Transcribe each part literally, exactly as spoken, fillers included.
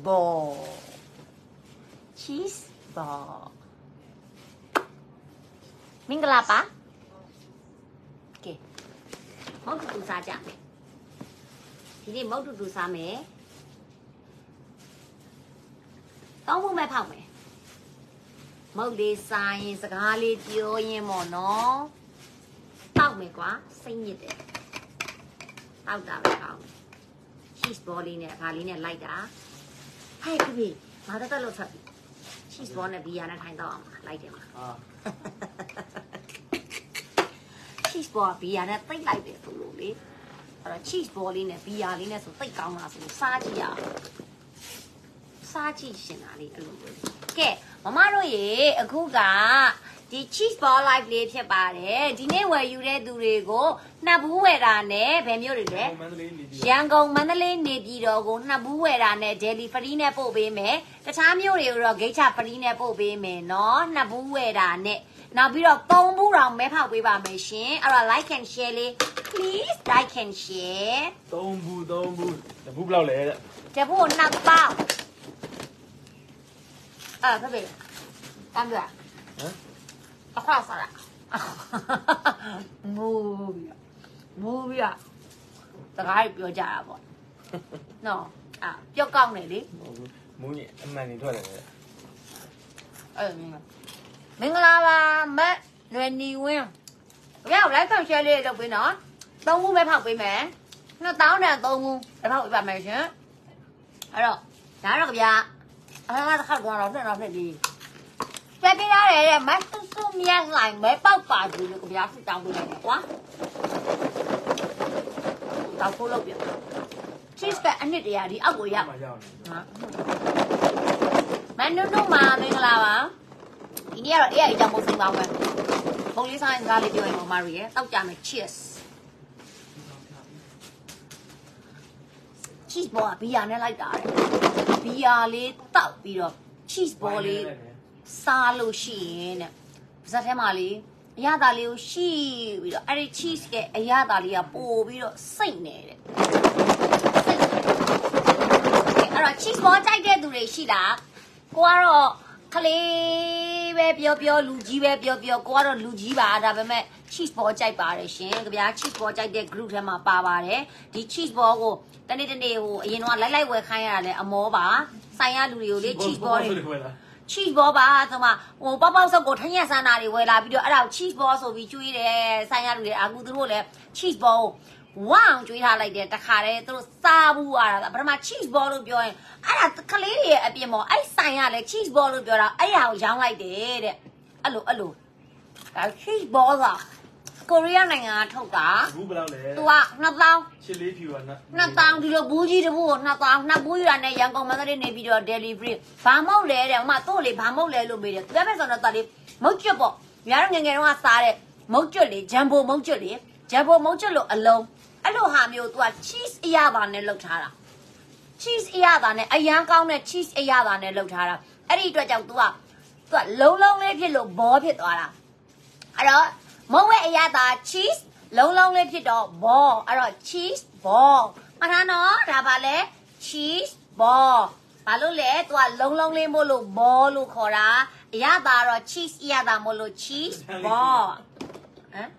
ball cheese ball မင်္ဂလာပါကဲမုတ်တူတူစားကြမယ်ဒီနေ့မုတ်တူတူစားမယ်တောင်းဖို့မဲ့ဖောက်မယ်မုတ်လေးစားရင်စကားလေးပြောရင်ပေါ့နော်တောက်မယ်ကွာစိတ်ညစ်တယ်တောက်တာပဲကောင်း cheese ball လေးနဲ့ဒါလေးနဲ့လိုက်တာဟဲ့ခပြီငါတက်တက်လို့ဆက်ပြီ cheese ball နဲ့ဘီယာနဲ့ထိုင်တော့အောင်လိုက်တယ်မှာဟာ cheese ball ဘီယာနဲ့တိတ်လိုက်တယ်ဆိုလို့လေအဲ့တော့ cheese ball လေးနဲ့ဘီယာလေးနဲ့ဆိုတိတ်ကောင်းတာဆိုလို့စားကြည့်ရအောင်စားကြည့်ရှင်တာလေးအဲ့လိုပဲကဲမမတို့ရေအခုကဒီ cheese ball live လေးဖြစ်ပါတယ်ဒီနေ့ဝယ်ယူတဲ့သူတွေကိုနှစ်ဘူးဝယ်တာနဲ့ဘယ်မျိုးတွေလဲရန်ကုန်မန္တလေးနေပြည်တော်ကိုနှစ်ဘူးဝယ်တာနဲ့ daily free နဲ့ပို့ပေးမယ်တခြားမျိုးတွေကိုတော့ gate charge free နဲ့ပို့ပေးမယ်နော်နှစ်ဘူးဝယ်တာနဲ့နောက်ပြီးတော့သုံးဘူးတောင်မဲဖောက်ပေးပါမယ်ရှင်အဲ့တော့ like and share လေး please like and share သုံးဘူးသုံးဘူးတဘူးဘယ်လောက်လဲတဲ့တဘူးနှစ်ပေါက်အဲ့ဒါပဲတမ်းပြဟမ်အခါစားမူမူပြတခါပြောကြတာပေါ့နော်အာပြောကောင်းတယ်လေမူကြီးအမှန်နေထွက်တယ်လေအဲ့မင်္ဂလာပါမက်လွယ်နီဝင်းကြောက်လိုက်ဆောင်ရှယ်လေးလုပ်ပေးနော်သုံးခုပဲဖောက်ပေးမယ်နှစ်တောင်းနဲ့သုံးခုပဲဖောက်ပေးပါမယ်ရှင်အဲ့တော့ဒါတော့ကြဗျာအားတစ်ခါကတော့တော့တော့ဖြစ်ပြီပြပြရတယ်တဲ့မတ်ဆူဆူမြတ်ဆိုင်မဲပေါက်ပါပြီလို့ကြဗျာစစ်တောင်းပေးလိုက်ကွာတောက်ဖို့လုပ်ပြ cheese ကအနှစ်တရာဒီအောက်ကိုရမှာဟာမန်နုနုမာမင်္ဂလာပါဒီနေ့ကတော့အေးအေးကြောင့်မသိပါဘူးဘုံလေးဆိုင်ကားလေးပြောရင်မမရီရဲ့တောက်ကြမယ် cheers cheese ball ဘီယာနဲ့လိုက်တာတဲ့ဘီယာလေးတောက်ပြီးတော့ cheese ball လေးစားလို့ရှိရင်တဲ့ပါဇက်ထဲမှာလေအရသာလေးကိုရှိပြီးတော့အဲ့ဒီ cheese ရဲ့အရသာလေးကပို့ပြီးတော့စိတ်နေတဲ့အဲ့တော့ cheese ball ကြိုက်တဲ့သူတွေရှိလားကိုကတော့ခလေးပဲပြောပြောလူကြီးပဲပြောပြောကိုကတော့လူကြီးပါဒါပေမဲ့ cheese ball ကြိုက်ပါတယ်ရှင်ကြဗျာ cheese ball ကြိုက်တဲ့ group ထဲမှာပါပါတယ်ဒီ cheese ball ကိုတနေ့တနေ့ဟိုအရင်တော့လိုက်လိုက်ဝယ်ခိုင်းရတာလေအမောပါဆိုင်ရလူတွေကိုလေ cheese ball တွေcheese ball ပါဆိုမှဟိုပေါက်ပေါက်စုပ်ကိုထညက်ဆန်းတာတွေဝယ်လာပြီးတော့အဲ့ဒါကို cheese ball ဆိုပြီးကျွေးတယ်ဆိုင်ရလူတွေအခုသူတို့လည်း cheese ball ဝေါကျွေးထားလိုက်တယ်တခါတည်းသူတို့စားဘူးရတာပထမ cheese ball လို့ပြောရင်အဲ့ဒါကလေးတွေအပြင်ပေါ့အဲ့ဆိုင်ရလဲ cheese ball လို့ပြောတာအဲ့ဟာကိုရောင်းလိုက်တယ်တဲ့အဲ့လိုအဲ့လိုဒါ cheese ball ကကိုရီးယားနိုင်ငံကထုတ်တာဘူးဘယ်လောက်လဲသူကနှစ်သောင်းချစ်လေးဖြူကနှစ်နှစ်သောင်းဒီလိုဘူးကြီးတဘူးကိုနှစ်သောင်းနှစ်ဘူးရတာနဲ့ရန်ကုန်မန္တလေးနေပြီးတော့ delivery ဘာမဟုတ်လဲတဲ့ဟိုမှာတို့လေဘာမဟုတ်လဲလို့မေးတယ်ပြောမယ်ဆိုတော့တော်လေးမုတ်ကျွတ်ပေါ့များတော့ငငယ်တော့စားတဲ့မုတ်ကျွတ်လေဂျမ်ဘိုမုတ်ကျွတ်လေဂျမ်ဘိုမုတ်ကျွတ်လို့အလုံးအဲ့လိုဟာမျိုး तू က cheese အရသာနဲ့လုပ်ထားတာ cheese အရသာနဲ့အရန်ကောင်းတဲ့ cheese အရသာနဲ့လုပ်ထားတာအဲ့ဒီအတွက်ကြောင့် तू က तू ကလုံးလုံးလေးဖြစ်လို့ဘောဖြစ်သွားတာအဲ့တော့မုံဝဲအရသာ cheese လုံးလုံးလေးဖြစ်တော့ ball အဲ့တော့ cheese ball မှတ်ထားနော်ဒါပါလဲ cheese ball ဘာလို့လဲ तू ကလုံးလုံးလေးမို့လို့ ball လို့ခေါ်တာအရသာတော့ cheese အရသာမို့လို့ cheese ball ဟမ်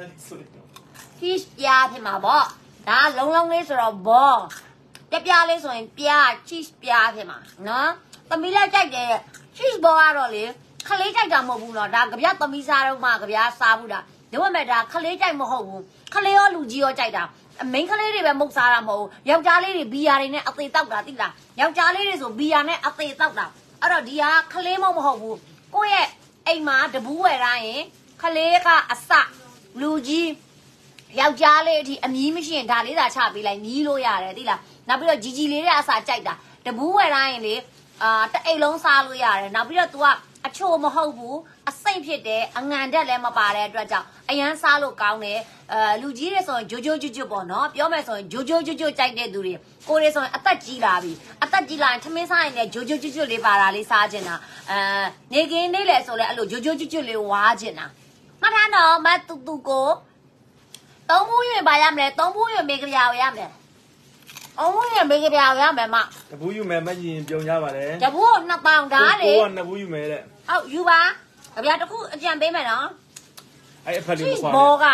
cheese ပြားဖြစ်မှာပေါ့ဒါလုံးလုံးလေးဆိုတော့ ball ပြပြလေးဆိုရင်ပြား cheese ပြားဖြစ်မှာနော်သမီးလည်းကြိုက်တယ် cheese ball ကတော့လေခလေးကြိုက်တာမဟုတ်ဘူးနော်ဒါကြပြသမီးစားတော့မှကြပြစားဘူးတာဒါပေမဲ့ဒါခလေးကြိုက်မဟုတ်ဘူးခလေးရောလူကြီးရောကြိုက်တာမိန်းကလေးတွေပဲမုတ်စားတာမဟုတ်ဘူးယောက်ျားလေးတွေဘီယာတွေနဲ့အသေးတောက်တာသိလားယောက်ျားလေးတွေဆိုဘီယာနဲ့အသေးတောက်တာအဲ့တော့ဒီဟာခလေးမမဟုတ်ဘူးကိုယ့်ရဲ့အိမ်မှာတဘူးဝယ်ထားရင်ခလေးကအစလူကြီးယောက်ျားလေးအထိအမီးမရှိရင်ဒါလေးသာချပေးလိုက်မြည်လို့ရတယ်သိလားနောက်ပြီးတော့ជីជីလေးတွေအစာကြိုက်တာတဘူးဝယ်ထားရင်လေအာတအိတ်လုံးစားလို့ရတယ်နောက်ပြီးတော့ तू ကအချိုမဟုတ်ဘူးအစိမ့်ဖြစ်တယ်အငံတက်လည်းမပါတဲ့အတွက်ကြောင့်အရန်စားလို့ကောင်းတယ်အဲလူကြီးတွေဆိုရင်ဂျိုဂျိုဂျွတ်ဂျွတ်ပေါ့နော်ပြောမယ်ဆိုရင်ဂျိုဂျိုဂျွတ်ဂျွတ်ကြိုက်တဲ့သူတွေကိုတွေဆိုရင်အသက်ကြီးလာပြီအသက်ကြီးလာရင်ထမင်းစားရင်လည်းဂျိုဂျိုဂျွတ်ဂျွတ်လေးပါတာလေးစားချင်တာအဲနေကင်းလေးလည်းဆိုလည်းအဲ့လိုဂျိုဂျိုဂျွတ်ဂျွတ်လေးဝါချင်တာမှတ်ထားတော့မတူတူကိုသုံးဘူးရွေပါရမယ်သုံးဘူးရွေမေကလေးရရမယ်အော်ရမေကပြာရမယ်မတဘူးယူမယ်မကြီးပြုံရပါတယ်တပူးနှစ်ပေါင်ဓာတ်လေကိုကနဘူးယူမယ်တဲ့ဟုတ်ယူပါကြပြာတစ်ခုအကြံပေးမယ်နော်အဲ့အဖက်လေးမခွာဘောက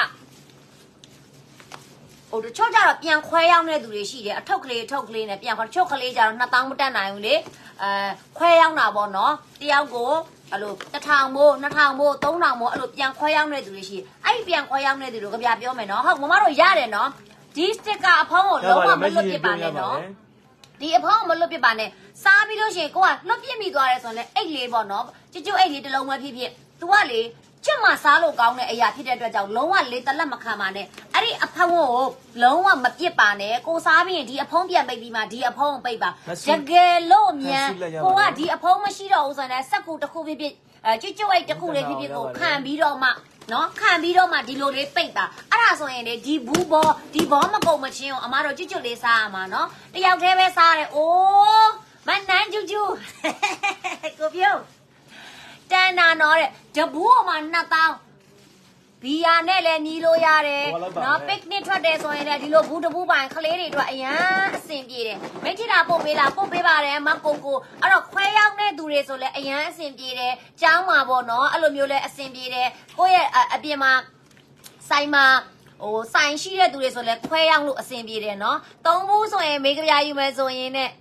ဟိုတချို့ကြတော့ပြန်ခွဲရောက်တဲ့သူတွေရှိတယ်အထုပ်ကလေးအထုပ်ကလေးနဲ့ပြန်ခွဲချုပ်ကလေးကြတော့နှစ်တောင်းမတက်နိုင်ဘူးလေအဲခွဲရောက်တာပေါ့နော်တယောက်ကိုအဲ့လိုတစ်ထောင်မို့နှစ်ထောင်မို့သုံးထောင်မို့အဲ့လိုပြန်ခွဲရောက်တဲ့သူတွေရှိအဲ့ဒီပြန်ခွဲရောက်တဲ့သူတို့ကြပြပြောမယ်နော်ဟုတ်မမတို့ရတယ်နော်ဒီစတစ်ကာအဖုံးကိုလုံးဝမလွတ်ပြစ်ပါနဲ့နော်ဒီအဖုံးကိုမလွတ်ပြစ်ပါနဲ့စားပြီးလို့ရှိရင်ကိုကလွတ်ပြစ်မိသွားတယ်ဆိုရင်အိတ်လေးပေါ့နော်ကျွတ်ကျွတ်အိတ်လေးတစ်လုံးပဲဖြစ်ဖြစ် तू ကလေချွတ်မစားလို့ကောင်းတဲ့အရာဖြစ်တဲ့အတွက်ကြောင့်လုံးဝလေတလက်မခံပါနဲ့အဲ့ဒီအဖုံးကိုလုံးဝမပြစ်ပါနဲ့ကိုစားပြီးရင်ဒီအဖုံးပြန်ပိတ်ပြီးမှဒီအဖုံးကိုပိတ်ပါတကယ်လို့မြန်ကိုကဒီအဖုံးမရှိတော့ဘူးဆိုရင်စက်ကူတစ်ခုဖြစ်ဖြစ်အဲကျွတ်ကျွတ်အိတ်တစ်ခုလေးဖြစ်ဖြစ်ကိုခံပြီးတော့မှနော်ခံပြီးတော့မှဒီလိုလေးပိတ်တာအဲ့ဒါဆိုရင်လေဒီဘူးဘောဒီဘောမကုန်မချင်းအောင်အမတို့ကျွတ်ကျွတ်လေးစားရမှာနော်တယောက်တည်းပဲစားတယ်အိုးမနန်းကျူးကျူးကိုပြုံးတန်နာနော်တဲ့တဘူးအမနှစ်တောင်းဘီယာနဲ့လည်းမြည်လို့ရတယ်နော်ပစ်နစ်ထွက်တယ်ဆိုရင်လည်းဒီလိုဘူးတဘူးပိုင်ခလေးတွေအတွက်အရန်အဆင်ပြေတယ်မိချီတာပို့ပေးလားပို့ပေးပါတယ်မကိုကိုအဲ့တော့ခွဲရောက်တဲ့သူတွေဆိုလည်းအရန်အဆင်ပြေတယ်ကျောင်းမှာပေါ့နော်အဲ့လိုမျိုးလည်းအဆင်ပြေတယ်ကိုယ့်ရဲ့အပြင်မှာဆိုင်မှာဟိုဆိုင်ရှိတဲ့သူတွေဆိုလည်းခွဲရောက်လို့အဆင်ပြေတယ်နော်သုံးဘူးဆိုရင်မိကပြာယူမယ်ဆိုရင်နဲ့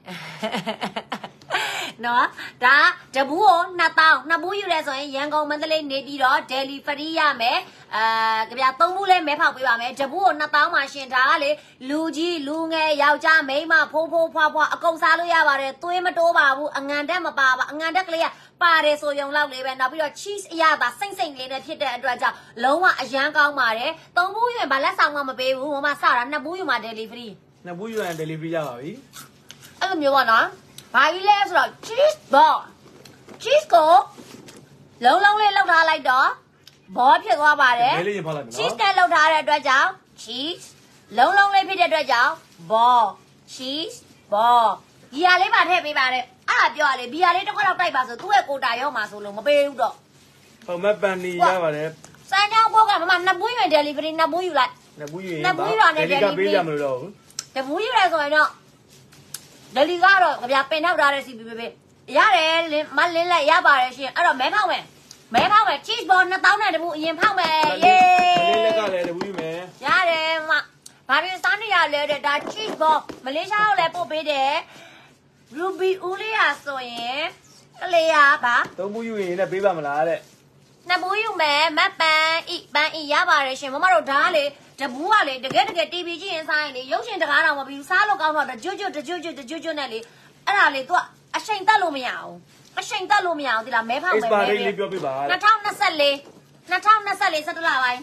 နော်ဒါတဘူးကိုနှစ်တောင်းနှစ်ဘူးယူရဲဆိုရင်ရန်ကုန်မန္တလေးနေပြီးတော့ delivery ရမယ်အာကြပြသုံးဘူးလဲမဲဖောက်ပေးပါမယ်တဘူးကိုနှစ်တောင်းမှရှင်ဒါကလေလူကြီးလူငယ်ယောက်ျားမိန်းမဖိုးဖိုးဖွားဖွားအကုန်စားလို့ရပါတယ်သွေးမတိုးပါဘူးအငံတက်မပါပါအငံတက်ကလေးကပါတယ်ဆိုရုံလောက်လေးပဲနောက်ပြီးတော့ cheese အရသာစိမ့်စိမ့်လေးနဲ့ဖြစ်တဲ့အတွက်ကြောင့်လုံးဝအရန်ကောင်းပါတယ်သုံးဘူးယူရင်ဗလက်ဆောင်မှမပေးဘူးဟိုမှာစတာနှစ်ဘူးယူမှ delivery နှစ်ဘူးယူရင် delivery ရပါပြီအဲ့လိုမျိုးပါနော်ဘာကြီးလဲဆိုတော့ cheese ball cheese ကိုလုံးလုံးလေးလောက်ထားလိုက်တော့ဘောဖြစ်သွားပါတယ် cheese နဲ့လောက်ထားတဲ့အတွက်ကြောင့် cheese လုံးလုံးလေးဖြစ်တဲ့အတွက်ကြောင့် ball cheese ball ဘီယာလေးပါထည့်ပေးပါတယ်အဲ့ဒါပြောရလေဘီယာလေးတစ်ခွက်တော့တိုက်ပါဆိုသူ့ရဲ့ကိုတာရောမှာဆိုလို့မပေးဘူးတော့ဟုတ်မပန်နီရပါတယ်စမ်းကြောင်းဘောကမမနှစ်ဘူးယူရင် delivery နှစ်ဘူးယူလိုက်နှစ်ဘူးယူရင်နှစ်ဘူးယူတော့ delivery ပေးရမလို့တော့ဘူးတဘူးယူရဲဆိုရင်တော့ delivery ကတော့ကြပြပင်ထောက်ထားတဲ့ စီ ပီ ပီ ပီရတယ်လင်းမလင်းလက်ရပါတယ်ရှင်အဲ့တော့မဲဖောက်မယ်မဲဖောက်မယ် cheese ball နှစ်တောင်းနဲ့တဘူးအရင်ဖောက်မယ်ယေးလင်းလက်ကလည်းတဘူးယူမယ်ရတယ်မဘာဖြစ်စားနေရလဲတဲ့ဒါ cheese ball မလေးရှားကိုလည်းပို့ပေးတယ် ruby ဦးလေးဟာဆိုရင်ကလေးရပါသုံးဘူးယူရင်လည်းပေးပါမလားတဲ့နှစ်ဘူးယူမယ်မပန်းဤပန်းဤရပါတယ်ရှင်မမတို့ဒါကလေတဘူးကလေတကယ်တကယ် တီ ဗီ ကြည့်ရင်စားရင်လေရုပ်ရှင်တကားတော့မပြီးဘူးစားလို့ကောင်းတော့တကြွကြွတကြွကြွတကြွကြွနဲ့လေအဲ့ဒါလေ तू အချိန်တက်လို့မရအောင်အချိန်တက်လို့မရအောင်ဒီလားမဲဖောက်မယ်မဲလေးပြောပြပါ 2024 2024 17လပိုင်း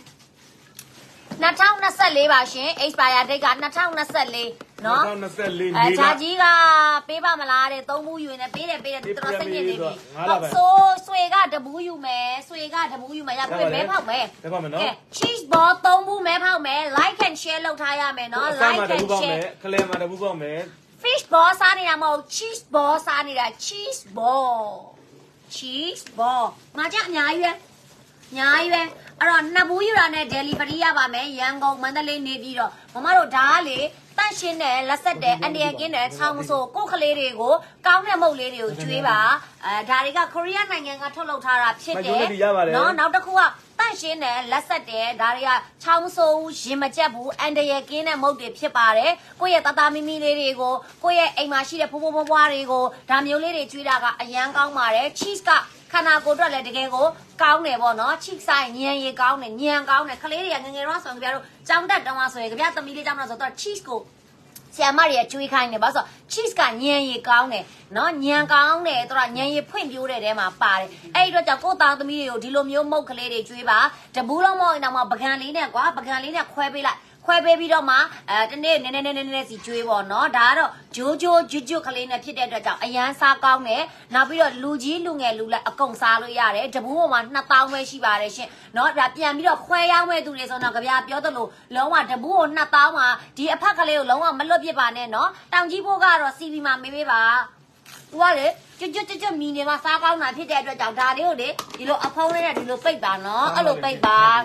2024ပါရှင် expire date က2024နော် 2024 အဲဂျာကြီးကပေးပါမလားတဲ့သုံးဘူးယူနေပေးတယ်ပေးတယ်တော်တော်စိတ်ညစ်နေပြီဟုတ်ဆိုဆွေကတဘူးယူမယ်ဆွေကတဘူးယူမယ်ရပြီမဲဖောက်မယ်မဲဖောက်မယ်နော် cheese ball သုံးဘူးမဲဖောက်မယ် like and share လုပ်ထားရမယ်နော် like and share ခလဲမှာတဘူးပေါက်မယ် fish ball စားနေတာမဟုတ် cheese ball စားနေတာ cheese ball cheese ball ငါကြအများကြီးပဲအများကြီးပဲအဲ့တော့နှစ်ဘူးယူတာနဲ့ delivery ရပါမယ်ရန်ကုန်မန္တလေးနေပြီးတော့မမတို့ဒါကလေတန့်ရှင်းတယ်လက်ဆက်တယ်အန်ဒီယန်ကင်းတယ်ချောင်းမဆိုကိုယ်ကလေးတွေကိုကောင်းတဲ့မုတ်လေးတွေကိုကျွေးပါအဲဒါတွေကကိုရီးယားနိုင်ငံကထုတ်လုပ်ထားတာဖြစ်တယ်နော်နောက်တစ်ခုကတန့်ရှင်းတယ်လက်ဆက်တယ်ဒါတွေကချောင်းမဆိုရင်မကြက်ဘူးအန်ဒီယန်ကင်းတဲ့မုတ်တွေဖြစ်ပါတယ်ကိုယ့်ရဲ့တသားမီမီလေးတွေကိုကိုယ့်ရဲ့အိမ်မှာရှိတဲ့ဖိုးဖိုးဖွားဖွားတွေကိုဒါမျိုးလေးတွေကျွေးတာကအရန်ကောင်းပါတယ် cheese ကခန္ဓာကိုယ်အတွက်လည်းတကယ်ကိုကောင်းတယ်ပေါ့နော် cheese ဆိုင်ညံရီကောင်းတယ်ညံကောင်းတယ်ခလေးတွေကငငယ်တော့ဆိုရင်ကြပြတို့ကြောင်းတက်တုံးသွားဆိုရင်ကြပြသမီးလေးကြောင်းတော့ဆိုတော့ cheese ကိုဆရာမတွေကကျွေးခိုင်းတယ်ဘာလို့ဆို cheese ကညံရီကောင်းတယ်နော်ညံကောင်းတယ်သူကညံရီဖွင့်ပြိုးတဲ့ထဲမှာပါတယ်အဲ့ဒီတော့ကြောင့်ကိုသားသမီးတွေကိုဒီလိုမျိုးမုတ်ကလေးတွေကျွေးပါတဘူးလုံးမဟုတ်ရင်တော့ပကံလေးနဲ့ကွာပကံလေးနဲ့ခွဲပေးလိုက်ခွဲပေးပြီးတော့မှအဲတနေ့နည်းနည်းနည်းနည်းစီကျွေးပေါ့နော်ဒါကတော့ဂျိုးဂျိုးဂျွတ်ဂျွတ်ကလေးနဲ့ဖြစ်တဲ့အတွက်ကြောင့်အရန်စားကောင်းတယ်နောက်ပြီးတော့လူကြီးလူငယ်လူလက်အကုန်စားလို့ရတယ်တဘူးပေါ်မှာနှစ်တောင်းပဲရှိပါတယ်ရှင်နော်ဒါပြန်ပြီးတော့ခွဲရောက်မဲ့သူတွေဆိုတော့ကြပြပြောသလိုလုံးဝတဘူးကိုနှစ်တောင်းမှာဒီအဖက်ကလေးကိုလုံးဝမလွတ်ပြစ်ပါနဲ့နော်တောင်ကြီးဖို့ကတော့ စီ ဗီ မှာမေးပေးပါသူကလေကျွတ်ကျွတ်ကျွတ်မီနေမှာစားကောင်းတာဖြစ်တဲ့အတွက်ကြောင့်ဒါလေးကိုလေဒီလိုအဖုံးလေးနဲ့ဒီလိုပိတ်ပါနော်အဲ့လိုပိတ်ပါ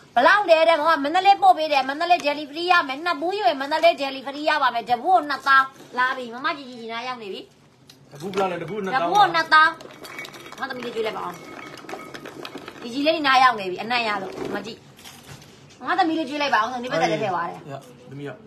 ဘလောက်လဲတဲ့မမမန္တလေးပို့ပေးတယ်မန္တလေး delivery ရမယ်နှစ်ဘူးရွေမန္တလေး delivery ရပါမယ်တဘူးနှစ်သောင်းလာပြီမမကြီးကြီးကြီးနားရောက်နေပြီတပူဘလောက်လဲတပူနှစ်တတောင်းဘူးနှစ်သောင်းငါသမီးလေးကြွေးလိုက်ပါအောင်ကြီးကြီးလေးနားရောက်နေပြီအနံ့ရလို့မကြည့်ငါသမီးလေးကြွေးလိုက်ပါအောင်ဆိုနေပတ်သက်လေးထည့်သွားတယ်ရသမီးရ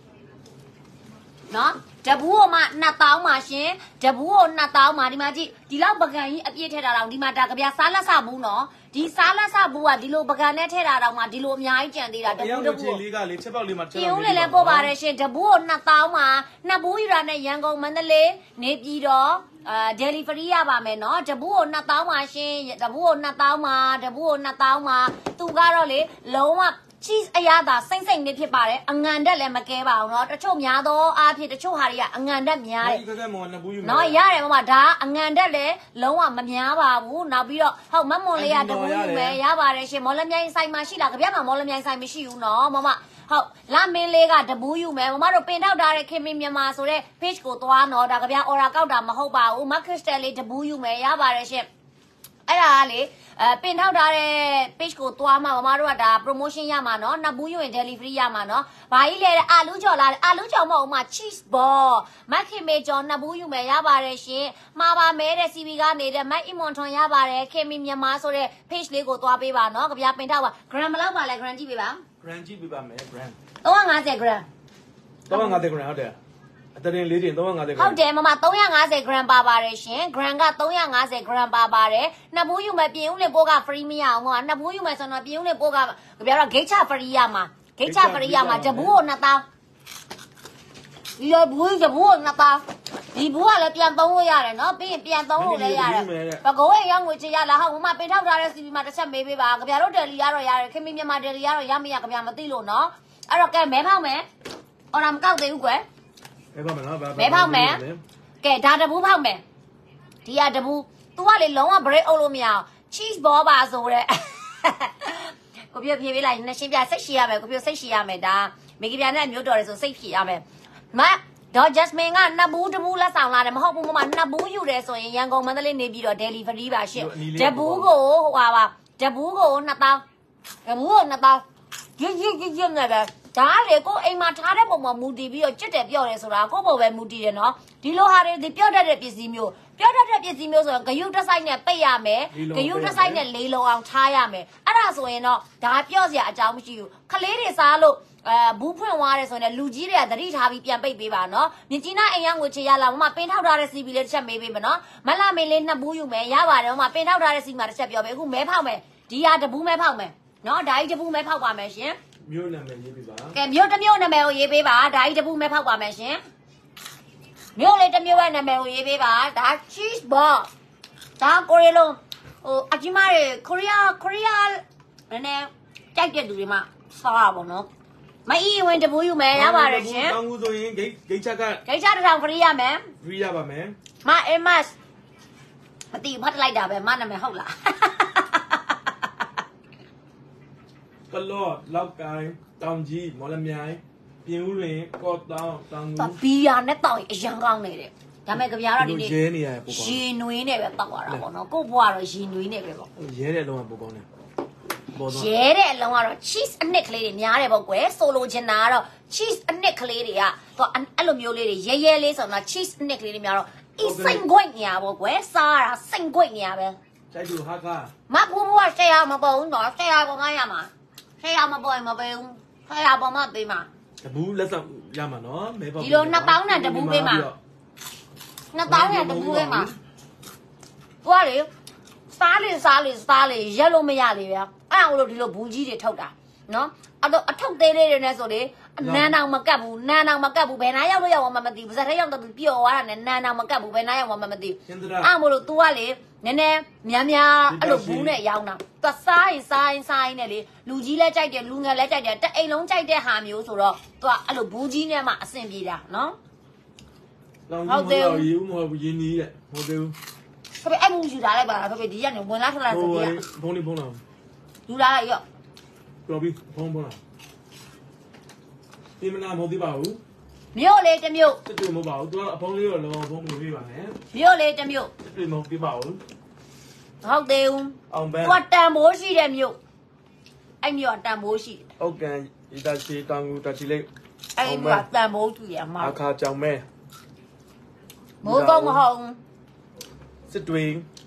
နော်တဘူးကမှနှစ်သောင်းပါရှင်တဘူးကိုနှစ်သောင်းပါဒီမှာကြည့်ဒီလောက်ပကံကြီးအပြည့်ထည့်တာတော့ဒီမှာဒါကြပြစားလက်ဆဘူးနော်ဒီစားလက်ဆဘူးကဒီလိုပကံနဲ့ထည့်တာတော့မှဒီလိုအများကြီးကြံသေးတာတဘူးတဘူးလေးကလေချက်ပေါက်လေးမှာပြုံးလေးလည်းပို့ပါတယ်ရှင်တဘူးကိုနှစ်သောင်းပါနှစ်ဘူးယူတာနဲ့ရန်ကုန်မန္တလေးနေပြည်တော်အာ delivery ရပါမယ်နော်တဘူးကိုနှစ်သောင်းပါရှင်တဘူးကိုနှစ်သောင်းပါတဘူးကိုနှစ်သောင်းပါသူကတော့လေလုံးဝcheese အရသာစိမ့်စိမ့်လေးဖြစ်ပါတယ်အငံတက်လည်းမကဲပါဘူးเนาะတချို့များသောအားဖြင့်တချို့ဟာတွေကအငံတက်များတယ်ကဲကဲမောနှစ်ဘူးယူเนาะရတယ်မမဒါအငံတက်လည်းလုံးဝမများပါဘူးနောက်ပြီးတော့ဟုတ်မမွန်လေးကတဘူးယူမယ်ရပါတယ်ရှင်မော်လမြိုင်ဆိုင်မှာရှိလားကြပြမှာမော်လမြိုင်ဆိုင်မရှိဘူးเนาะမမဟုတ်လာမင်းလေးကတဘူးယူမယ်မမတို့ပင်ထောက်ထားတဲ့ခင်မင်းမြန်မာဆိုတဲ့ page ကိုသွားเนาะဒါကြပြ order ကောက်တာမဟုတ်ပါဘူးမခရစ်စတယ်လေးတဘူးယူမယ်ရပါတယ်ရှင်အဲ့ဒါကလေအဲပင်ထောက်ထားတဲ့ page ကိုသွားမှာမမတို့ကဒါ promotion ရမှာเนาะနှစ်ဘူးယူရင် delivery ရမှာเนาะဘာကြီးလဲအာလူးကြော်လာအာလူးကြော်မဟုတ်ဘူးမ cheese ball မခင်မေကြော်နှစ်ဘူးယူမယ်ရပါတယ်ရှင်မှာပါမဲတဲ့ စီ ဗီ ကနေတဲ့မတ်အီမွန်ထွန်ရပါတယ်ခင်မီမြန်မာဆိုတဲ့ page လေးကိုသွားပေးပါเนาะကြပြပင်ထောက်ပါ gram ဘယ်လောက်ပါလဲ gram ကြည့်ပေးပါ grand ကြည့်ပေးပါမယ် grand သုံးရာ၅၀ gram သုံးရာ၅၀ grand ဟုတ်တယ်အတရင်လေးတင်သုံးရာ၅၀ဟုတ်တယ်မမသုံးရာ၅၀ gram ပါပါတယ်ရှင် gram ကသုံးရာ၅၀ gram ပါပါတယ်နှစ်ဘူးယူမယ်ပြင်ဦးလင်ပို့က free မရအောင်ကွာနှစ်ဘူးယူမယ်ဆိုတော့ပြင်ဦးလင်ပို့ကပြောတော့ gate ချ free ရမှာ gate ချ free ရမှာတဘူးကိုနှစ်သောင်းဒီလိုဘူးတဘူးကိုနှစ်သောင်းဒီဘူးကလည်းပြန်သုံးလို့ရတယ်နော်ပြီးရင်ပြန်သုံးလို့လည်းရတယ်ဘကိုးရဲ့ရောင်းငွေချရလာဟုတ်မမပင်ထောက်ထားတဲ့ စီ ဗီ မှာတစ်ချက်မေးပေးပါကြပြတော့တယ်လီရတော့ရတယ်ခင်မင်းမြန်မာတယ်လီရတော့ရမရကြပြမသိလို့နော်အဲ့တော့ကဲမဲဖောက်မယ်အော်ဒါမကောက်သေးဘူးကွယ်မဲဖောက်မယ်နော်မဲဖောက်မယ်ကဲဒါတဘူးဖောက်မယ်ဒီကတဘူး तू ကလေလုံးဝ break အုပ်လို့မရအောင် cheese ball ပါဆိုတဲ့ကိုပြဖြေးပေးလိုက်နှစ်ရှင်းပြစိတ်ရှည်ရမယ်ကိုပြစိတ်ရှည်ရမယ်ဒါမိကပြနဲ့မျိုးတော်တယ်ဆိုစိတ်ဖြည်ရမယ်မဒေါ် Jasmine ကနှစ်ဘူးတဘူးလက်ဆောင်လာတယ်မဟုတ်ဘူးမမနှစ်ဘူးယူတယ်ဆိုရင်ရန်ကုန်မန္တလေးနေပြီးတော့ delivery ပါရှင့်တဘူးကိုဟိုပါပါတဘူးကိုနှစ်သောင်းတဘူးကိုနှစ်သောင်းရစ်ရစ်ရစ်ရစ်နဲ့ပဲဒါလေကိုအိမ်မှာထားတဲ့ပုံမှာမူတည်ပြီးတော့ကြက်တယ်ပြော့တယ်ဆိုတာကိုပုံပဲမူတည်တယ်နော်ဒီလိုဟာတွေဒီပြော့တတ်တဲ့ပစ္စည်းမျိုးပြော့တတ်တဲ့ပစ္စည်းမျိုးဆိုတော့ဂယုတစ်ဆိုင်နဲ့ပိတ်ရမယ်ဂယုတစ်ဆိုင်နဲ့လေးလုံးအောင်ထားရမယ်အဲ့ဒါဆိုရင်တော့ဒါပြော့စရာအကြောင်းမရှိဘူးခလေးတွေစားလို့အဲဘူးဖွင့်သွားတယ်ဆိုရင်လူကြီးတွေကသတိထားပြီးပြန်ပိတ်ပေးပါနော်မြကြီးနားအိမ်ရောက်ငွေချေရလာမမပင်ထောက်ထားတဲ့စီဗီလေးတစ်ချက်မေးပေးမယ်နော်မလာမေးလေးနှစ်ဘူးယူမယ်ရပါတယ်မမပင်ထောက်ထားတဲ့စီမှာတစ်ချက်ပြောပေးအခုမဲဖောက်မယ်ဒီဟာတဘူးမဲဖောက်မယ်နော်ဒါကြီးတဘူးမဲဖောက်ပါမယ်ရှင်မြို့နာမည်ရေးပေးပါကဲမြို့တစ်မြို့နာမည်ကိုရေးပေးပါဒါကြီးတပူးမဲဖောက်ပါမယ်ရှင်မြို့လေးတစ်မြို့ရဲ့နာမည်ကိုရေးပေးပါဒါ cheese ball ဒါကိုရီးလုံးဟိုအကြီးမတွေကိုရီးယားကိုရီးယားနည်းနည်းကြိုက်တဲ့သူတွေမှစားပါဘောနော်မအီဝင်တပူးယူမယ်ရပါတယ်ရှင်တောင်းကူဆိုရင်ဂိတ်ဂိတ်ချက်ကဂိတ်ချက်တစ်ထောင် free ရမယ် free ရပါမယ်မအမတ်မတိဖတ်လိုက်တာပဲမနာမည်ဟုတ်လားကလော့လောက်ကိုင်းတောင်ကြီးမော်လမြိုင်ပြင်ဦးလွင်ကော့တောင်းတောင်ကူဘီယာနဲ့တောင်အရန်ကောင်းနေတယ်ဒါမဲ့ကြပြားတော့ဒီနေ့ရဲနေရပို့ကောင်းရေနွေးနဲ့ပဲတောက်ရတာပေါ့နော်ကို့ဘွားတော့ရေနွေးနဲ့ပဲပေါ့ရဲတဲ့အလုံးကပို့ကောင်းတယ်ရဲတဲ့အလုံးကတော့ cheese အနစ်ကလေးတွေများတယ်ပေါ့ကွယ်ဆိုလိုချင်တာကတော့ cheese အနစ်ကလေးတွေကသူအဲ့လိုမျိုးလေးတွေရဲရဲလေးဆိုတော့ cheese အနစ်ကလေးတွေများတော့အစိမ်ခွိတ်ညာပေါ့ကွယ်စားတာစိမ်ခွိတ်ညာပဲကြိုက်သူဟာကမဘိုးဘွားဆရာမပေါ်ဘူးနော်ဆရာပေါ်မရမှာဆရာမပေါ်ရင်မပေးဘူးဆရာပေါ်မှပေးမှာတဘူးလက်ဆောင်ရမှာနော်မဲပေါ့ဒီလိုနှစ်ပေါင်းနဲ့တဘူးပေးမှာနှစ်ပေါင်းနဲ့တဘူးပေးမှာကိုကလေစားလေစားလေစားလေရက်လို့မရလေဗျာအဲ့ဒါလို့ဒီလိုဘူးကြီးတွေထုတ်တာနော်အဲ့တော့အထုတ်သေးလေးတွေနဲ့ဆိုလေနန်းအောင်မကတ်ဘူးနန်းအောင်မကတ်ဘူးဘယ်နာရောက်လို့ရောက်မှမသိဘူးဇက်ထဲရောက်တော့ပျော်သွားတာနဲ့နန်းအောင်မကတ်ဘူးဘယ်နာရောက်မှမသိဘူးအဲ့မို့လို့ तू ကလေနည်းနည်းများများအဲ့လိုဘူးနဲ့ရောင်းတာသူစားရင်စားရင်စားရင်နဲ့လေလူကြီးလည်းကြိုက်တယ်လူငယ်လည်းကြိုက်တယ်တအိမ်လုံးကြိုက်တဲ့ဟာမျိုးဆိုတော့ तू ကအဲ့လိုဘူးကြီးနဲ့မှအဆင်ပြေတာနော်ဟုတ်တယ်ရေဦးမဟုတ်ဘူးရင်းနီးတဲ့ဟုတ်တယ်ဖေဖေအဲ့ဘူးယူလာလိုက်ပါလားဖေဖေဒီကနေဝင်လာထလာဆိုပြဘုံလေးဘုံလာယူလာလိုက်ရော့ပြောပြီးဘုံဘုံလာဒီမနာမဟုတ်သေးပါဘူးမြို့လေးတစ်မြို့တူမဟုတ်ပါဘူးသူကအဖုံးလေးတော့လောဘုံမပေးပါနဲ့မြို့လေးတစ်မြို့တူမဟုတ်ပြပါဘူးဟုတ်သေးဘူးအောင်ပဲသူကတန်ဖိုးရှိတဲ့မြို့အဲ့မျိုးတန်ဖိုးရှိတယ်ဟုတ်ကန်ဤတာချီတောင်ကူတချီလေးအဲ့မျိုးတန်ဖိုးတူရမှာအခါကြောင်မဲမိုးကောင်းမဟုတ်စစ်တွေ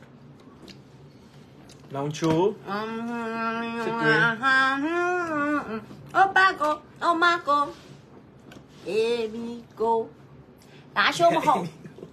နောင်ချိုอืมโอปาโกโอมาโกเอมิโกဒါရှိုးမဟုတ်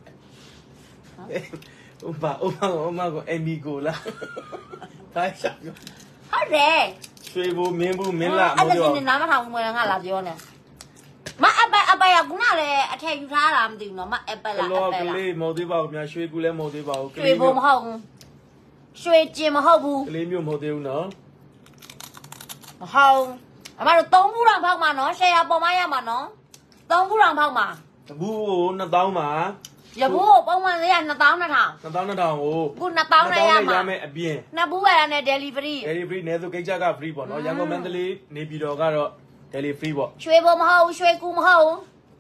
ဥပဥပဥမကိုအမီကိုလားတိုင်းရှာဟုတ်တယ်ရွှေဘူမင်းဘူးမင်းလာအဲ့မို့ဒါပြောကနားမထောင်ဘူးငါလာပြောနေမအပအပရကုနာလည်းအထက်ယူထားတာမသိဘူးနော်မအပကလားအလောပကလားလေးမော်သေးပါဘူးများရွှေကူလည်းမော်သေးပါဘူးရွှေဘုံမဟုတ်ဘူးရွှေကျင်မဟုတ်ဘူးကလေးမျိုးမော်သေးဘူးနော်မဟုတ်အမတို့သုံးခုတောင်ဖောက်မှာနော်ရှယ်ယာပေါ်မရမှာနော်သုံးခုတောင်ဖောက်မှာတပူးကိုနှစ်သောင်းပါရဘူးပုံမှန်လေးကနှစ်သောင်းနှစ်ထောင်နှစ်သောင်းနှစ်ထောင်ကိုခုနှစ်သောင်းနဲ့ရမှာရမယ်အပြင်နှစ်ဘူးရတဲ့ delivery Deli free နဲဆိုကိစ္စက free ပေါ့နော်ရန်ကုန်မန္တလေးနေပြည်တော်ကတော့ Deli free ပေါ့ရွှေဘုံမဟုတ်ရွှေကူမဟုတ်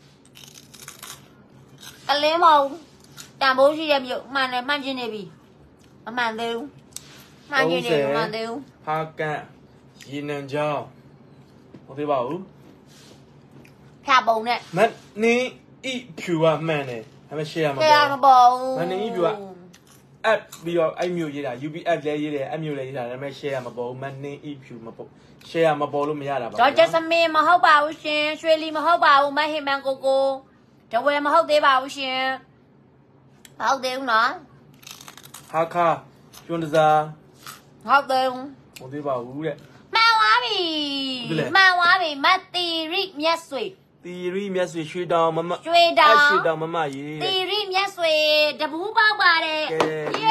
ကလင်းမဟုတ်တန်ဖိုးရှိတဲ့မြို့မှန်တယ်မှန်ချင်းနေပြီမမှန်သေးဘူးမှန်ချင်းနေပြီမှန်သေးဘူးဟာကန်ရေနံချောင်းမဟုတ်သေးပါဘူးဖြာပုံနဲ့မနေဤဖြူကမှန်တယ်ဒါပေမဲ့ share မဆရာပေါ့မပေါ်ဘူးမနေဤဖြူက app ပြီးတော့အဲ့မျိုးရေးတာ U P app လည်းရေးတယ်အဲ့မျိုးလည်းရေးတာဒါပေမဲ့ share မပေါ်ဘူးမနေဤဖြူမပေါ့ share မပေါ်လို့မရတာပါဒေါ်ကျစမင်းမဟုတ်ပါဘူးရှင်ရွှေလီမဟုတ်ပါဘူးမဟိမန်ကိုကိုတဝဲမဟုတ်သေးပါဘူးရှင်မဟုတ်သေးဘူးနော်ဟာခါကျွန်းတစားဟုတ်သေးဘူးမဟုတ်သေးပါဘူးတဲ့မှန်သွားပြီမှန်သွားပြီမတ်တီရိမျက်ဆွေတီရီမျက်စွေရွှေတောင်မမရွှေတောင်ရွှေတောင်မမရေးတီရိမျက်ဆွေတပူးပေါက်ပါတယ်ကဲเย้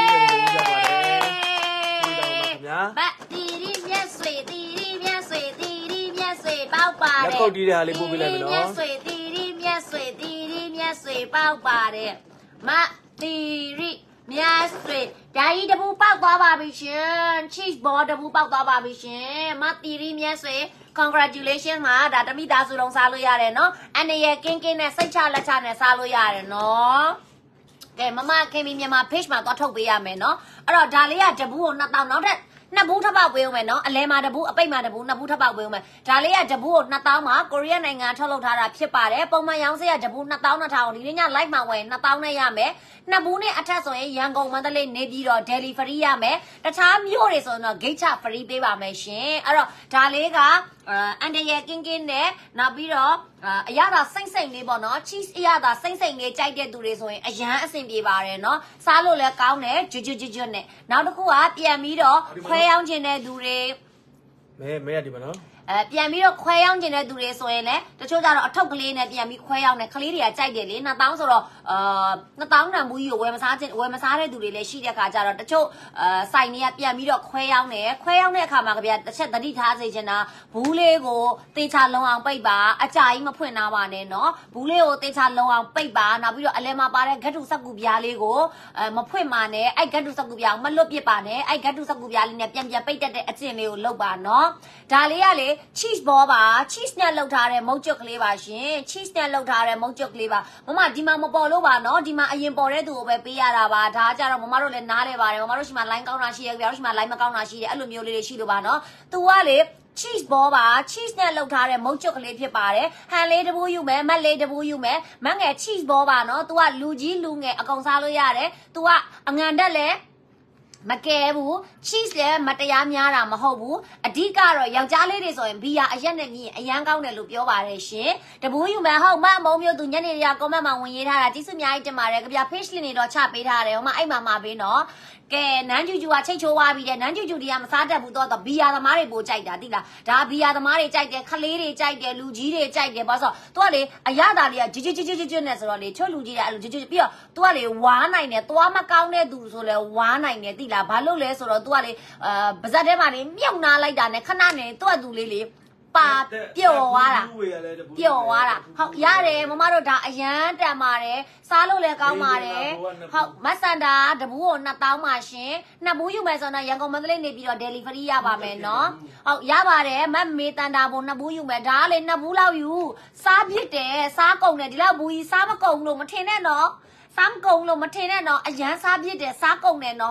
ရွှေတောင်ပါခင်ဗျာမတ်တီရိမျက်ဆွေတီရိမျက်ဆွေတီရိမျက်ဆွေပေါက်ပါတယ်လက်ခုပ်တီးတဲ့ဟာလေးပို့ပေးလိုက်မယ်နော်မျက်ဆွေတီရိမျက်ဆွေတီရိမျက်ဆွေပေါက်ပါတယ်မတ်တီရိမျက်ဆွေဓာကြီးတပူးပေါက်သွားပါပြီရှင် cheese ball တပူးပေါက်သွားပါပြီရှင်မတ်တီရိမျက်ဆွေ congratulation မှာဒါတမိသားစုလုံးစားလို့ရတယ်နော်အနေရကင်းကင်းနဲ့စိတ်ချလက်ချနဲ့စားလို့ရတယ်နော်ကဲမမခင်မီမြန်မာ page မှာသွားထုတ်ပေးရမယ်နော်အဲ့တော့ဒါလေးကတပူးကိုနှစ်တောင်နောက်ထပ်နှစ်ဘူးထပ်ပေါက်ပေးဦးမယ်နော်အလဲမှာတဘူးအပိတ်မှာတဘူးနှစ်ဘူးထပ်ပေါက်ပေးဦးမယ်ဒါလေးကတဘူးကိုနှစ်တောင်းမှာကိုရီးယားနိုင်ငံထုတ်လုပ်ထားတာဖြစ်ပါတယ်ပုံမှန်ရောင်းစရတဘူးနှစ်တောင်းနှစ်ထောင်ဒီနေ့ည live မှာဝင်နှစ်တောင်းနဲ့ရမယ်နှစ်ဘူးနဲ့အထက်ဆိုရင်ရန်ကုန်မန္တလေးနေပြည်တော် delivery ရမယ်တခြားမြို့တွေဆိုရင်တော့ gate charge free ပေးပါမယ်ရှင်အဲ့တော့ဒါလေးကအန်တရယ်ကင်းကင်းနဲ့နောက်ပြီးတော့အရသာစိမ့်စိမ့်လေးပေါ့နော် cheese အရသာစိမ့်စိမ့်လေးကြိုက်တဲ့သူတွေဆိုရင်အရန်အဆင်ပြေပါတယ်နော်စားလို့လည်းကောင်းတယ်ကျွတ်ကျွတ်ကျွတ်ကျွတ်နဲ့နောက်တစ်ခုကပြန်ပြီးတော့ခွဲရောင်းခြင်းတဲ့သူတွေမဲမဲရဒီမနော်အဲပြန်ပြီးတော့ခွဲရောင်းခြင်းတဲ့သူတွေဆိုရင်လည်းတချို့ကျတော့အထုပ်ကလေးနဲ့ပြန်ပြီးခွဲရောင်းတယ်ကလေးတွေကကြိုက်တယ်လေနှစ်တောင်းဆိုတော့အာနှစ်တောင်းတန်ဘူးကြီးကိုဝယ်မစားခြင်းဝယ်မစားတဲ့သူတွေလည်းရှိတဲ့ခါကျတော့တချို့အာဆိုင်တွေကပြန်ပြီးတော့ခွဲရောင်းတယ်ခွဲရောင်းတဲ့အခါမှာကြပြတစ်ချက်သတိထားစေချင်တာဘူးလေးကိုတေချာလုံအောင်ပိတ်ပါအကြာကြီးမဖွင့်သားပါနဲ့နော်ဘူးလေးကိုတေချာလုံအောင်ပိတ်ပါနောက်ပြီးတော့အလဲမှာပါတဲ့ဂတ်ထုစက်ကူပြားလေးကိုအဲမဖွင့်ပါနဲ့အဲ့ဂတ်ထုစက်ကူပြားကိုမလွတ်ပစ်ပါနဲ့အဲ့ဂတ်ထုစက်ကူပြားလေးနဲ့ပြန်ပြန်ပိတ်တတ်တဲ့အကျင့်လေးကိုလုပ်ပါနော်ဒါလေးကလေ cheese ball ပါ cheese နဲ့လုပ်ထားတဲ့မုတ်ကျွတ်ကလေးပါရှင် cheese နဲ့လုပ်ထားတဲ့မုတ်ကျွတ်ကလေးပါမမဒီမှာမပေါ်လို့ပါနော်ဒီမှာအရင်ပေါ်တဲ့သူကိုပဲပေးရတာပါဒါကြတော့မမတို့လည်းနားလဲပါတယ်မမတို့ရှိမှ line ကောင်းတာရှိတယ်ကြတို့ရှိမှ line မကောင်းတာရှိတယ်အဲ့လိုမျိုးလေးတွေရှိလို့ပါနော်သူကလေ cheese ball ပါ cheese နဲ့လုပ်ထားတဲ့မုတ်ကျွတ်ကလေးဖြစ်ပါတယ်ဟန်လေးတပူးယူမယ်မက်လေးတပူးယူမယ်မငယ် cheese ball ပါနော် तू ကလူကြီးလူငယ်အကုန်စားလို့ရတယ် तू ကအငံတက်လဲမကဲဘူး cheese လည်းမတရားများတာမဟုတ်ဘူးအဓိကတော့ယောက်ျားလေးတွေဆိုရင်ဘီယာအရက်နဲ့မြည်အရန်ကောင်းတယ်လို့ပြောပါတယ်ရှင်တပူးယူမယ်ဟုတ်မအမုံမျိုးသူညနေရ comment မှာဝင်ရေးထားတာကျေးဇူးအများကြီးတင်ပါတယ်ကြပြ page link တွေတော့ချပေးထားတယ်ဟိုမှာအဲ့မှာမှာပေးနော်ကဲနန်းကျူကျူကချိတ်ချိုးသွားပြီတဲ့နန်းကျူကျူဒီကမစားတတ်ဘူးတော့တော့ဘီယာသမားတွေပိုကြိုက်တာသိလားဒါဘီယာသမားတွေကြိုက်တယ်ခလေးတွေကြိုက်တယ်လူကြီးတွေကြိုက်တယ်ဘာလို့ဆိုတော့ तू ကလေအရသာလေးကဂျွတ်ဂျွတ်ဂျွတ်ဂျွတ်နဲ့ဆိုတော့လေချွတ်လူကြီးတွေအဲ့လိုဂျွတ်ဂျွတ်ပြီးတော့ तू ကလေဝါနိုင်တယ်သွားမကောင်းတဲ့သူဆိုလဲဝါနိုင်တယ်သိလားဘာလို့လဲဆိုတော့ तू ကလေအာဗဇက်ထဲမှာနေမြုပ်နာလိုက်တာနဲ့ခဏနဲ့ तू ကသူလေးလေပါပျော်သွားတာပျော်သွားတာဟုတ်ရတယ်မမတို့ဒါအရန်တန်ပါတယ်စားလို့လည်းကောင်းပါတယ်ဟုတ်မဆန်တာတဘူးကိုနှစ်တောင်းပါရှင်နှစ်ဘူးယူမယ်ဆိုတော့ရန်ကုန်မန္တလေးနေပြီးတော့ delivery ရပါမယ်နော်ဟုတ်ရပါတယ်မမေတန်တာဘုံနှစ်ဘူးယူမယ်ဒါကလေနှစ်ဘူးလောက်ယူစားပြစ်တယ်စားကုန်တယ်ဒီလောက်ဘူးကြီးစားမကုန်လို့မထင်နဲ့နော်စားမကုန်လို့မထင်နဲ့နော်အရန်စားပြစ်တယ်စားကုန်တယ်နော်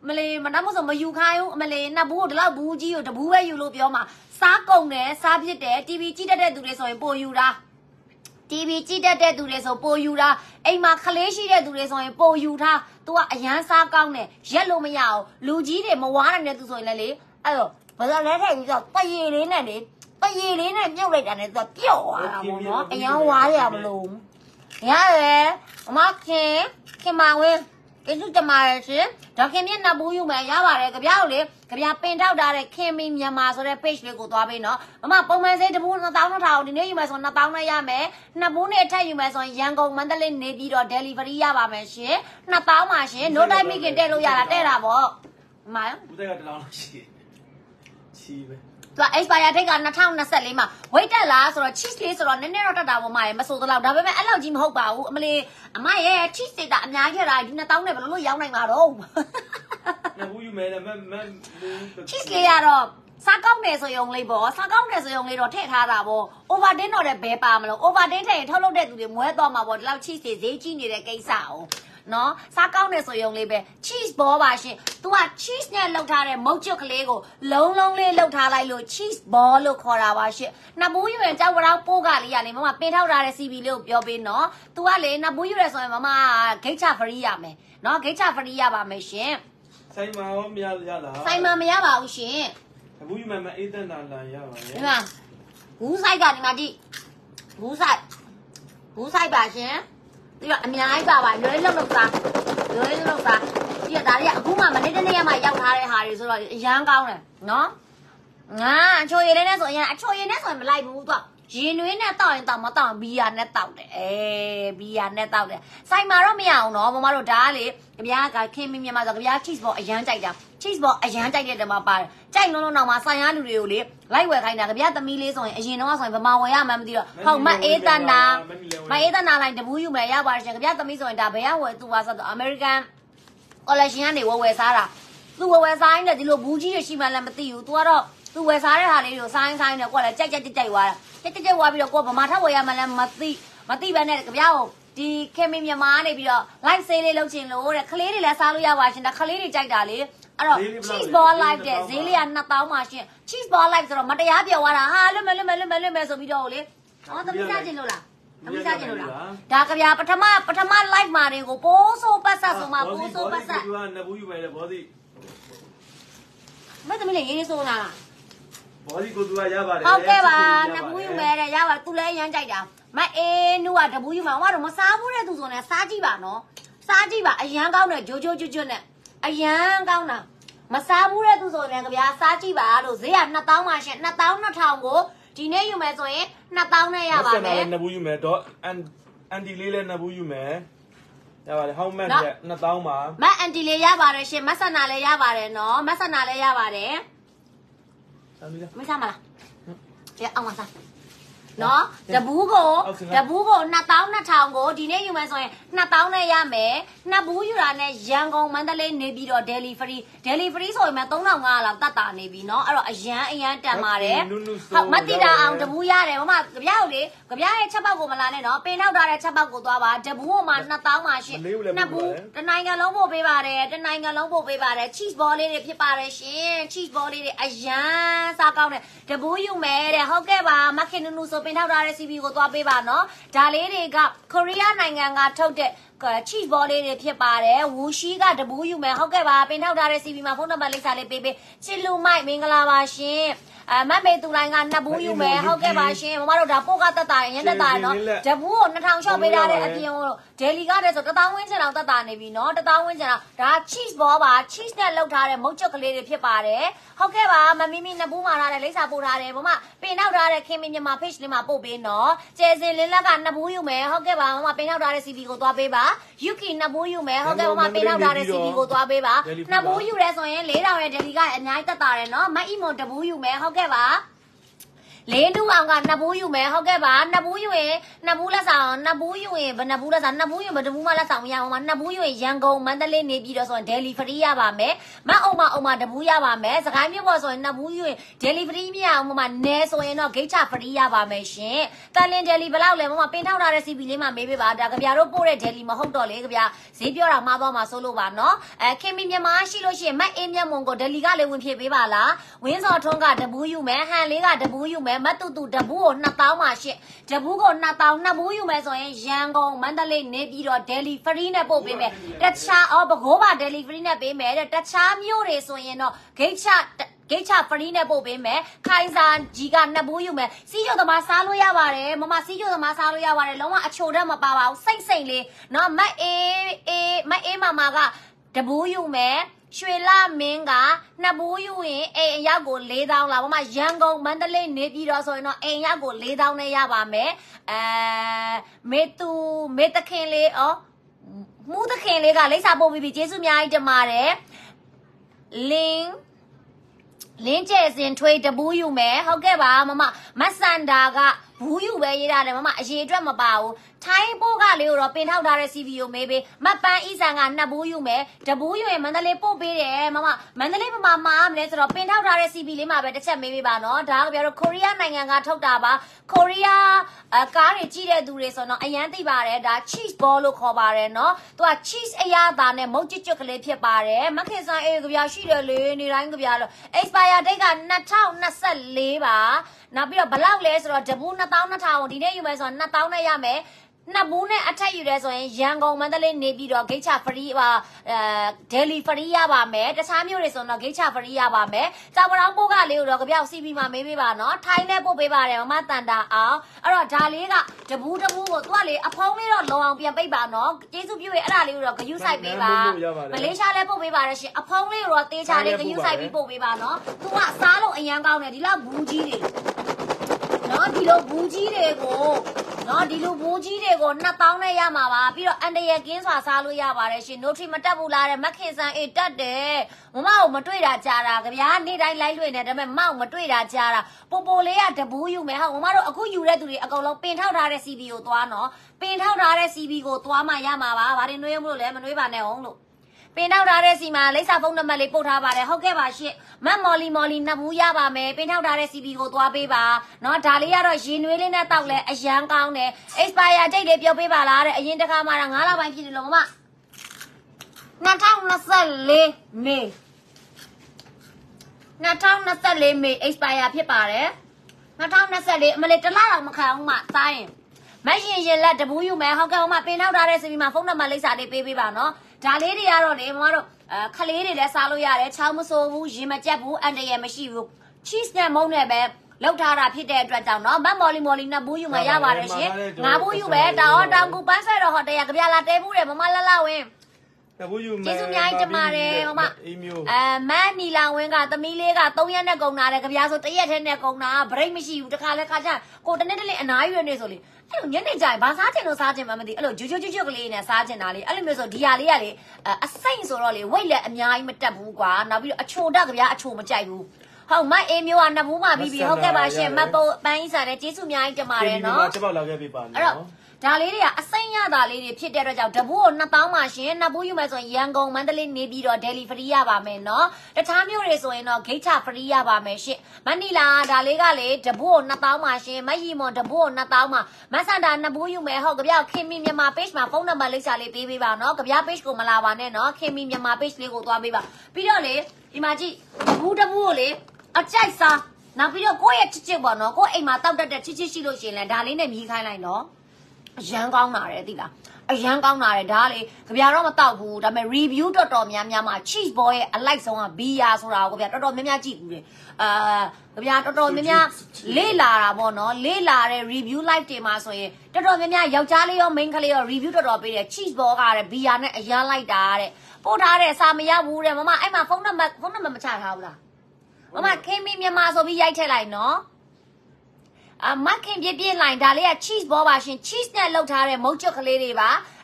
မလေးမနှမဆိုမယူခိုင်းဘူးအမလေးနှစ်ဘူးဒီလောက်ဘူးကြီးကိုတဘူးပဲယူလို့ပြောမှာစားကုန်တယ်စားဖြစ်တယ် တီ ဗီ ကြည့်တတ်တဲ့သူတွေဆိုရင်ပိုယူတာ တီ ဗီ ကြည့်တတ်တဲ့သူတွေဆိုပိုယူတာအိမ်မှာခလေးရှိတဲ့သူတွေဆိုရင်ပိုယူထား तू ကအရန်စားကောင်းတယ်ရက်လို့မရအောင်လူကြီးတွေမဝါးတဲ့သူဆိုရင်လည်းလေအဲ့တော့ဘာသာလဲထိုက်ပြီးတော့ပရေလေးနဲ့လေပရေလေးနဲ့မြုပ်လိုက်တာနဲ့ तू ပျော့သွားတာပေါ့နော်အရန်ဝါးရမလို့ရတယ်အမခင်ခင်မဝင်းကျေးဇူးတင်ပါတယ်ရှင်ဒေါခင်မြင့်နှစ်ဘူးယူမယ်ရပါတယ်ကြပြကိုလေကြပြပင်ထောက်ထားတဲ့ခင်မီမြန်မာဆိုတဲ့ page လေးကိုသွားပေးနော်မမပုံမှန်စေးတဘူးနှစ်သောင်းနှစ်ထောင်ဒီနေ့ယူမယ်ဆိုနှစ်သောင်းနဲ့ရမယ်နှစ်ဘူးနဲ့အထက်ယူမယ်ဆိုရင်ရန်ကုန်မန္တလေးနေပြီးတော့ delivery ရပါမယ်ရှင်နှစ်သောင်းပါရှင် no time မိခင်တက်လို့ရတာတဲ့တာပေါ့မမဦးတိုက်ကတစ်လောင်းလို့ရှိချီပဲသူ expire date ကနှစ်ထောင်နှစ်ဆယ့်လေးမှာ weight တက်လားဆိုတော့ cheese လေးဆိုတော့နည်းနည်းတော့တက်တာပေါ့မရဲ့မဆိုတော့ဒါပေမဲ့အဲ့လောက်ကြီးမဟုတ်ပါဘူးအမလေးအမရဲ့ cheese တွေကအများကြီးရတာဒီနှစ်သောင်းနဲ့ဘယ်လိုလုပ်ရောင်းနိုင်မှာတော့နှစ်ဘူးယူမယ်မမ cheese လေးရတော့စားကောင်းတယ်ဆိုရုံလေးပေါ့စားကောင်းတယ်ဆိုရုံလေးတော့ထည့်ထားတာပေါ့ overdate တော့လည်းဘဲပါမလို့ overdate ထည့်ရင်ထုတ်လုပ်တဲ့သူတွေမွဲတော့မှာပေါ့ဒီလောက် cheese တွေဈေးကြီးနေတဲ့ကိစ္စအောင်နော်စားကောင်းတယ်ဆိုရုံလေးပဲ cheese ball ပါရှင် तू က cheese နဲ့လှုပ်ထားတဲ့မုတ်ကျွတ်ကလေးကိုလုံးလုံးလေးလှုပ်ထားလိုက်လို့ cheese ball လို့ခေါ်တာပါရှင်နှစ်ဘူးယူရင်ကြောက်ဝရောပိုးကလေးကနေမမပင်ထောက်ထားတဲ့ စီ ဗီ လေးကိုပြောပေးနော် तू ကလေနှစ်ဘူးယူရဲဆိုရင်မမဂိတ်ချ free ရမယ်နော်ဂိတ်ချ free ရပါမယ်ရှင်ဆိုင်မှာရောမရရလားဆိုင်မှာမရပါဘူးရှင်နှစ်ဘူးယူမယ်မအေးတန်တာလာရပါလေဒီမှာဘူးဆိုင်ကနေမှကြည့်ဘူးဆိုင်ဘူးဆိုင်ပါရှင်ဒီကအများကြီးပါပါလွဲလုံးလုံးစားလွဲလုံးလုံးစားဒီကဒါတွေကအခုမှမနေ့တနေ့မှရောက်ထားတဲ့ဟာတွေဆိုတော့အရန်ကောင်းတယ်နော်ငါအချိုရည်လေးနဲ့ဆိုရင်အချိုရည်နဲ့ဆိုရင်မလိုက်ဘူးသူကရင်နွေးနဲ့တောက်ရင်တောက်မတောက်ဘီယာနဲ့တောက်တယ်အေးဘီယာနဲ့တောက်တယ်ဆိုင်မှာတော့မရအောင်နော်မမတို့ဒါကလေကြပြားကခင်းမင်းမြန်မာဆိုကြပြား cheese ball အရန်ကြိုက်တာ cheese ball အရန်ကြိုက်တဲ့တမပါတယ်ကြိုက်လုံးလုံးတော့မှဆိုင်ရလူတွေကိုလေလိုက်ဝယ်ခိုင်းတာကြပြားသမီးလေးဆိုရင်အရင်တော့ဆိုရင်ဗမာဝယ်ရမှန်းမသိတော့ဟုတ်မအေးတန်တာမအေးတန်တာလိုက်တဘူးယူမယ်ရပါတယ်ရှင်ကြပြားသမီးဆိုရင်ဒါဘယ်ရဝယ်သူပါဆိုတော့ American collection ကနေဝယ်ဝယ်စားတာသူဝယ်ဝယ်စားရင်လည်းဒီလိုဘူးကြီးရရှိမှလည်းမသိဘူး तू ကတော့သူဝယ်စားတဲ့ဟာလေးတွေကိုဆိုင်းဆိုင်းနဲ့ကိုကလည်းကြိုက်ကြိုက်ကြိုက်ကြိုက်သွားတာကြိုက်ကြိုက်ကြိုက်သွားပြီးတော့ကိုကဗမာထပ်ဝယ်ရမှလည်းမသိမသိပဲနဲ့ကြပြားကိုဒီခင်မင်းမြန်မာကနေပြီးတော့ live sale လေးလုပ်ချင်လို့တဲ့ခလေးတွေလည်းစားလို့ရပါရှင်ဒါခလေးတွေကြိုက်တာလေအဲ့တော့ cheese ball live တဲ့ဈေးလေးကနှစ်သောင်းပါရှင် cheese ball live ဆိုတော့မတရားပြောသွားတာဟာလွတ်မယ်လွတ်မယ်လွတ်မယ်လွတ်မယ်ဆိုပြီးတော့လေဟောသမီးစားချင်လို့လားသမီးစားချင်လို့လားဒါကြပြားပထမပထမ live မှာတွေကိုပိုးဆိုးပတ်ဆက်ဆိုမှပိုးဆိုးပတ်ဆက်ဒီကနှစ်ဘူးယူမယ်လေဘောစီမသမီးလေးရေးရေးဆိုးလာလားဘောစီကိုသူကရပါတယ်ဟုတ်ကဲ့ပါနှစ်ဘူးယူမယ်တဲ့ရပါသူလည်းရမ်းကြိုက်တာမအေးနူကတဘူးယူမှာဟိုကတော့မစားဘူးတဲ့သူဆိုနေစားကြည့်ပါနော်စားကြည့်ပါအရန်ကောင်းတယ်ဂျိုဂျိုကျွတ်ကျွတ်နဲ့အရန်ကောင်းတာမစားဘူးတဲ့သူဆိုနေကြဗျာစားကြည့်ပါလို့ဈေးကနှစ်သောင်းပါရှင်နှစ်သောင်းနှစ်ထောင်ကိုဒီနေ့ယူမယ်ဆိုရင်နှစ်သောင်းနဲ့ရပါမယ်နှစ်ဘူးယူမယ်တော့အန်အန်တီလေးလည်းနှစ်ဘူးယူမယ်ရပါတယ်ဟောင်းမက်ရဲ့နှစ်သောင်းပါမအန်တီလေးရပါတယ်ရှင်မဆန္နာလည်းရပါတယ်နော်မဆန္နာလည်းရပါတယ်မစားမလားကြည့်အောင်မစားနော်တဘူးကိုတဘူးကိုနှစ်သောင်းနှစ်ထောင်ကိုဒီနေ့ယူမယ်ဆိုရင်နှစ်သောင်းနဲ့ရမယ်နှစ်ဘူးယူတာနဲ့ရန်ကုန်မန္တလေးနေပြီးတော့ delivery delivery ဆိုရင်မှသုံးထောင်ငါးရာလောက်တတ်တာနေပြီနော်အဲ့တော့အရန်အရန်တန်ပါတယ်ဟုတ်မတိတာအောင်တဘူးရတယ်မမကြပြားကိုလေကြပြားရဲ့ချက်ပေါက်ကိုမလာနဲ့နော်ပင်နောက်ထားတဲ့ချက်ပေါက်ကိုသွားပါတဘူးကိုမှနှစ်သောင်းပါရှင်နှစ်ဘူးတနိုင်ငံလုံးပို့ပေးပါတယ်တနိုင်ငံလုံးပို့ပေးပါတယ် cheese ball လေးတွေဖြစ်ပါတယ်ရှင် cheese ball လေးတွေအရန်စားကောင်းတယ်တဘူးယူမယ်တဲ့ဟုတ်ကဲ့ပါမခင်နူနူဆိုပင်ထောက်ထားတဲ့ စီ ဗီ ကိုသွားပေးပါနော်ဒါလေးတွေကကိုရီးယားနိုင်ငံကထုတ်တဲ့ cheese ball လေးတွေဖြစ်ပါတယ်ဝူရှိကတဘူးယူမယ်ဟုတ်ကဲ့ပါပင်ထောက်ထားတဲ့ စီ ဗီ မှာဖုန်းနံပါတ်လိပ်စာလေးပေးပေးချစ်လူမိုက်မင်္ဂလာပါရှင်အမမေသူလိုင်းကနှစ်ဘူးယူမယ်ဟုတ်ကဲ့ပါရှင်မမတို့ဒါပို့ကတက်တာရန်တက်တာနော်တဘူးကိုနှစ်ထောင်လျှော့ပေးထားတဲ့အပြင်ကိုဒယ်လီကတည်းဆိုတစ်သောင်းဝန်းကျင်လောက်တက်တာနေပြီနော်တစ်သောင်းဝန်းကျင်လောက်ဒါ cheese ball ပါ cheese နဲ့လုပ်ထားတဲ့မုတ်ကျွတ်ကလေးတွေဖြစ်ပါတယ်ဟုတ်ကဲ့ပါမမီမီနှစ်ဘူးမှာထားတဲ့လိပ်စာပို့ထားတယ်ဘမပင်နောက်ထားတဲ့ခင်မင်းမြန်မာ page လေးမှာပို့ပေးနော်ကျဲစင်လင်းလက်ကနှစ်ဘူးယူမယ်ဟုတ်ကဲ့ပါမမပင်နောက်ထားတဲ့ စီ ဗီ ကိုသွားပေးပါယူကီနှစ်ဘူးယူမယ်ဟုတ်ကဲ့မမပင်နောက်ထားတဲ့ စီ ဗီ ကိုသွားပေးပါနှစ်ဘူးယူရဲဆိုရင်လေးထောင်ရဲ့ဒယ်လီကအများကြီးတက်တာတယ်နော်မအီမွန်တဘူးယူမယ်ဟုတ်ကဲ့ပါလေးတူအောင်ကနှစ်ဘူးယူမယ်ဟုတ်ကဲ့ပါနှစ်ဘူးယူရင်နှစ်ဘူးလက်ဆောင်နှစ်ဘူးယူရင်ဘယ်နှစ်ဘူးလက်ဆောင်နှစ်ဘူးယူဘယ်တစ်ဘူးမှလက်ဆောင်မရအောင်ပါနှစ်ဘူးယူရင်ရန်ကုန်မန္တလေးနေပြည်တော်ဆိုရင် delivery ရပါမယ်မအောင်မအောင်မတဘူးရပါမယ်စကိုင်းမြို့ပေါ်ဆိုရင်နှစ်ဘူးယူရင် delivery မရအောင်မမနဲဆိုရင်တော့ဂိတ်ချ free ရပါမယ်ရှင်တန်လင်း deli ဘယ်လောက်လဲမမပင်ထောက်ထားတဲ့ C P လေးမှာမေးပေးပါဒါကြပြတို့ပို့တဲ့ deli မဟုတ်တော့လေကြပြဈေးပြောတာမှားသွားမှာစိုးလို့ပါနော်အဲခင်မီမြန်မာရှိလို့ရှိရင်မတ်အေးမြတ်မုံကို deli ကလည်းဝင်ဖြည့်ပေးပါလားဝင်းစော်ထွန်းကတဘူးယူမယ်ဟန်လေးကတဘူးယူမယ်မတ်တူတူတဘူးကိုနှစ်သောင်းပါရှင့်တဘူးကိုနှစ်သောင်းနှစ်ဘူးယူမယ်ဆိုရင်ရန်ကုန်မန္တလေးနေပြီးတော့ delivery နဲ့ပို့ပေးမယ်တခြားအော်ဘကိုးပါ delivery နဲ့ပေးမယ်တဲ့တခြားမြို့တွေဆိုရင်တော့ဂိတ်ချဂိတ်ချ free နဲ့ပို့ပေးမယ်ခိုင်စာကြီးကနှစ်ဘူးယူမယ်စီးကျုံသမားစားလို့ရပါတယ်မမစီးကျုံသမားစားလို့ရပါတယ်လုံးဝအချိုတက်မပါပါဘူးစိတ်စိတ်လေးနော်မတ်အေးအေးမတ်အေးမမကတဘူးယူမယ်ရွှေလာမင်းကနှစ်ဘူးယူရင်အိမ်အရောက်ကို၄သောင်းလားမမရန်ကုန်မန္တလေးနေပြည်တော်ဆိုရင်တော့အိမ်ရောက်ကို၄သောင်းနဲ့ရပါမယ်အဲမေသူမေတခင်လေးဩမှုတခင်လေးကလိပ်စာပို့ပြီးပြီကျေးဇူးအများကြီးတင်ပါတယ်လင်းလင်းကျဲစင်ထွေးတဘူးယူမယ်ဟုတ်ကဲ့ပါမမမဆန်ဒါကဘူးယူပဲရေးရတယ်မမအရေးအတွက်မပါဘူးထိုင်းပို့ကလေးကိုတော့ပင်ထောက်ထားတဲ့ C V ကိုမေးပေးမပန်းဤဆန်ကနှစ်ဘူးယူမယ်တဘူးယူရင်မန္တလေးပို့ပေးတယ်မမမန္တလေးပမာမာမလဲဆိုတော့ပင်ထောက်ထားတဲ့ C V လေးမှာပဲတစ်ချက်မေးပေးပါနော်ဒါကပြောတော့ကိုရီးယားနိုင်ငံကထုတ်တာပါကိုရီးယားအကားတွေကြီးတဲ့သူတွေဆိုတော့အရန်သိပါတယ်ဒါ cheese ball လို့ခေါ်ပါတယ်နော်သူက cheese အရသာနဲ့မုတ်ကျွတ်ကျွတ်ကလေးဖြစ်ပါတယ်မခင်ဆိုင်အေးကြပြရှိတယ်လေနေတိုင်းကြပြလို့ expire date ကနှစ်ထောင်နှစ်ဆယ်လေးပါနောက်ပြီးတော့ဘလောက်လဲဆိုတော့တဘူးနှစ်သောင်းနှစ်ထောင်ဒီနေ့ယူမယ်ဆိုတော့နှစ်သောင်းနဲ့ရမယ်နှစ်ဘူးနဲ့အထက်ယူရဲဆိုရင်ရန်ကုန်မန္တလေးနေပြီးတော့ဂိတ်ချ free ပါအဲ daily free ရပါမယ်တခြားမျိုးတွေဆိုတော့ဂိတ်ချ free ရပါမယ်ကြောင်ပတောင်းပို့ကလေးကိုတော့ကြပြောက် C P မှာမေးပေးပါနော်ထိုင်းနဲ့ပို့ပေးပါတယ်မမတန်တာအောင်အဲ့တော့ဒါလေးကတဘူးတဘူးကိုသူကလေအဖုံးလေးတော့လုံအောင်ပြန်ပိတ်ပါနော်ကျေးဇူးပြုရအဲ့ဒါလေးကိုတော့ဂယူးဆိုင်ပေးပါမလေးရှားလည်းပို့ပေးပါတယ်ရှင်အဖုံးလေးကိုတော့တေးချလေးဂယူးဆိုင်ပြီးပို့ပေးပါနော်သူကစားလို့အရန်ကောင်းတယ်ဒီလောက်ဘူးကြီးတွေနော်ဒီလိုဘူးကြီးတွေကိုနော်ဒီလိုဘူးကြီးတွေကိုနှစ်သောင်းနဲ့ရမှာပါပြီးတော့အန်တရကင်းစွာစားလို့ရပါတယ်ရှင်နိုထရီမတက်ဘူးလားတဲ့မခင်ဆန်အေးတက်တယ်မမကိုမတွေ့တာကြားတာကြဗျာနေ့တိုင်းလိုက်လွှင့်နေတယ်ဒါပေမဲ့မောက်မတွေ့တာကြားတာပိုပိုလေးကတဘူးယူမယ်ဟုတ်မမတို့အခုယူတဲ့သူတွေအကုန်လုံးပင်ထောက်ထားတဲ့ C V ကိုသွားနော်ပင်ထောက်ထားတဲ့ C V ကိုသွားမှရမှာပါဘာတွေနှွေးမလို့လဲမနှွေးပါနဲ့အောင်လို့ပင်ထောက်ထားတဲ့စီမှာလိပ်စာဖုန်းနံပါတ်လေးပို့ထားပါတယ်ဟုတ်ကဲ့ပါရှင့်မတ်မော်လီမော်လီနှစ်ဘူးရပါမယ်ပင်ထောက်ထားတဲ့ C V ကိုသွားပေးပါเนาะဒါလေးကတော့ရေနွေးလေးနဲ့တောက်လဲအရန်ကောင်းတယ် expire date လေးပြောပေးပါလားတဲ့အရင်တစ်ခါမှတော့ငါးလပိုင်းဖြစ်တယ်လို့မမနှစ်ထောင်နှစ်ဆယ်လေးမေနှစ်ထောင်နှစ်ဆယ်လေးမေ expire ဖြစ်ပါတယ်နှစ်ထောင်နှစ်ဆယ်လေးအမလေးတစ်လတော့မခံအောင်မစားရင်မရှင်ရင်လက်တဘူးယူမယ်ဟုတ်ကဲ့မမပင်ထောက်ထားတဲ့ C V မှာဖုန်းနံပါတ်လိပ်စာလေးပေးပေးပါเนาะဒါလေးတွေကတော့လေမမတို့အဲခလေးတွေလည်းစားလို့ရတယ်ချောင်းမဆိုးဘူးရင်မကြက်ဘူးအန်တရယ်မရှိဘူး cheese နဲ့မုန်းနဲ့ပဲလောက်ထားတာဖြစ်တဲ့အတွက်ကြောင့်เนาะမတ်မော်လီမော်လီနှစ်ဘူးယူမှရပါတယ်ရှင်ငါးဘူးယူပဲတောင်တောင်ကူပန်းဆွဲတော့ဟောတရားကြပြလာတဲဘူးတယ်မမလလဝင်းတဘူးယူမယ်ကျေးဇူးအများကြီးတင်ပါတယ်မမအေးမျိုးအဲမန်းနီလာဝင်းကသမီးလေးကသုံးရက်နဲ့ကုန်တာတဲ့ကြပြဆိုတစ်ရက်ထဲနဲ့ကုန်တာဘရိတ်မရှိဘူးတခါလဲခါကျကိုတနေ့တနေ့အနားယူနေဆိုလေအဲ့လိုညနေကျရင်ဘာစားချင်လို့စားချင်မှမသိအဲ့လိုဂျွတ်ဂျွတ်ဂျွတ်ကလေးနဲ့စားချင်တာလေအဲ့လိုမျိုးဆိုဒီဟာလေးကလေအစိမ့်ဆိုတော့လေဝိတ်လည်းအများကြီးမတက်ဘူးကွာနောက်ပြီးတော့အချိုတက်ကြပြအချိုမကြိုက်ဘူးဟုတ်မအေးမျိုးကနှစ်ဘူးမှပြီးပြီဟုတ်ကဲ့ပါရှင်မပုတ်ပန်းကြီးစားတဲ့ကျေးဇူးအများကြီးတင်ပါတယ်နော်ချက်ပေါက်လာခဲ့ပြီပါနော်အဲ့တော့ဒါလေးတွေကအစိမ့်ရတာလေးတွေဖြစ်တဲ့အတွက်ကြောင့်တဘူးကိုနှစ်သောင်းမှရှင်နှစ်ဘူးယူမယ်ဆိုရင်ရန်ကုန်မန္တလေးနေပြီးတော့ delivery ရပါမယ်နော်တခြားမျိုးတွေဆိုရင်တော့ဂိတ်ချ free ရပါမယ်ရှင်မနီလာဒါလေးကလေတဘူးကိုနှစ်သောင်းမှရှင်မယီမွန်တဘူးကိုနှစ်သောင်းမှမဆန်တာနှစ်ဘူးယူမယ်ဟုတ်ကြပြခင်မီမြန်မာ page မှာဖုန်းနံပါတ်လိပ်စာလေးပေးပေးပါနော်ကြပြ page ကိုမလာပါနဲ့နော်ခင်မီမြန်မာ page လေးကိုသွားပေးပါပြီးတော့လေဒီမှာကြည့်တဘူးတဘူးကိုလေအကြိုက်စားနောက်ပြီးတော့ကိုယ့်ရဲ့ချစ်ချစ်ပေါ့နော်ကိုယ့်အိမ်မှာတောက်တက်တဲ့ချစ်ချစ်ရှိလို့ရှိရင်လည်းဒါလေးနဲ့မြည်ခိုင်းလိုက်နော်အရန်ကောင်းတာတယ်သိလားအရန်ကောင်းတာတယ်ဒါလေကြပြတော့မတောက်ဘူးဒါပေမဲ့ review တော်တော်များများမှာ cheese ball ရဲ့အလိုက်ဆုံးက beer ဆိုတာကိုကြပြတော်တော်များများကြည့်ဘူးလေအာကြပြတော်တော်များများလေ့လာတာပေါ့နော်လေ့လာတဲ့ review live တွေမှာဆိုရင်တော်တော်များများယောက်ျားလေးရော main ကလေးရော review တော်တော်ပေးတယ် cheese ball ကတဲ့ beer နဲ့အရန်လိုက်တာတဲ့ပို့ထားတဲ့စာမရဘူးတဲ့မမအဲ့မှာဖုန်းနံပါတ်ဖုန်းနံပါတ်မချထားဘူးလားမမခင်မီမြန်မာဆိုပြီးရိုက်ထည့်လိုက်နော်အမခင်ပြပြလိုက်ဒါလေးက cheese ball ပါရှင် cheese နဲ့လုပ်ထားတဲ့မုတ်ကျွတ်ကလေးတွေပါ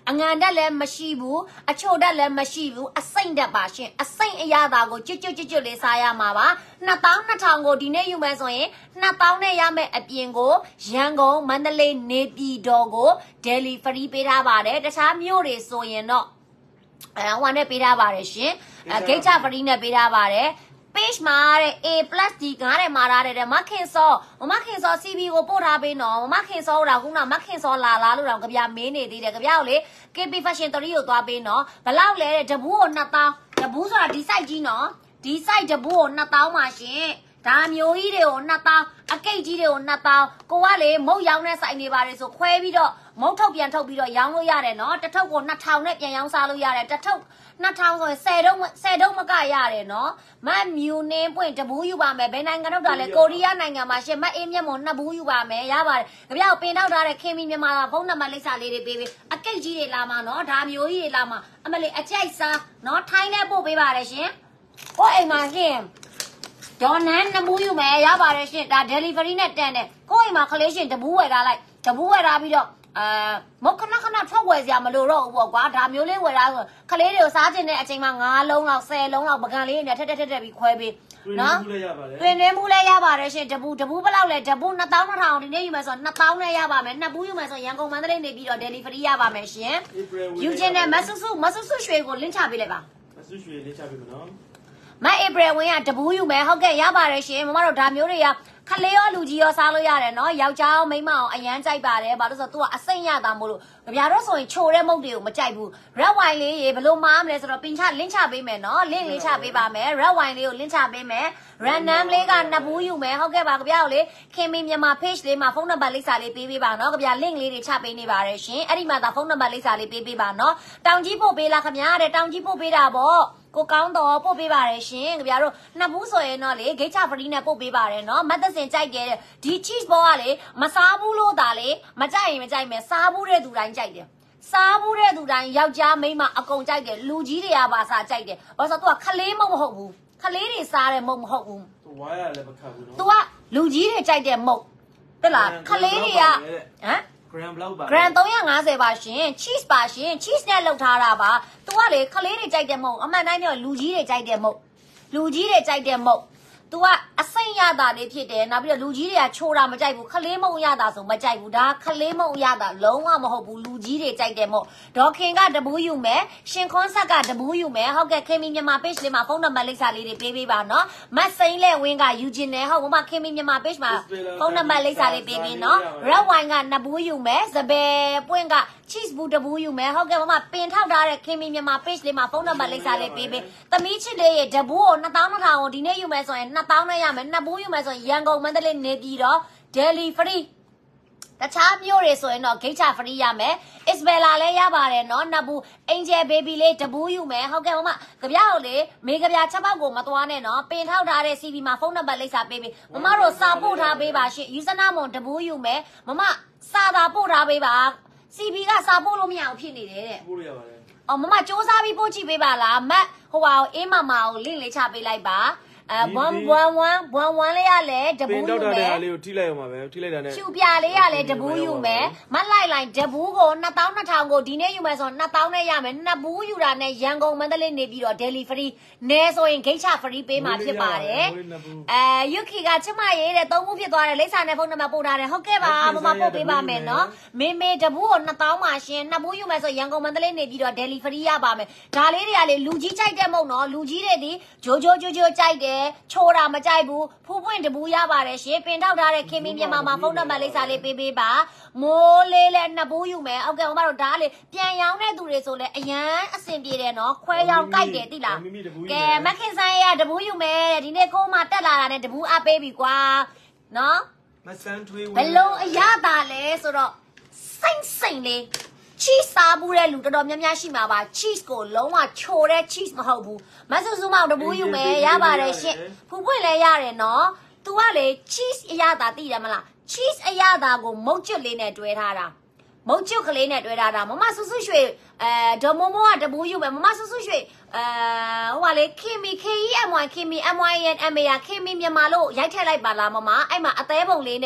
အငံတက်လည်းမရှိဘူးအချိုတက်လည်းမရှိဘူးအစိမ့်တက်ပါရှင်အစိမ့်အရသာကိုကျွတ်ကျွတ်ကျွတ်ကျွတ်လေးစားရမှာပါနှစ်သောင်းနှစ်ထောင်ကိုဒီနေ့ယူမယ်ဆိုရင်နှစ်သောင်းနဲ့ရမယ်အပြင်ကိုရန်ကုန်မန္တလေးနေပြည်တော်ကို delivery ပေးထားပါတယ်တခြားမြို့တွေဆိုရင်တော့အဲဟိုနဲ့ပေးထားပါတယ်ရှင်အဲ gate free နဲ့ပေးထားပါတယ် page မှာတဲ့ A plus D ကားတဲ့မှာထားတဲ့မခင်စောမခင်စော C B ကိုပို့ထားပေးနော်မခင်စောတော့ခုနမခင်စောလာလားလို့တော့ကြပြမင်းနေသေးတယ်ကြပြကိုလေ K P Fashion တရီကိုသွားပေးနော်ဘလောက်လဲတဲ့တဘူးကိုနှစ်သောင်းတဘူးဆိုတာဒီ site ကြီးနော်ဒီ site တဘူးကိုနှစ်သောင်းပါရှင်ဒါမျိုးကြီးတွေကိုနှစ်သောင်းအကိတ်ကြီးတွေကိုနှစ်သောင်းကိုကလေမုတ်ရောင်းတဲ့ site နေပါတယ်ဆိုခွဲပြီးတော့မုတ်ထုတ်ပြန်ထုတ်ပြီးတော့ရောင်းလို့ရတယ်နော်တစ်ထုပ်ကိုနှစ်ထောင်နဲ့ပြန်ရောင်းစားလို့ရတယ်တစ်ထုပ်နှစ်ထောင်ဆိုရင်ဆယ်တုံးဆယ်တုံးမကရတယ်နော်မတ်မြူနင်းပွင့်တဘူးယူပါမယ်ဘယ်နိုင်ငံထုတ်တာလဲကိုရီးယားနိုင်ငံမှာရှင်မတ်အေးမျက်မှောင်နှစ်ဘူးယူပါမယ်ရပါတယ်ကြပြပင်ထောက်ထားတဲ့ခင်မီမြန်မာဖုန်းနံပါတ်လိပ်စာလေးတွေပေးပေးအကိတ်ကြီးတွေလာမှာနော်ဒါမျိုးကြီးတွေလာမှာအမလေးအကြိုက်စားနော်ထိုင်းနဲ့ပို့ပေးပါတယ်ရှင်ဟိုအိမ်မှာရှင်ဒေါ်နန်းနှစ်ဘူးယူမယ်ရပါတယ်ရှင်ဒါ delivery နဲ့တန်တယ်ကိုအိမ်မှာခလေးရှင်တဘူးဝယ်ထားလိုက်တဘူးဝယ်ထားပြီးတော့အာမခဏခဏထွက်ဝယ်စရာမလိုတော့ဘူးပေါ့ကွာဒါမျိုးလေးဝယ်ထားဆိုခလေးတွေကိုစားချင်တဲ့အချိန်မှာနင်းလုံးလောက်ဆယ်လုံးလောက်ပကံလေးနဲ့ထက်ထက်ထက်ထက်ပြီးခွဲပေးနော်တွင်တွင်မှုလည်းရပါတယ်ရှင်တပူတပူဘယ်လောက်လဲတပူနှစ်သောင်းနှစ်ထောင်ဒီနေ့ယူမယ်ဆိုနှစ်သောင်းနဲ့ရပါမယ်နှစ်ဘူးယူမယ်ဆိုရန်ကုန်မန္တလေးနေပြီးတော့ delivery ရပါမယ်ရှင်ယူခြင်းနဲ့မဆူဆူမဆူဆူရွှေကိုလင့်ချပေးလိုက်ပါမဆူရွှေလင့်ချပေးမနော်မဧပြီဝင်းကတပူယူမယ်ဟုတ်ကဲ့ရပါတယ်ရှင်မမတို့ဒါမျိုးတွေကခလေးရောလူကြီးရောစားလို့ရတယ်နော်ယောက်ျားရောမိန်းမအောင်အရန်ကြိုက်ပါတယ်ဘာလို့ဆိုတော့ तू ကအစိမ့်ရတာမို့လို့ကြပြတော့ဆိုရင်ချိုတဲ့မုတ်တွေကိုမကြိုက်ဘူး red wine လေးရေဘလို့မားမလဲဆိုတော့ပင်ချလင်းချပေးမယ်နော်လင်းလေးချပေးပါမယ် red wine လေးကိုလင်းချပေးမယ် random လေးကနှစ်ဘူးယူမယ်ဟုတ်ကဲ့ပါကြပြကိုလေခင်မင်းမြန်မာ page လေးမှာဖုန်းနံပါတ်လိပ်စာလေးပေးပေးပါနော်ကြပြ link လေးတွေချပေးနေပါတယ်ရှင်အဲ့ဒီမှာဒါဖုန်းနံပါတ်လိပ်စာလေးပေးပေးပါနော်တောင်ကြီးပို့ပေးလားခင်ဗျာတဲ့တောင်ကြီးပို့ပေးတာပေါ့ကိုကောင်းတော့ပို့ပေးပါတယ်ရှင်ကြပြတို့နှစ်ဘူးဆိုရင်တော့လေဂိတ်ချဖရီနဲ့ပို့ပေးပါတယ်နော်မတ်သစင်ကြိုက်တယ်ဒီ cheese ball ကလေမစားဘူးလို့ဒါလေမကြိုက်ရင်မကြိုက်မယ်စားဘူးတဲ့သူတိုင်းကြိုက်တယ်စားဘူးတဲ့သူတိုင်းယောက်ျားမိန်းမအကုန်ကြိုက်တယ်လူကြီးတွေကပါစားကြိုက်တယ်ဘာလို့ဆိုတော့ तू ကခလေးမဟုတ်ဘူးခလေးတွေစားတယ်မဟုတ်မဟုတ်ဘူး तू ဝါရလည်းမခတ်ဘူးနော် तू ကလူကြီးတွေကြိုက်တယ်မဟုတ်ဟုတ်လားခလေးတွေကဟမ် gram ဘလောက်ပါ gram သုံးရာငါးဆယ်ပါရှင် cheese ပါရှင် cheese နဲ့လုပ်ထားတာပါ तू ကလေခလေးတွေကြိုက်တယ်မဟုတ်အမှန်တိုင်းပြောလူကြီးတွေကြိုက်တယ်မဟုတ်လူကြီးတွေကြိုက်တယ်မဟုတ် तू ကအစိမ့်ရတာလေးဖြစ်တယ်နောက်ပြီးတော့လူကြီးတွေကချိုးတာမကြိုက်ဘူးခလေးမုံရတာဆိုမကြိုက်ဘူးဒါခလေးမုံရတာလုံးဝမဟုတ်ဘူးလူကြီးတွေကြိုက်တယ်မဟုတ်ဒေါ်ခင်ကတဘူးယူမယ်ရှင်ခွန်းဆက်ကတဘူးယူမယ်ဟုတ်ကဲ့ခင်မီမြန်မာ page လေးမှာဖုန်းနံပါတ်လိပ်စာလေးတွေပေးပေးပါနော်မတ်စိမ့်လဲဝင်းကယူခြင်းနဲ့ဟုတ်မမခင်မီမြန်မာ page မှာဖုန်းနံပါတ်လိပ်စာလေးပေးပေးနော် red wine ကနှစ်ဘူးယူမယ်စပယ်ပွင့်က cheese ဘူးတဘူးယူမယ်ဟုတ်ကဲ့မမပင်ထောက်ထားတဲ့ခင်မီမြန်မာ page လေးမှာဖုန်းနံပါတ်လိပ်စာလေးပေးပေးသမီးချစ်လေးရဲ့တဘူးကိုနှစ်သောင်းနှစ်ထောင်ကိုဒီနေ့ယူမယ်ဆိုရင်နှစ်သောင်းနဲ့ရမယ်နှစ်ဘူးယူမယ်ဆိုရင်ရန်ကုန်မန္တလေးနေပြည်တော် Delhi free တခြားမြို့တွေဆိုရင်တော့ gate free ရမယ် Isabella လည်းရပါတယ်နော်နှစ်ဘူး Angel baby လေးတဘူးယူမယ်ဟုတ်ကဲ့မမကြပြကိုလေမေကြပြချက်ပေါက်ကိုမသွားနဲ့နော်ပင်ထောက်ထားတဲ့ C V မှာဖုန်းနံပါတ်လိပ်စာပေးပေးမမတို့စာပို့ထားပေးပါရှင် username မွန်တဘူးယူမယ်မမစာသာပို့ထားပေးပါ C V ကစာပို့လို့မရအောင်ဖြစ်နေတယ်တဲ့ပို့ရပါတယ်အော်မမစူးစမ်းပြီးပို့ကြည့်ပေးပါလားမတ်ဟိုဟာအေးမမကို link လေးချပေးလိုက်ပါအဲone one one one oneလေးရလဲတဘူးယူမယ်ပင်တောက်တာလေးကိုထိလိုက်အောင်ပါပဲထိလိုက်တာနဲ့ဖြူပြလေးရလဲတဘူးယူမယ်မလိုက်လိုက်တဘူးကိုနှစ်သောင်းနှစ်ထောင်ကိုဒီနေ့ယူမယ်ဆိုနှစ်သောင်းနဲ့ရမယ်နှစ်ဘူးယူတာနဲ့ရန်ကုန်မန္တလေးနေပြီးတော့ Delhi free နဲဆိုရင်ဂိတ်ချ free ပေးမှာဖြစ်ပါတယ်အဲယူခီကချမရေးတဲ့သုံးဘူးဖြစ်သွားတယ်လိပ်စာနဲ့ဖုန်းနံပါတ်ပို့ထားတယ်ဟုတ်ကဲ့ပါမမပို့ပေးပါမယ်နော်မေမေတဘူးကိုနှစ်သောင်းပါရှင်နှစ်ဘူးယူမယ်ဆိုရန်ကုန်မန္တလေးနေပြီးတော့ Delhi free ရပါမယ်ဒါလေးတွေကလေလူကြီးကြိုက်တဲ့မဟုတ်နော်လူကြီးတွေဒီဂျိုဂျိုဂျိုဂျိုကြိုက်တယ်ချိုးတာမကြိုက်ဘူးဖူးပွင့်တဘူးရပါတယ်ရှင်ပင်ထောက်ထားတဲ့ခင်မင်းမြန်မာမှာဖုန်းနံပါတ်လိပ်စာလေးပေးပေးပါမိုးလေးလည်းနှစ်ဘူးယူမယ်ဟုတ်ကဲ့မမတို့ဒါလေပြန်ရောင်းတဲ့သူတွေဆိုလဲအရန်အဆင်ပြေတယ်နော်ခွဲရောင်းကြိုက်တယ်သိလားကဲမခင်ဆိုင်ရတဘူးယူမယ်ဒီနေ့ကိုမှတက်လာတာနဲ့တဘူးအပေးပြီကွာနော်မဆန်းထွေးဘလုံးအရသာလဲဆိုတော့စိမ့်စိမ့်လေး cheese စားဘူးတဲ့လူတော်တော်များများရှိမှာပါ cheese ကိုလုံးဝချိုတဲ့ cheese မဟုတ်ဘူးမဆူဆူမောင်တဘူးယူမယ်ရပါတယ်ရှင်ဖူးပွင့်လဲရတယ်နော် तू ကလေ cheese အရသာသိတယ်မလား cheese အရသာကိုမုတ်ကျွတ်လေးနဲ့တွဲထားတာမုတ်ကျွတ်ကလေးနဲ့တွဲထားတာမမဆူဆူရွှေအဲဒေါ်မိုမိုကတဘူးယူမယ်မမဆူဆူရွှေအဲဟိုကလေခင်မီ K E M Y ခင်မီ M Y N M A ခင်မီမြန်မာလို့ရိုက်ထည့်လိုက်ပါလားမမအဲ့မှာအသေးပုံလေးနဲ့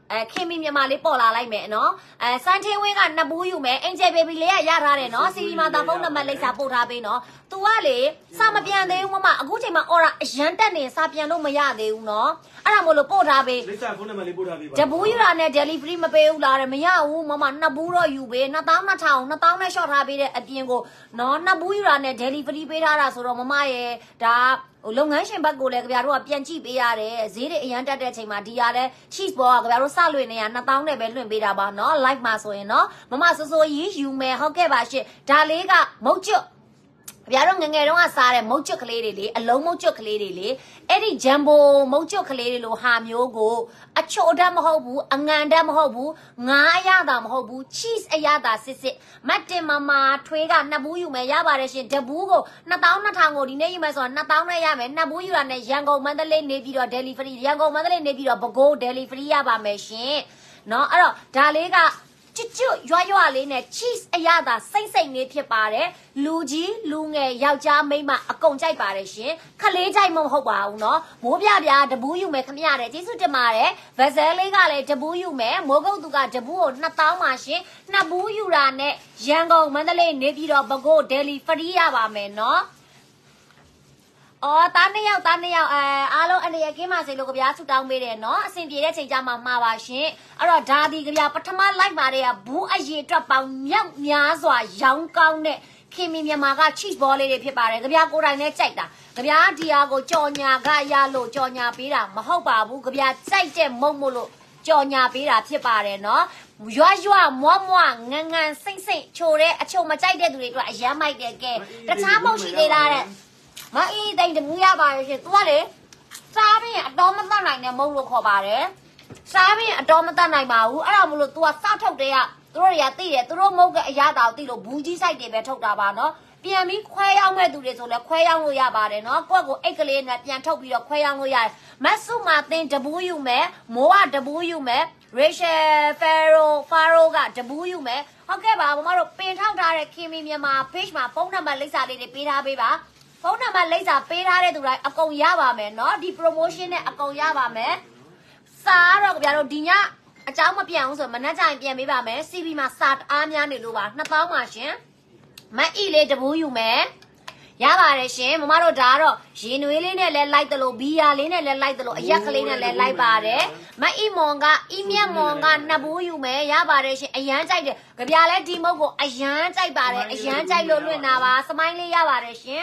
အဲခင်မီမြန်မာလေးပေါ်လာလိုက်မယ်နော်အဲစန်ချင်းဝင်းကနှစ်ဘူးယူမယ်အင်ဂျယ်ဘေဘီလေးကရထားတယ်နော်စီဒီမှာတာဖုန်းနံပါတ်လိပ်စာပို့ထားပေးနော်သူကလေစာမပြန်သေးဘူးမမအခုချိန်မှာအော်ရာအရန်တက်နေစာပြန်လို့မရသေးဘူးနော်အဲ့ဒါမို့လို့ပို့ထားပေးလိပ်စာဖုန်းနံပါတ်လေးပို့ထားပေးပါတဘူးယူတာနဲ့ delivery မပေးဘူးလားမရဘူးမမနှစ်ဘူးတော့ယူပေးနှစ်သောင်းနှစ်ထောင်နှစ်သောင်းနဲ့ short ထားပေးတဲ့အပြင်ကိုနော်နှစ်ဘူးယူတာနဲ့ delivery ပေးထားတာဆိုတော့မမရဲ့ဒါလုပ်ငန်းရှင်ဘက်ကိုလည်းကြပြတို့ကပြန်ကြည့်ပေးရတယ်ဈေးတွေအရန်တက်တဲ့ချိန်မှာဒီရလဲ cheese ဘောကကြပြတို့စလွှင့်နေရနှစ်သောင်းနဲ့ပဲလွှင့်ပေးတာပါနော် live မှာဆိုရင်နော်မမစိုးစိုးကြီးယူမယ်ဟုတ်ကဲ့ပါရှင်ဒါလေးကမုတ်ကျွတ်ဗျာတော့ငငယ်တုန်းကစားတဲ့မုတ်ကျွတ်ကလေးတွေလေအလုံးမုတ်ကျွတ်ကလေးတွေလေအဲ့ဒီဂျမ်ဘိုမုတ်ကျွတ်ကလေးတွေလိုဟာမျိုးကိုအချိုတတ်မဟုတ်ဘူးအငံတတ်မဟုတ်ဘူးငါးအရသာမဟုတ်ဘူး cheese အရသာစစ်စစ်မတ်တင်မမာထွေးကနှစ်ဘူးယူမယ်ရပါတယ်ရှင်တဘူးကိုနှစ်သောင်းနှစ်ထောင်ကိုဒီနေ့ယူမယ်ဆိုတော့နှစ်သောင်းနဲ့ရမယ်နှစ်ဘူးယူတာနဲ့ရန်ကုန်မန္တလေးနေပြီးတော့ delivery ရန်ကုန်မန္တလေးနေပြီးတော့ပဲခူး delivery ရပါမယ်ရှင်နော်အဲ့တော့ဒါလေးကကျွတ်ကျွတ်ရွရွလေးနဲ့ cheese အရသာစိမ့်စိမ့်လေးဖြစ်ပါတယ်လူကြီးလူငယ်ယောက်ျားမိန်းမအကုန်ကြိုက်ပါတယ်ရှင်ခလေးကြိုက်မဟုတ်ပါဘူးเนาะမိုးပြပြတဘူးယူမယ်ခမရတဲ့ကျေးဇူးတင်ပါတယ်ဗဇယ်လေးကလည်းတဘူးယူမယ်မိုးကုတ်သူကတဘူးကိုနှစ်သောင်းပါရှင်နှစ်ဘူးယူတာနဲ့ရန်ကုန်မန္တလေးနေပြီးတော့ပဲခူး delivery ရပါမယ်เนาะအော်တားနှစ်ယောက်တားနှစ်ယောက်အဲအားလုံးအနေရကင်းပါစေလို့ကြပြားဆူတောင်းပေးတယ်နော်အဆင်ပြေတဲ့ချိန်ကြမှာမှာပါရှင်အဲ့တော့ဒါဒီကြပြားပထမ like ပါတဲ့ကဘူးအရေအတွက်ပေါင်းမြောက်များစွာရောင်းကောင်းတဲ့ခင်မီမြန်မာက cheese ball လေးတွေဖြစ်ပါတယ်ကြပြားကိုယ်တိုင်နဲ့ကြိုက်တာကြပြားဒီဟာကိုကြော်ညာကရလို့ကြော်ညာပေးတာမဟုတ်ပါဘူးကြပြားကြိုက်တဲ့မုံမို့လို့ကြော်ညာပေးတာဖြစ်ပါတယ်နော်ရွာရွာမွားမွားငန်ငန်စိမ့်စိမ့်ချိုတဲ့အချိုမကြိုက်တဲ့သူတွေအတွက်အရမ်းမိုက်တယ်ကဲတခြားမဟုတ်ရှိသေးလားတဲ့မအေးတိုင်းတမူရပါရဲ့ရှင်သူကလေစားပြီးအတော်မတတ်နိုင်တဲ့မုံလို့ခေါ်ပါတယ်စားပြီးအတော်မတတ်နိုင်ပါဘူးအဲ့ဒါမလို့ तू ကစထုတ်တဲ့ကသူတို့တွေကသိတယ်သူတို့မဟုတ်ကအရာတောင်သိလို့ဘူးကြီးဆိုင်တွေပဲထုတ်တာပါနော်ပြန်ပြီးခွဲရောက်မဲ့သူတွေဆိုလဲခွဲရောက်လို့ရပါတယ်နော်ကိုယ့်ကိုအိတ်ကလေးနဲ့ပြန်ထုတ်ပြီးတော့ခွဲရောက်လို့ရတယ်မဆုမာသင်တဘူးယူမယ်မိုးကတဘူးယူမယ်ရေရှယ်ဖယ်ရိုဖာရိုကတဘူးယူမယ်ဟုတ်ကဲ့ပါမမတို့ပင်ထောက်ထားတဲ့ခင်မီမြန်မာ page မှာဖုန်းနံပါတ်လိပ်စာလေးတွေပေးထားပေးပါဖုန်းနံပါတ်လိပ်စာပေးထားတဲ့သူတိုင်းအကုန်ရပါမယ်เนาะဒီ promotion နဲ့အကုန်ရပါမယ်စာတော့ကြပြတော့ဒီညအเจ้าမပြန်ဘူးဆိုမနှက်ကြရင်ပြန်ပေးပါမယ် စီ ဗီ မှာစာတအားများနေလို့ပါနှစ်သောင်းပါရှင်မအီလေးတဘူးယူမယ်ရပါတယ်ရှင်မမတို့ဒါကတော့ရင်နွေးလေးနဲ့လည်းလိုက်တယ်လို့ဘီယာလေးနဲ့လည်းလိုက်တယ်လို့အရက်ကလေးနဲ့လည်းလိုက်ပါတယ်မအီမွန်ကအီမြတ်မွန်ကနှစ်ဘူးယူမယ်ရပါတယ်ရှင်အရန်ကြိုက်တယ်ကြပြလဲဒီမုတ်ကိုအရန်ကြိုက်ပါတယ်အရန်ကြိုက်လို့လွင့်တာပါစမိုင်းလေးရပါတယ်ရှင်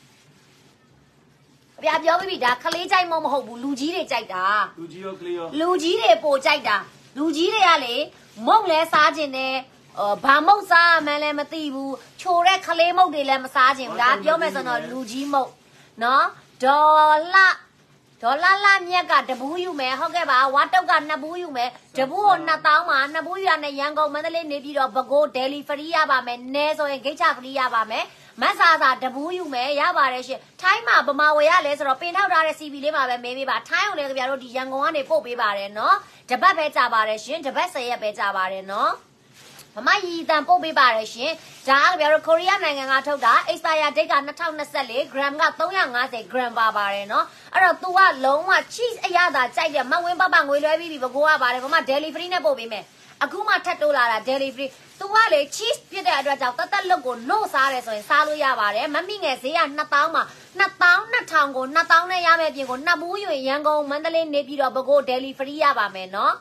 ပြပြောပြီးပြီဒါခလေးကြိုက်မမဟုတ်ဘူးလူကြီးတွေကြိုက်တာလူကြီးရောကလေးရောလူကြီးတွေပိုကြိုက်တာလူကြီးတွေကလေမုတ်လဲစားခြင်းနဲ့ဘာမုတ်စားမှန်းလည်းမသိဘူးချိုတဲ့ခလေးမုတ်တွေလည်းမစားခြင်းဘူးဒါပြောမယ်ဆိုတော့လူကြီးမုတ်နော်ဒေါ်လာဒေါ်လာလာမြက်ကတဘူးယူမယ်ဟုတ်ကဲ့ပါဝါတုတ်ကနှစ်ဘူးယူမယ်တဘူးကိုနှစ်သောင်းမှာနှစ်ဘူးယူရနဲ့ရန်ကုန်မန္တလေးနေပြီးတော့ပဲခူး delivery ရပါမယ်နဲဆိုရင်ဂိတ်ချ free ရပါမယ်မဆာစာတဘူးယူမယ်ရပါတယ်ရှင်ထိုင်းမှာဗမာဝယ်ရလဲဆိုတော့ပင်ထောက်ထားတဲ့ စီ ဗီ လေးမှာပဲမေးပေးပါထိုင်းအောင်လည်းကြပြတော့ဒီရန်ကုန်ကနေပို့ပေးပါတယ်နော်တပတ်ပဲကြာပါတယ်ရှင်တပတ်ဆယ်ရက်ပဲကြာပါတယ်နော်မမရီတန်ပို့ပေးပါတယ်ရှင်ဒါကကြပြတော့ကိုရီးယားနိုင်ငံကထုတ်တာ expire date ကနှစ်ထောင်နှစ်ဆယ့်လေး gram ကသုံးရာငါးဆယ် gram ပါပါတယ်နော်အဲ့တော့ तू ကလုံးဝ cheese အရသာကြိုက်တယ်မဝင်းပပငွေလွှဲပြီးပြီဘကိုးရပါတယ်မမ delivery နဲ့ပို့ပေးမယ်အခုမှထပ်တိုးလာတာ delivery तू ကလေ cheese ပြတဲ့အတွက်ကြောင့်တသက်လုတ်ကိုလို့စားတယ်ဆိုရင်စားလို့ရပါတယ်မမိငယ်ဈေးကနှစ်သောင်းမှာနှစ်သောင်းနှစ်ထောင်ကိုနှစ်သောင်းနဲ့ရမယ်ပြင်ကိုနှစ်ဘူးယူရင်ရန်ကုန်မန္တလေးနေပြီးတော့ပဲခူး delivery ရပါမယ်နော်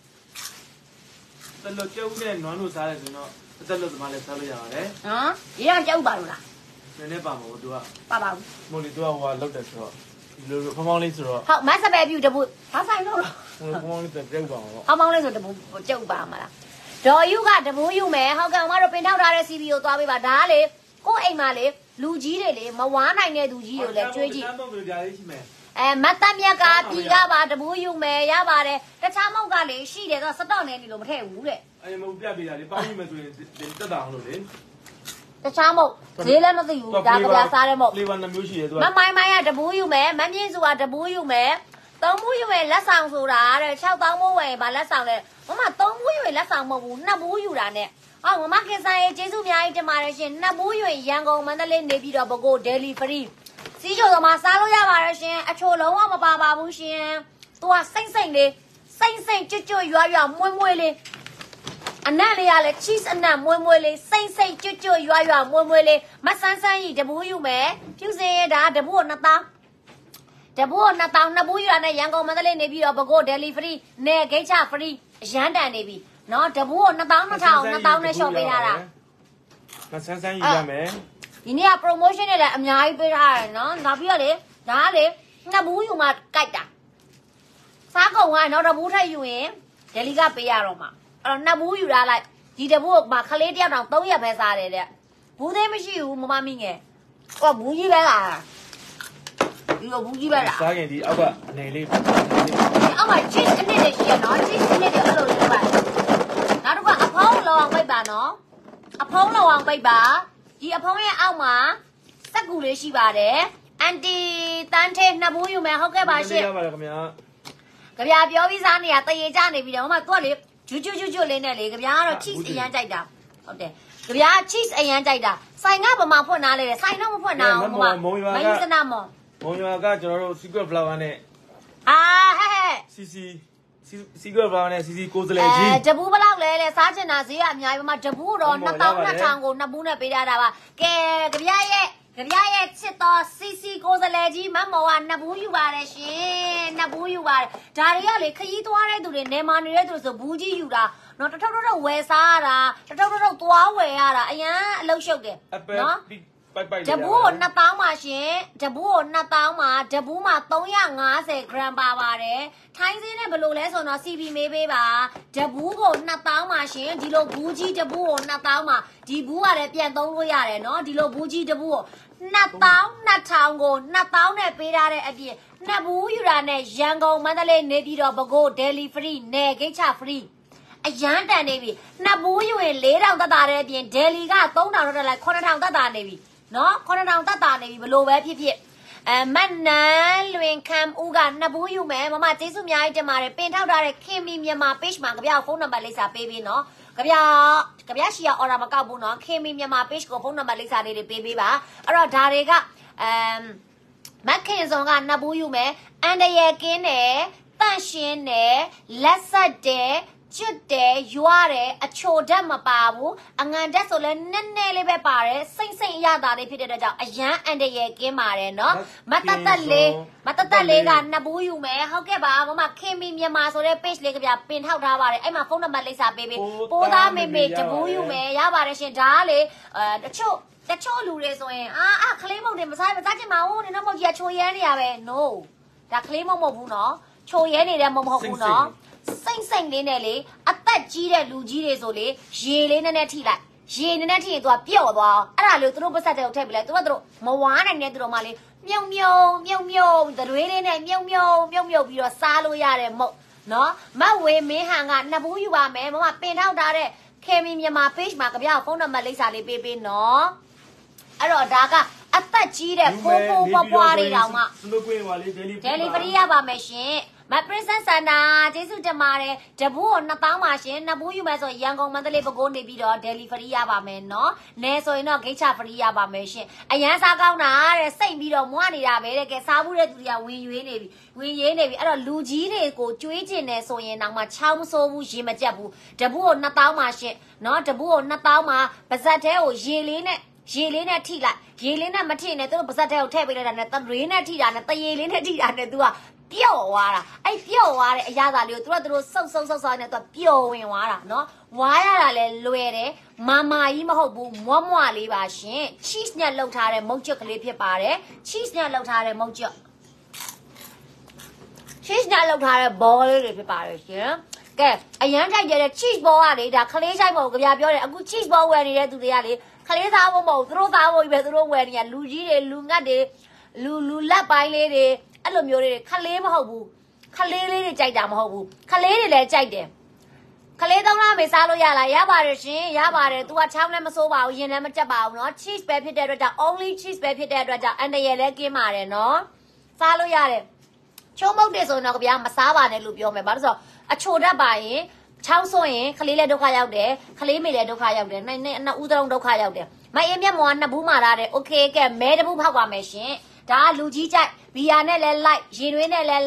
တလို့ကျုပ်နဲ့နွားလို့စားတယ်ဆိုတော့တက်လို့ဒီမှာလည်းစားလို့ရပါတယ်ဟမ်ရေရကျုပ်ပါလို့လားနည်းနည်းပါမို့ तू ကပါပါဘူးမို့လေ तू ကဟိုကလောက်တယ်ဆိုတော့ဒီလိုဖောင်းဖောင်းလေးဆိုတော့ဟုတ်မတ်စပယ်ပြူတပူဘာဆိုင်လို့လဲဖောင်းဖောင်းလေးဆိုပြုတ်ပါမှာပေါ့ဖောင်းဖောင်းလေးဆိုတပူကျုပ်ပါမှာလားဒေါ်ယူကတပူယူမယ်ဟုတ်ကဲ့အမတို့ပင်ထောက်ထားတဲ့ စီ ဗီ ကိုသွားပေးပါဒါကလေကို့အိမ်မှာလေလူကြီးတွေလေမဝါနိုင်တဲ့သူကြီးတွေလည်းကျွေးကြည့်အဲမတ်တမြက်ကပြည်ကပါတပူယူမယ်ရပါတယ်တခြားမုတ်ကလေရှိတယ်ဆိုစတော့နေနေလို့မထည့်ဘူးတဲ့အဲမဟုတ်ပြပေးတာလေပေါင်းပြီးမယ်ဆိုရင်တက်တာအောင်လို့လေတခြားမုတ်ဈေးလည်းမသိဘူးဒါကြပြစားတဲ့မုတ် flavor နှမျိုးရှိတယ်သူကမမိုင်းမိုင်းကတပူးယူမယ်မမြင့်စုကတပူးယူမယ်သုံးဘူးယူမယ်လက်ဆောင်ဆိုတာတဲ့၆သောင်းမိုးဝယ်ရင်ဗာလက်ဆောင်လဲမမသုံးဘူးယူရင်လက်ဆောင်မဟုတ်ဘူးနှစ်ဘူးယူတာနဲ့ဟောမမခင်ဆိုင်ရဲ့ကျေးဇူးအများကြီးတင်ပါတယ်ရှင်နှစ်ဘူးယူရင်ရန်ကုန်မန္တလေးနေပြီးတော့ပဲခူး delivery စီးချိုသမားစားလို့ရပါတယ်ရှင်အချိုလုံးဝမပါပါဘူးရှင်သူကစိမ့်စိမ့်လေးစိမ့်စိမ့်ကျွတ်ကျွတ်ရွာရွာမွေးမွေးလေးအနံ့လေးရလဲ cheese အနံ့မွေးမွေးလေးစိမ့်စိမ့်ကျွတ်ကျွတ်ရွာရွာမွေးမွေးလေးမဆန်းဆန်းကြီးတပူးယူမယ်ဖြူစင်ရတာတပူးကိုနှစ်တောင်းတပူးကိုနှစ်တောင်းနှစ်ပူးယူရတဲ့ရန်ကုန်မန္တလေးနေပြီးတော့ဘကို delivery နဲ့ဂိတ်ချ free ရန်တန်နေပြီနော်တပူးကိုနှစ်တောင်းနှစ်ထောင်နှစ်တောင်းနဲ့ရှော့ပေးထားတာမဆန်းဆန်းယူရမယ်ဒီနေ့က promotion နဲ့လည်းအများကြီးပေးထားတယ်နော်နောက်ပြီးတော့လေဒါကလေနှစ်ဘူးယူမှကြိုက်တာစားကုန်ကနောက်တစ်ဘူးထပ်ယူရင်ဒယ်လီကပေးရတော့မှာအဲ့တော့နှစ်ဘူးယူထားလိုက်ဒီတစ်ဘူးကခလေးတယောက်တောင်သုံးရက်ပဲစားတယ်တဲ့ဘူးသေးမရှိဘူးမမမိငယ်ဟောဘူးကြီးပဲလားဒီလိုဘူးကြီးပဲလားစားရင်ဒီအောက်ကနေလေးအောက်က cheese အနစ်တွေရှိရနော် cheese အနစ်တွေအဲ့လိုလေးပါနောက်တစ်ခုအဖုံးလောအောင်ပိတ်ပါနော်အဖုံးလောအောင်ပိတ်ပါဒီအဖုံးရဲ့အောက်မှာစက်ကူလေးရှိပါတယ်အန်တီတန်းထဲနှစ်ဘူးယူမယ်ဟုတ်ကဲ့ပါရှင်ရပါတယ်ခင်ဗျာကြဗျာပြောပြီးစားနေရတရေကြနေပြီတော့မမသူကလေဂျူးဂျူးဂျူးဂျူးလေးနဲ့လေကြဗျာကတော့ cheese အရန်ကြိုက်တာဟုတ်တယ်ကြဗျာ cheese အရန်ကြိုက်တာဆိုင်ကဗမာဖွင့်ထားလေဆိုင်တော့မဖွင့်ထားအောင်မမမင်းစနာမော်မုံရွာကကျွန်တော်တို့ secret flower နဲ့အာဟဲ့ဟဲ့ cc secret flower နဲ့ cc ကိုစလဲကြီးအဲတပူးဘလောက်လဲလဲစားချင်တာဈေးကအများကြီးပါမတပူးတော့နှစ်တောင်းနှစ်ထောင်ကိုနှစ်ဘူးနဲ့ပေးထားတာပါကဲကြဗျာရဲ့ကြဗျာရဲ့ချစ်တော်စီစီကိုစလဲကြီးမမော်ကနှစ်ဘူးယူပါတယ်ရှင်နှစ်ဘူးယူပါတယ်ဒါတွေကလေခရီးသွားတဲ့သူတွေနေမာနေတဲ့သူတွေဆိုဘူးကြီးယူတာနော်တထုပ်ထုပ်ဝယ်စားရတာတထုပ်ထုပ်သွားဝယ်ရတာအရန်အလုံးရှုပ်တယ်နော်တပူးကိုနှစ်တောင်းပါရှင်တပူးကိုနှစ်တောင်းပါတပူးမှာသုံးရာငါးဆယ် gram ပါပါတယ်ထိုင်းစင်းနဲ့ဘယ်လိုလဲဆိုတော့ စီ ပီ မေးပေးပါတပူးကိုနှစ်တောင်းပါရှင်ဒီလိုဘူးကြီးတပူးကိုနှစ်တောင်းပါဒီဘူးကလည်းပြန်သုံးလို့ရတယ်နော်ဒီလိုဘူးကြီးတပူးကိုနှစ်တောင်းနှစ်ထောင်ကိုနှစ်တောင်းနဲ့ပေးထားတဲ့အပြင်နှစ်ဘူးယူတာနဲ့ရန်ကုန်မန္တလေးနေပြီးတော့ပဲခူး delivery နဲ့ဂိတ်ချ freeအရန်တန်နေပြီနှစ်ဘူးယူရင်လေးထောင်တက်တာတဲ့အပြင် Delhi ကသုံးထောင်တော့လိုက်ခုနှစ်ထောင်တက်တာနေပြီနော်ခုနှစ်ထောင်တက်တာနေပြီဘလို့ပဲဖြစ်ဖြစ်အဲမတ်နန်လွင်ခံဦးကနှစ်ဘူးယူမယ်မမကျေးဇူးအများကြီးတင်ပါတယ်ပင်ထောက်ထားတဲ့ခင်မီမြန်မာ page မှာကြပြဖုန်းနံပါတ်လိပ်စာပေးပေးနော်ကြပြကြပြရှိရ order မကောက်ဘူးနော်ခင်မီမြန်မာ page ကိုဖုန်းနံပါတ်လိပ်စာလေးတွေပေးပေးပါအဲ့တော့ဒါတွေကအမ်မက်ခင်စုံကနှစ်ဘူးယူမယ်အန်တရယ်ကင်းတယ်တန့်ရှင်းတယ်လက်ဆက်တယ်ကျွတ်တယ်ရွာတယ်အချိုဓာတ်မပါဘူးအငံဓာတ်ဆိုလဲနည်းနည်းလေးပဲပါတယ်စိမ့်စိမ့်အရသာလေးဖြစ်တဲ့အတွက်ကြောင့်အရန်အန်တရယ်ကင်းပါတယ်နော်မတတ်တက်လေးမတတ်တက်လေးကနှစ်ဘူးယူမယ်ဟုတ်ကဲ့ပါမမခင်မီမြန်မာဆိုတဲ့ page လေးကပြပင်ထောက်ထားပါတယ်အဲ့မှာဖုန်းနံပါတ်လိပ်စာပေးပေးပိုးသားမေမေတဘူးယူမယ်ရပါတယ်ရှင်ဒါကလေအဲတချို့တချို့လူတွေဆိုရင်အာအာခလေးမုတ်တွေမစားမစားချင်ပါဘူးနင်တို့မုတ်ကြီးကချိုရဲနေရပဲ no ဒါခလေးမုတ်မဟုတ်ဘူးနော်ချိုရဲနေတဲ့မုတ်မဟုတ်ဘူးနော်စိမ့်စိမ့်လေးနဲ့လေအသက်ကြီးတဲ့လူကြီးတွေဆိုလေရေလေးနဲ့နဲ့ထိလိုက်ရေနဲ့နဲ့ထိရင်သူကပျော့သွားအဲ့ဒါလေသူတို့ပတ်သက်တဲ့ကိုထည့်ပြလိုက်သူကသူတို့မဝါနိုင်တဲ့သူတို့မှလေမြုံမြုံမြုံမြုံတွေးလေးနဲ့မြုံမြုံမြုံမြုံပြီးတော့စားလို့ရတယ်မဟုတ်နော်မဝေမင်းဟန်ကနှစ်ဘူးယူပါမယ်မမပင်ထောက်ထားတဲ့ခေမီမြန်မာ page မှာကြပြဖုန်းနံပါတ်လိပ်စာလေးပေးပေးနော်အဲ့တော့ဒါကအသက်ကြီးတဲ့ဖိုးဖိုးပွားပွားတွေတောင်မှ delivery ရပါမယ်ရှင်မပရိသတ်ဆန္ဒကျေးဇူးတင်ပါတယ်တပူးကိုနှစ်တောင်းပါရှင်နှစ်ဘူးယူမယ်ဆိုရန်ကုန်မန္တလေးပဲခူးနေပြီးတော့ delivery ရပါမယ်နော်နဲဆိုရင်တော့ဂိတ်ချ free ရပါမယ်ရှင်အရန်စားကောင်းတာတဲ့စိတ်ပြီးတော့မွားနေတာပဲတဲ့ကဲစားဘူးတဲ့သူတွေကဝင်ရွေးနေပြီဝင်ရေးနေပြီအဲ့တော့လူကြီးတွေကိုကြွေးကျင်နေဆိုရင်တော့မှချောင်းမစိုးဘူးရေမကြက်ဘူးတပူးကိုနှစ်တောင်းပါရှင်နော်တပူးကိုနှစ်တောင်းပါပါဇက်တဲကိုရေလေးနဲ့ရေလေးနဲ့ထိလိုက်ရေလေးနဲ့မထိနဲ့သူတို့ပါဇက်တဲကိုထည့်ပေးလိုက်တာနဲ့တရေနဲ့ထိတာနဲ့တရေလေးနဲ့ထိတာနဲ့သူကပျော့သွားတာအဲ့ပျော့သွားတဲ့အရာသာလေးကိုသူတို့သူတို့စုပ်စုပ်စုပ်စုပ်နဲ့သူကပျော်ဝင်သွားတာနော်ဝါရတာလည်းလွယ်တယ်မာမာကြီးမဟုတ်ဘူးမွားမွားလေးပါရှင် cheese နဲ့လှုပ်ထားတဲ့မုတ်ကျွတ်ကလေးဖြစ်ပါတယ် cheese နဲ့လှုပ်ထားတဲ့မုတ်ကျွတ် cheese နဲ့လှုပ်ထားတဲ့ဘောလေးတွေဖြစ်ပါတယ်ရှင်ကဲအရန်ထိုက်တဲ့ cheese ball ကလေဒါခလေးဆိုင်မဟုတ်ကြပြပြောတယ်အခု cheese ball ဝယ်နေတဲ့သူတွေကလေခလေးသားဖို့မဟုတ်သူတို့သားဖို့ပဲသူတို့ဝယ်နေရလူကြီးတွေလူငတ်တွေလူလူလက်ပိုင်းလေးတွေအဲ့လိုမျိုးတွေခလေးမဟုတ်ဘူးခလေးလေးတွေကြိုက်တာမဟုတ်ဘူးခလေးတွေလည်းကြိုက်တယ်ခလေးသုံးလားမေစားလို့ရလားရပါတယ်ရှင်ရပါတယ် तू ကချောင်းလည်းမစိုးပါဘူးရင်လည်းမကြက်ပါဘူးเนาะ cheese ပဲဖြစ်တဲ့အတွက်ကြောင့် only cheese ပဲဖြစ်တဲ့အတွက်ကြောင့်အန်တရယ်လည်းကင်းပါတယ်เนาะစားလို့ရတယ်ချုံမုတ်တယ်ဆိုတော့ကြဗျာမစားပါနဲ့လို့ပြောမယ်ဘာလို့ဆိုတော့အချိုတတ်ပါရင်ချောင်းဆိုရင်ခလေးလည်းဒုက္ခရောက်တယ်ခလေးမေလည်းဒုက္ခရောက်တယ်နိုင်နဲ့နှစ်ဦးသုံးဒုက္ခရောက်တယ်မအေးမျက်မှောကနှစ်ဘူးမာထားတယ် okay ကဲမဲတစ်ဘူးဖောက်ပါမယ်ရှင်ဒါကလူကြီးကြိုက်ဘီယာနဲ့လည်းလိုက်ရေနွေးနဲ့လည်းလိုက်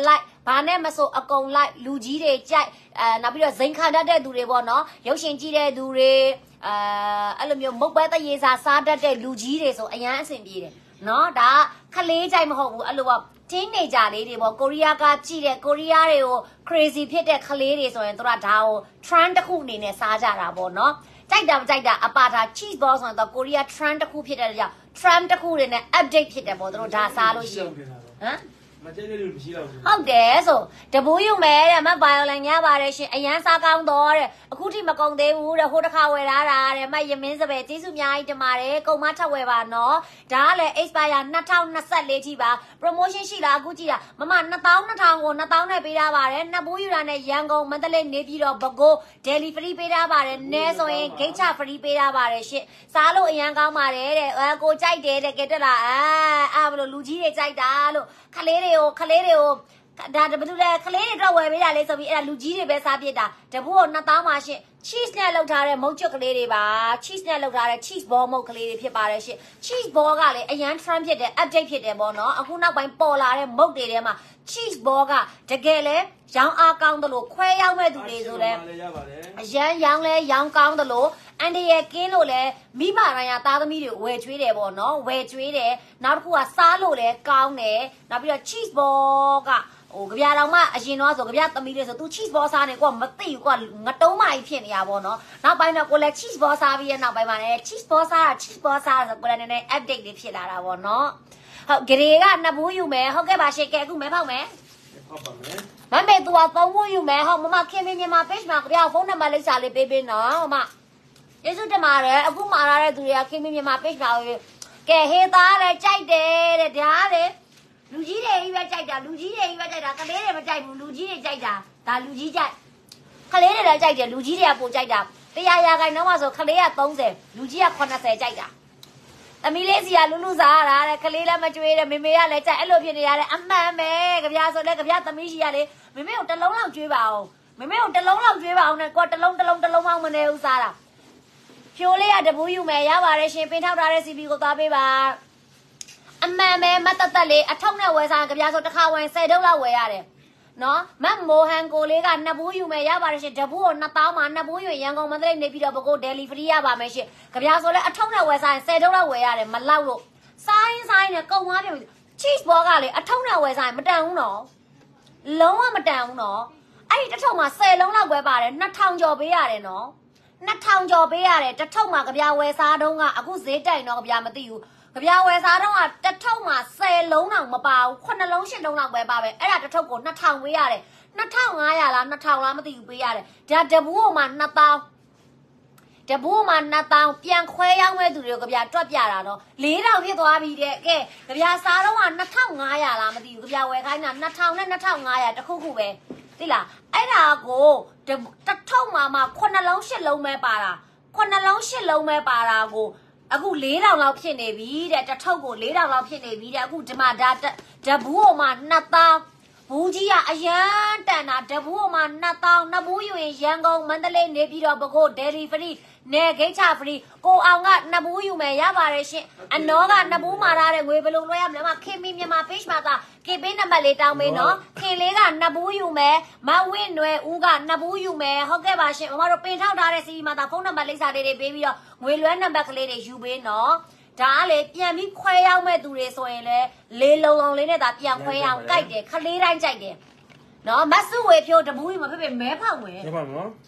ဘာနဲ့မဆိုအကုန်လိုက်လူကြီးတွေကြိုက်အဲနောက်ပြီးတော့ဇိမ်ခံတတ်တဲ့သူတွေပေါ့နော်ရုပ်ရှင်ကြည့်တဲ့သူတွေအဲအဲ့လိုမျိုးမုတ်ပဲတရေစာစားတတ်တဲ့လူကြီးတွေဆိုအရန်အဆင်ပြေတယ်နော်ဒါခလေးကြိုက်မဟုတ်ဘူးအဲ့လိုပေါ့တင်းနေကြလေးတွေပေါ့ကိုရီးယားကကြည့်တဲ့ကိုရီးယားတွေကို crazy ဖြစ်တဲ့ခလေးတွေဆိုရင်တို့ကဒါကို trend တစ်ခုအနေနဲ့စားကြတာပေါ့နော်ကြိုက်တာမကြိုက်တာအပါတာ cheese ball ဆိုတော့ကိုရီးယား trend တစ်ခုဖြစ်တဲ့ကြောင့် trend တစ်ခုတွေနဲ့ update ဖြစ်တယ်ပေါ့တို့ဒါစားလို့ရှိရင်ဟမ်မကျဲတဲ့လူမရှိတော့ဘူးဟုတ်တယ်ဆိုတပူးယူမယ်တဲ့မဘိုင်ယိုလိုင်းညပါတယ်ရှင်အရန်စားကောင်းတော့တဲ့အခုထိမကုန်သေးဘူးတဲ့ဟိုတစ်ခါဝယ်လာတာတဲ့မယမင်းစပယ်ကျေးဇူးအများကြီးတင်ပါတယ်ကုန်မထပ်ဝယ်ပါနော်ဒါကလည်း expire 二零二四ထိပါ promotion ရှိလားအခုကြည့်တာမမနှစ်သောင်းနှစ်ထောင်ကိုနှစ်သောင်းနဲ့ပေးထားပါတယ်နှစ်ဘူးယူတာနဲ့ရန်ကုန်မန္တလေးနေပြည်တော်ပဲခူး Delhi free ပေးထားပါတယ်နဲဆိုရင် gate charge free ပေးထားပါတယ်ရှင်စားလို့အရန်ကောင်းပါတယ်တဲ့အဲကိုကြိုက်တယ်တဲ့ကဲတက်လာအာအာဘလို့လူကြီးတွေကြိုက်တာလို့ခလေးတွေကိုခလေးတွေကိုဒါတပတူလဲခလေးတွေတော့ဝယ်ပေးတာလေဆိုပြီးအဲ့ဒါလူကြီးတွေပဲစားပြစ်တာတပူကိုနှစ်သောင်းပါရှင် cheese နဲ့လောက်ထားတဲ့မုတ်ကျွတ်ကလေးတွေပါ cheese နဲ့လောက်ထားတဲ့ cheese ball မုတ်ကလေးတွေဖြစ်ပါတယ်ရှင် cheese ball ကလည်းအရန် trend ဖြစ်တယ် update ဖြစ်တယ်ပေါ့နော်အခုနောက်ပိုင်းပေါ်လာတဲ့မုတ်တွေထဲမှာ cheese ball ကတကယ်လဲရောင်းအားကောင်းတယ်လို့ခွဲရောက်မဲ့သူတွေဆိုလဲအရန်ရောင်းလဲရောင်းကောင်းတယ်လို့အန်ဒီရဲ့ကင်းလို့လဲမိဘတိုင်းကသားသမီးတွေဝယ်ကျွေးတယ်ပေါ့နော်ဝယ်ကျွေးတယ်နောက်တစ်ခုကစားလို့လဲကောင်းတယ်နောက်ပြီးတော့ cheese ball ကဟိုကြပြတော်မှအရင်တော့ဆိုကြပြသမီးလေးဆို तू cheese ball စားနေကိုကမသိဘူးကိုကငတုံးမကြီးဖြစ်နေရပါတော့နောက်ပိုင်းတော့ကိုလည်း cheese ball စားပြီးရဲ့နောက်ပိုင်းမှာလည်း cheese ball စားတာ cheese ball စားဆိုကိုလည်းနည်းနည်း update လေးဖြစ်လာတာပေါ့နော်ဟုတ်ဂရေကနှစ်ဘူးယူမယ်ဟုတ်ကဲ့ပါရှေ့ကဲအခုမဲဖောက်မယ်ဖောက်ပါမယ်မမေ तू ကသုံးဘူးယူမယ်ဟုတ်မမခင်မင်းမြန်မာ page မှာကြပြဖုန်းနံပါတ်လိပ်စာလေးပေးပေးနော်မမကျေးဇူးတင်ပါတယ်အခုမှာလာတဲ့သူတွေကခင်မင်းမြန်မာ page မှာကဲဟေးသားလည်းကြိုက်တယ်တဲ့ဒါလေလူကြီးတွေကြီးပဲကြိုက်တာလူကြီးတွေကြီးပဲကြိုက်တာကလေးတွေမကြိုက်ဘူးလူကြီးတွေကြိုက်တာဒါလူကြီးကြိုက်ကလေးတွေလည်းကြိုက်တယ်လူကြီးတွေကပိုကြိုက်တာတရားရာခိုင်နှုန်းမှာဆိုကလေးက三十လူကြီးက八十ကြိုက်တာသမီးလေးစီကလူလူစားရတာတဲ့ကလေးလည်းမကြွေးတယ်မေမေကလည်းကြိုက်အဲ့လိုဖြစ်နေရတယ်အမှန်ပဲကြပြဆိုလဲကြပြသမီးရှိရလေမေမေကိုတစ်လုံးလောက်ကြွေးပါအောင်မေမေကိုတစ်လုံးလောက်ကြွေးပါအောင်နဲ့ကိုတစ်လုံးတစ်လုံးတစ်လုံးမှမနေဘူးစားတာဖြိုးလေးကတပူးယူမယ်ရပါတယ်ရှင်ပင်ထောက်ထားတဲ့ C P ကိုသွားပေးပါအမှန်ပဲမတ်တက်တက်လေးအထောက်နဲ့ဝယ်စားကြပြဆိုတစ်ခါဝယ်十တုပ်လောက်ဝယ်ရတယ်နော်မတ်မိုဟန်ကိုလေးကနှစ်ဘူးယူမယ်ရပါတယ်ရှင်တပူးကိုနှစ်သောင်းမှာနှစ်ဘူးယူရန်ကုန်မန္တလေးနေပြီးတော့ပဲကို Delhi free ရပါမယ်ရှင်ကြပြဆိုလဲအထောက်နဲ့ဝယ်စားရင်十တုပ်လောက်ဝယ်ရတယ်မလောက်လို့စားရင်စားရင်ကုန်သွားပြီ cheese ball ကလေအထောက်နဲ့ဝယ်စားရင်မတန်ဘူးနော်လုံးဝမတန်ဘူးနော်အဲ့ဒီတစ်ထုပ်မှာ十လုံးလောက်ပဲပါတယ်နှစ်ထောင်ကျော်ပေးရတယ်နော်နှစ်ထောင်ကျော်ပေးရတယ်တစ်ထုပ်မှာကြပြဝယ်စားတုံးကအခုဈေးတိုင်တော့ကြပြမသိဘူးကြပြဝယ်စားတော့ကတစ်ထုပ်မှာ十လုံးတောင်မပါဘူးခုနှစ်လုံးရှစ်လုံးလောက်ပဲပါပဲအဲ့ဒါတစ်ထုပ်ကိုနှစ်ထောင်ပေးရတယ်နှစ်ထောင်ငါးရာလားနှစ်ထောင်လားမသိဘူးပေးရတယ်ဒါတဘူးပေါ်မှာနှစ်သောင်းတဘူးမှာနှစ်သောင်းပြန်ခွဲရောက်မဲ့သူတွေကိုကြပြတွက်ပြတာတော့လေးထောင်ဖြစ်သွားပြီတဲ့ကဲကြပြစားတော့ကနှစ်ထောင်ငါးရာလားမသိဘူးကြပြဝယ်ခိုင်းတာနှစ်ထောင်နဲ့နှစ်ထောင်ငါးရာတစ်ခုခုပဲသိလားအဲ့ဒါကိုတစ်ထုပ်မှာမှခုနှစ်လုံးရှစ်လုံးပဲပါတာခုနှစ်လုံးရှစ်လုံးပဲပါတာကိုအခု၄ထောင်လောက်ဖြစ်နေပြီတဲ့တစ်ထုပ်ကို၄ထောင်လောက်ဖြစ်နေပြီတဲ့အခုဒီမှာဒါတဘူးပေါ်မှာနှစ်သောင်းဘူးကြီးကအရန်တန်တာတဘူးပေါ်မှာနှစ်သောင်းနှစ်ဘူးယူရင်ရန်ကုန်မန္တလေးနေပြည်တော်ပဲခူး Delhi free နေဂိတ်ချ free ကိုအောင်ကနှစ်ဘူးယူမယ်ရပါတယ်ရှင်အနောကနှစ်ဘူးမှာထားတဲ့ငွေဘယ်လိုလွှဲရမလဲမခင်မီမြန်မာ page မှာကကေပေးနံပါတ်လေးတောင်းပေးနော်ခင်လေးကနှစ်ဘူးယူမယ်မဝင့်နွယ်ဦးကနှစ်ဘူးယူမယ်ဟုတ်ကဲ့ပါရှင်မမတို့ပင်ထောက်ထားတဲ့စီဒီမှာဒါဖုန်းနံပါတ်လိပ်စာလေးတွေပေးပြီးတော့ငွေလွှဲနံပါတ်ကလေးတွေယူပေးနော်ဒါကလေပြန်ပြီးခွဲရောက်မဲ့သူတွေဆိုရင်လေလေးလုံးလုံးလေးနဲ့ဒါပြန်ခွဲအောင်ကြိုက်တယ်ခလေးတိုင်းကြိုက်တယ်နော်မဆုဝေဖြိုးတဘူးကြီးမဖြစ်ဖြစ်မဲဖောက်မယ်မဲဖောက်နော်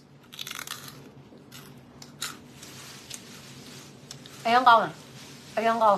အရင်ကောင်းလားအရင်ကောင်း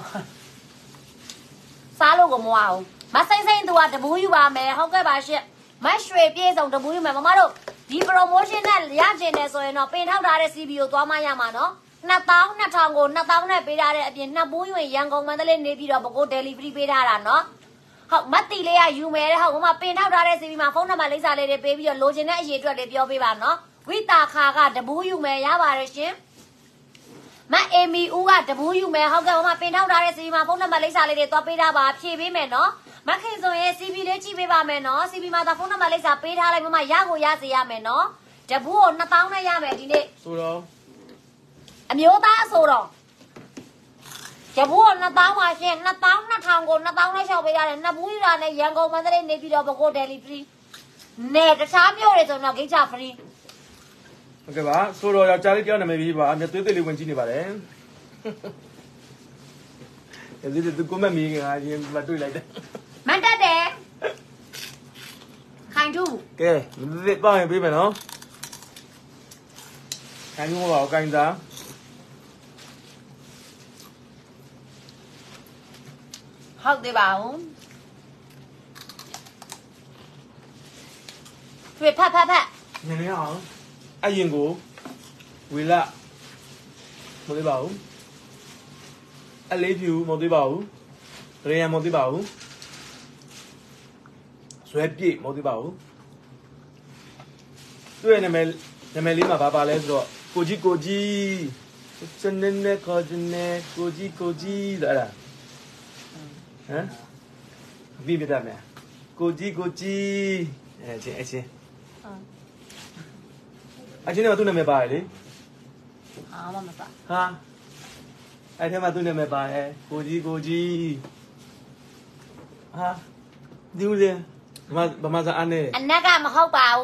စားလို့ကမဝအောင်မစိမ့်စိမ့်သူကတဘူးယူပါမယ်ဟုတ်ကဲ့ပါရှင့်မရွှေပြေဆုံးတဘူးယူမယ်မမတို့ဒီ promotion နဲ့ရကျင်နေဆိုရင်တော့ပင်ထောက်ထားတဲ့ C P ကိုသွားမှရမှာနော်နှစ်သောင်းနှစ်ထောင်ကိုနှစ်သောင်းနဲ့ပေးထားတဲ့အပြင်နှစ်ဘူးယူရင်ရန်ကုန်မန္တလေးနေပြီးတော့ပဲခူး Delhi free ပေးထားတာနော်ဟုတ်မတ်တီလေးကယူမယ်တဲ့ဟုတ်မမပင်ထောက်ထားတဲ့ C P မှာဖုန်းနံပါတ်လိပ်စာလေးတွေပေးပြီးတော့လိုချင်တဲ့အရေးအတွက်လေးပြောပေးပါနော်ဝိတာခါကတဘူးယူမယ်ရပါတယ်ရှင်မအေမီဦးကတဘူးယူမယ်ဟုတ်ကဲ့မမပင်ထောက်ထားတဲ့ C P မှာဖုန်းနံပါတ်လိပ်စာလေးတွေသွားပေးထားပါဖြည့်ပေးမယ်နော်မခင်ဆိုရင် C P လေးကြည့်ပေးပါမယ်နော် C P မှာဒါဖုန်းနံပါတ်လိပ်စာပေးထားလိုက်မမရကိုရစေရမယ်နော်တဘူးကိုနှစ်သောင်းနဲ့ရမယ်ဒီနေ့ဆိုတော့အမျိုးသားအဆိုတော့တဘူးကိုနှစ်သောင်းပါရှင်နှစ်သောင်းနှစ်ထောင်ကိုနှစ်သောင်းနဲ့လျှောက်ပေးရတယ်နှစ်ဘူးယူတာနဲ့ရန်ကုန်မန္တလေးနေပြီးတော့ပဲခူး Delhi free Nee, the time you're it on a gate free. โอเคပါဆိုတော့ယောက်ျားလေးတယောက်နာမည်ပြီးပါအမြတ်သွေးသွေးလေးဝင်ကြည့်နေပါတယ်အဲဒီတူကမမီငါရင်မတွေ့လိုက်တယ် Mandate. Kind do. ကဲဒီပေါ့ရင်ပြီးမယ်နော်ခိုင်းလို့ပါကိုင်းသား How they bound? Wait, pat, pat, pat. နည်းနည်းအောင်အရင်ကိုဝေလာမသိပါဘူးအလေးဖြူမသိပါဘူးရေယံမသိပါဘူးဆွဲပြည့်မသိပါဘူးသူ့ရဲ့နာမည်နာမည်လေးမှာဘာပါလဲဆိုတော့ကိုကြီးကိုကြီးစနေနဲ့ခေါ်နေကိုကြီးကိုကြီးအဲ့ဒါဟမ်ပြီးပြတယ်မယ်ကိုကြီးကိုကြီးအဲချင်းအချင်းအချင်းကသူ့နာမည်ပါတယ်လေ Ah, mama sa. ဟာအဲ့ထဲမှာသူ့နာမည်ပါတယ်ကိုကြီးကိုကြီးဟာဒီဦးလေဘာဘာမှစားအနေ Anaga mahog bao.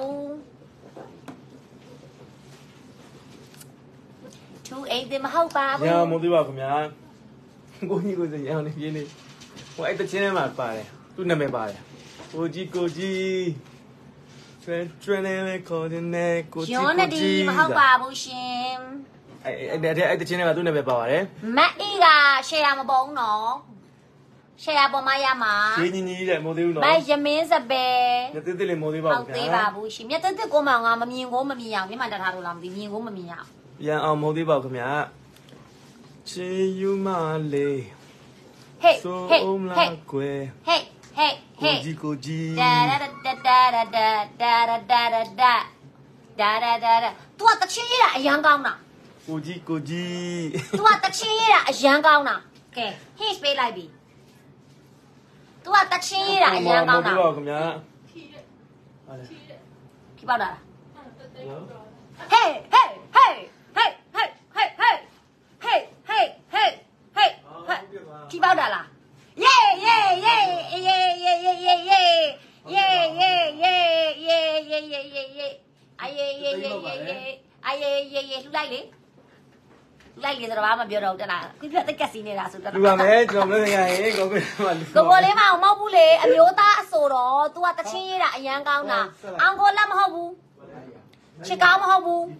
Two eight them mahog ညာ bao. မသိပါခင်ဗျာကိုကြီးကိုကြီးအောင်နေပြင်းနေဟိုအဲ့တချင်းထဲမှာပါတယ်သူ့နာမည်ပါတယ်ကိုကြီးကိုကြီးဆွဲကျွန်းနေခေါ်နေကိုကြီးကိုကြီး Yonadi mahog bao shin. အဲ့အဲ့အဲ့တချင်းထဲမှာသူ့နာမည်ပါပါတယ် Maiga share ma bong no. Share bo maya ma. ရှင်းကြီးကြီးတဲ့မိုးသေးဘူးနော် Mai yamin sa be. ညတိတိလေးမိုးသေးပါ How ခင် they ဗျာ babu shin. Mya tit ko ma nga ma myin ko ma myin yaw. Myan ma ta tha lo la ma ti myin ko ma myin yaw. ရန်အောင်မိုးသေးပါခင်ဗျာချေယူမလေး Hey, ဆို hey, အုံးလာ hey, ကွယ် hey, hey, ကို hey. ကြီးကိုကြီး Da da da da da da da da da da da da da da da. तू อ่ะตะချင်းရေးတာအရန်ကောင်းတာကိုကြီးကိုကြီး तू อ่ะตะချင်းရေးတာအရန်ကောင်းတာကဲ hint ပေးလိုက်ပြီ तू อ่ะตะချင်းရေးတာအရန်ကောင်းတာမိုးသေးပါခင်ဗျာဟာလေခီပေါက်တာလား Hey hey hey hey hey hey hey hey hey hey hey ခီပေါက်တာလား Yeah yeah yeah yeah yeah yeah yeah yeah yeah yeah yeah yeah yeah yeah yeah အရေးရေးရေးရေးအရေးရေးရေးလှလိုက်လေလှလိုက်လေဆိုတော့ဘာမှပြောတော့တက်လာခွပြတက်ကက်စီနေတာဆိုတော့လူပါမယ်ကျွန်တော်လည်းရရင်ကိုကိုကလူကိုကိုလေးမအောင်မဟုတ်ဘူးလေအမျိုးသားအဆိုတော့ तू ကတချင်းရေးတာအရန်ကောင်းတာအောင်ကိုလက်မဟုတ်ဘူးချစ်ကောင်းမဟုတ်ဘူး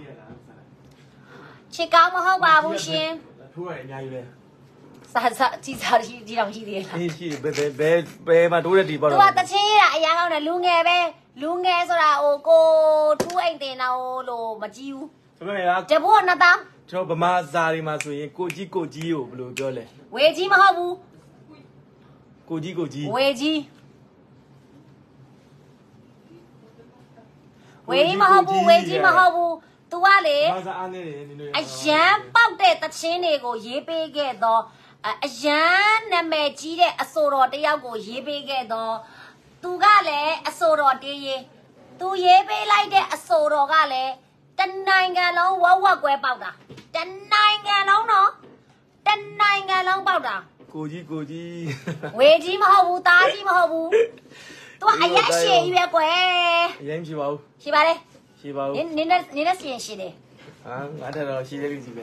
ချစ်ကောင်းမဟုတ်ပါဘူးရှင်ထိုးရတယ်အများကြီးပဲစာစာကြည်စာကြီးဒီတောင်ရှိသေးလားအေးရှိဘယ်ဘယ်ဘယ်ဘယ်မှာတိုးတဲ့ဒီပေါ့ तू ကတချင်းရေးတာအရန်ကောင်းတယ်လူငယ်ပဲလူငယ်ဆိုတာဟိုကိုထူးအိမ်တင်တာဟိုလို့မကြည့်ဘူးဆိုပေမဲ့လားတဘောနှစ်တောင်းကျွန်တော်ဗမာဇာတွေမှာဆိုရင်ကိုကြီးကိုကြီးကိုဘယ်လိုပြောလဲဝေကြီးမဟုတ်ဘူးကိုကြီးကိုကြီးဝေကြီးဝေကြီးမဟုတ်ဘူးဝေကြီးမဟုတ်ဘူး तू ကလေဗမာဇာအားနေတယ်နင်တို့အရန်ပေါက်တဲ့တချင်းတွေကိုရေးပေးခဲ့တော့အရန်နာမည်ကြီးတဲ့အဆိုတော်တယောက်ကိုရေးပေးခဲ့တော့သူကလည်းအဆိုတော်တေးရေးသူရေးပေးလိုက်တဲ့အဆိုတော်ကလည်းတနိုင်ငံလုံးဝဝကွဲပေါက်တာတနိုင်ငံလုံးတော့တနိုင်ငံလုံးပေါက်တာကိုကြီးကိုကြီးဝေကြီးမဟုတ်ဘူးသားကြီးမဟုတ်ဘူးသူကအရက်ရှည်ရွယ်ကွယ်အရင်ရှိပါဦးရှိပါလေရှိပါဦးနင်းနင်းနဲ့နင်းနဲ့စီရင်ရှိတယ်ဟာငါထက်တော့ရှိတဲ့လူကြီးပဲ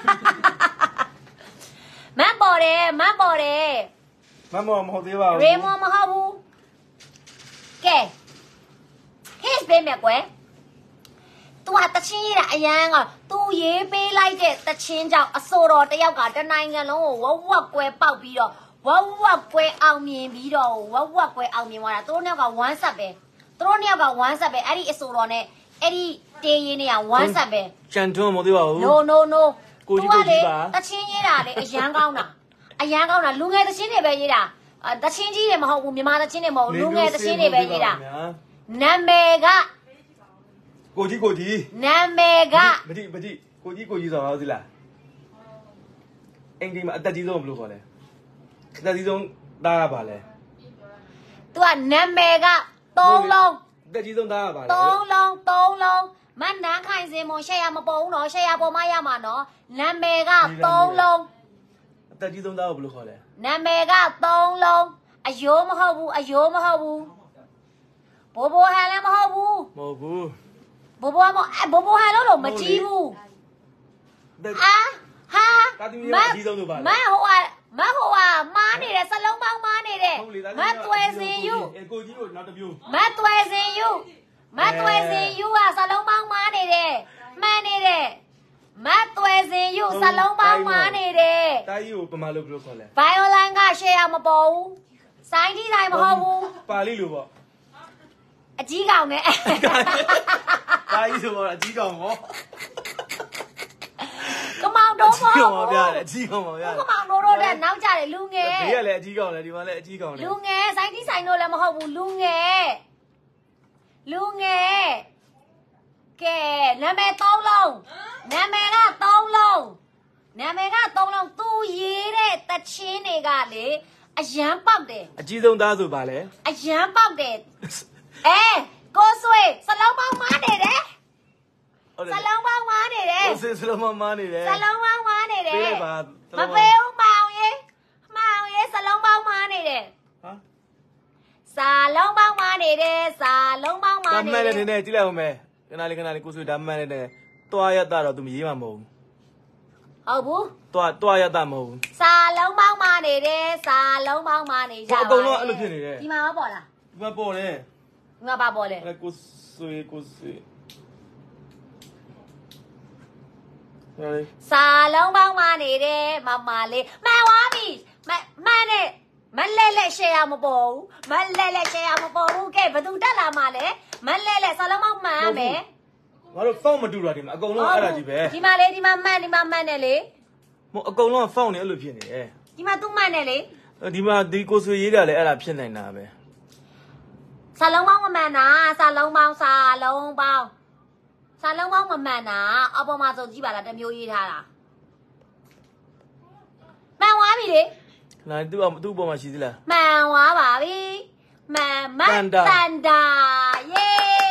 မတ်ပေါ်တယ်မတ်ပေါ်တယ်မမောမဟုတ်သေးပါဘူးရေမမဟုတ်ဘူးကဲ his ပေးမယ်ကွယ် तू ဟာတချင်းရေးတာအရန်က तू ရေးပေးလိုက်တဲ့တချင်းကြောင့်အဆိုတော်တယောက်ကတနိုင်ငံလုံးကိုဝဝကွဲပေါက်ပြီးတော့ဝဝကွဲအောင်မြင်ပြီးတော့ဝဝကွဲအောင်မြင်သွားတာသူတို့နှစ်ယောက်ကone set ပဲသူတို့နှစ်ယောက်ကone set ပဲအဲ့ဒီအဆိုတော်နဲ့အဲ့ဒီတေးရင်းတွေကone set ပဲကြံတွန်းမဟုတ်သေးပါဘူး no no no ကိုကြီးကိုကြီးပါတချင်းရေးတာလေအရန်ကောင်းတာအရန်ကောင်းတာလူငယ်တချင်းတွေပဲရေးတာတချင်းကြီးတွေမဟုတ်ဘူးမြန်မာတချင်းတွေမဟုတ်ဘူးလူငယ်တချင်းတွေပဲရေးတာနာမည်ကကိုကြီးကိုကြီးနာမည်ကမတိမတိကိုကြီးကိုကြီးဆိုတာဟုတ်သလားအင်္ဂလိပ်မှာအသက်ကြီးဆုံးဘယ်လိုခေါ်လဲအသက်ကြီးဆုံးသားကပါလဲ तू ကနာမည်ကသုံးလုံးအသက်ကြီးဆုံးသားကပါလဲသုံးလုံးသုံးလုံးမနန်းခိုင်စင်မရှက်ရမပေါ်ဘူးနော်ရှက်ရပေါ်မရမှာနော်နာမည်ကသုံးလုံးအသက်ကြီးဆုံးသားကိုဘယ်လိုခေါ်လဲနာမည်ကသုံးလုံးအယိုးမဟုတ်ဘူးအယိုးမဟုတ်ဘူးဘိုးဘိုဟန်လည်းမဟုတ်ဘူးမဟုတ်ဘူးဘိုးဘိုကမအဲဘိုးဘိုဟန်လို့လို့မကြည့်ဘူးအာဟာတာသမီးကအကြီးဆုံးလို့ပါမဟိုကမဟိုကမားနေတယ်စလုံးပေါင်းမားနေတယ်မသွဲစင်ယူအေကိုကြီးကိုနောက်တစ်မျိုးမသွဲစင်ယူမသွဲစင်ယူကစလုံးပေါင်းမားနေတယ်မှန်နေတယ်မသွဲစင်ယူစလုံးပေါင်းမားနေတယ်တာကြီးကိုပမာလို့ဘယ်လိုခေါ်လဲဘိုင်ယိုလိုင်းကရှယ်ရမပေါ်ဘူးစိုင်းကြီးတိုင်းမဟုတ်ဘူးပါဠိလိုပေါ့အကြီးကောင်နဲ့တာကြီးဆိုတော့အကြီးကောင်ပေါ့ကမောင်တော့မဟုတ်ကောင်ဘူးပါဗျာအကြီးကောင်ပါဗျာကမောင်တို့တို့တဲ့နောက်ကြတယ်လူငယ်ဘေးကလည်းအကြီးကောင်လည်းဒီမှာလည်းအကြီးကောင်လည်းလူငယ်စိုင်းကြီးဆိုင်တို့လည်းမဟုတ်ဘူးလူငယ်လူငယ်ကဲနာမည်သုံးလုံးနာမည်ကသုံးလုံးနာမည်ကသုံးလုံးသူရေးတဲ့တချင်းတွေကလေအရန်ပေါက်တယ်အကြီးဆုံးသားဆိုပါလေအရန်ပေါက်တယ်အဲကိုဆွေစလုံးပေါင်းမားနေတယ်စလုံးပေါင်းမားနေတယ်ကိုစင်စလုံးမမနေတယ်စလုံးပေါင်းမားနေတယ်ပေးပါမပေးဘူးမောင်ရေမောင်ရေစလုံးပေါင်းမားနေတယ်ဟာစာလုံးပေါင်းမားနေတယ်စာလုံးပေါင်းမားဒါနေမှန်တတယ်ယ်နေနေကြည့်လိုက်အောင်မယ်ခဏလေးခဏလေးကိုဆွေဒါမှန်တယ်နေတွားရတာတော့ तू မရေးမှာမဟုတ်ဘူးဟုတ်ဘူးတွားတွားရတာမဟုတ်ဘူးစာလုံးပေါင်းမားနေတယ်စာလုံးပေါင်းမားနေကြပါအကုန်လုံးအဲ့လိုဖြစ်နေတယ်ဒီမှာမပေါ်လားဒီမှာပေါ်တယ်ငါပါပေါ်လေအဲ့ကိုဆွေကိုဆွေဟဲ့စာလုံးပေါင်းမားနေတယ်မမလေးမှန်သွားပြီမမှန်နဲ့မလဲလဲရှယ်ရမပေါ်ဘူးမလဲလဲရှယ်ရမပေါ်ဘူးကဲဘသူတက်လာမှလဲမလဲလဲစာလုံးပေါင်းမှန်ရမယ်ငါတို့ဖောက်မတူတာဒီမှာအကုန်လုံးအဲ့ဒါကြီးပဲဒီမှာလေဒီမှာမှန်ဒီမှာမှန်တယ်လေမဟုတ်အကုန်လုံးဖောက်နေအဲ့လိုဖြစ်နေတယ်ဒီမှာသူမှန်တယ်လေဒီမှာဒီကိုဆွေရေးတာလည်းအဲ့ဒါဖြစ်နေတာပဲစာလုံးပေါင်းမမှန်တာစာလုံးပေါင်းစာလုံးပေါင်းစာလုံးပေါင်းမမှန်တာအပေါ်မှာစုံကြည့်ပါလားတစ်မျိုးရေးထားတာမှန်သွားပြီလေနာသူ့အသူ့ပေါ်မှာရှိသေးလားမှန်သွားပါပြီမှန်မတ်တန်တာယေ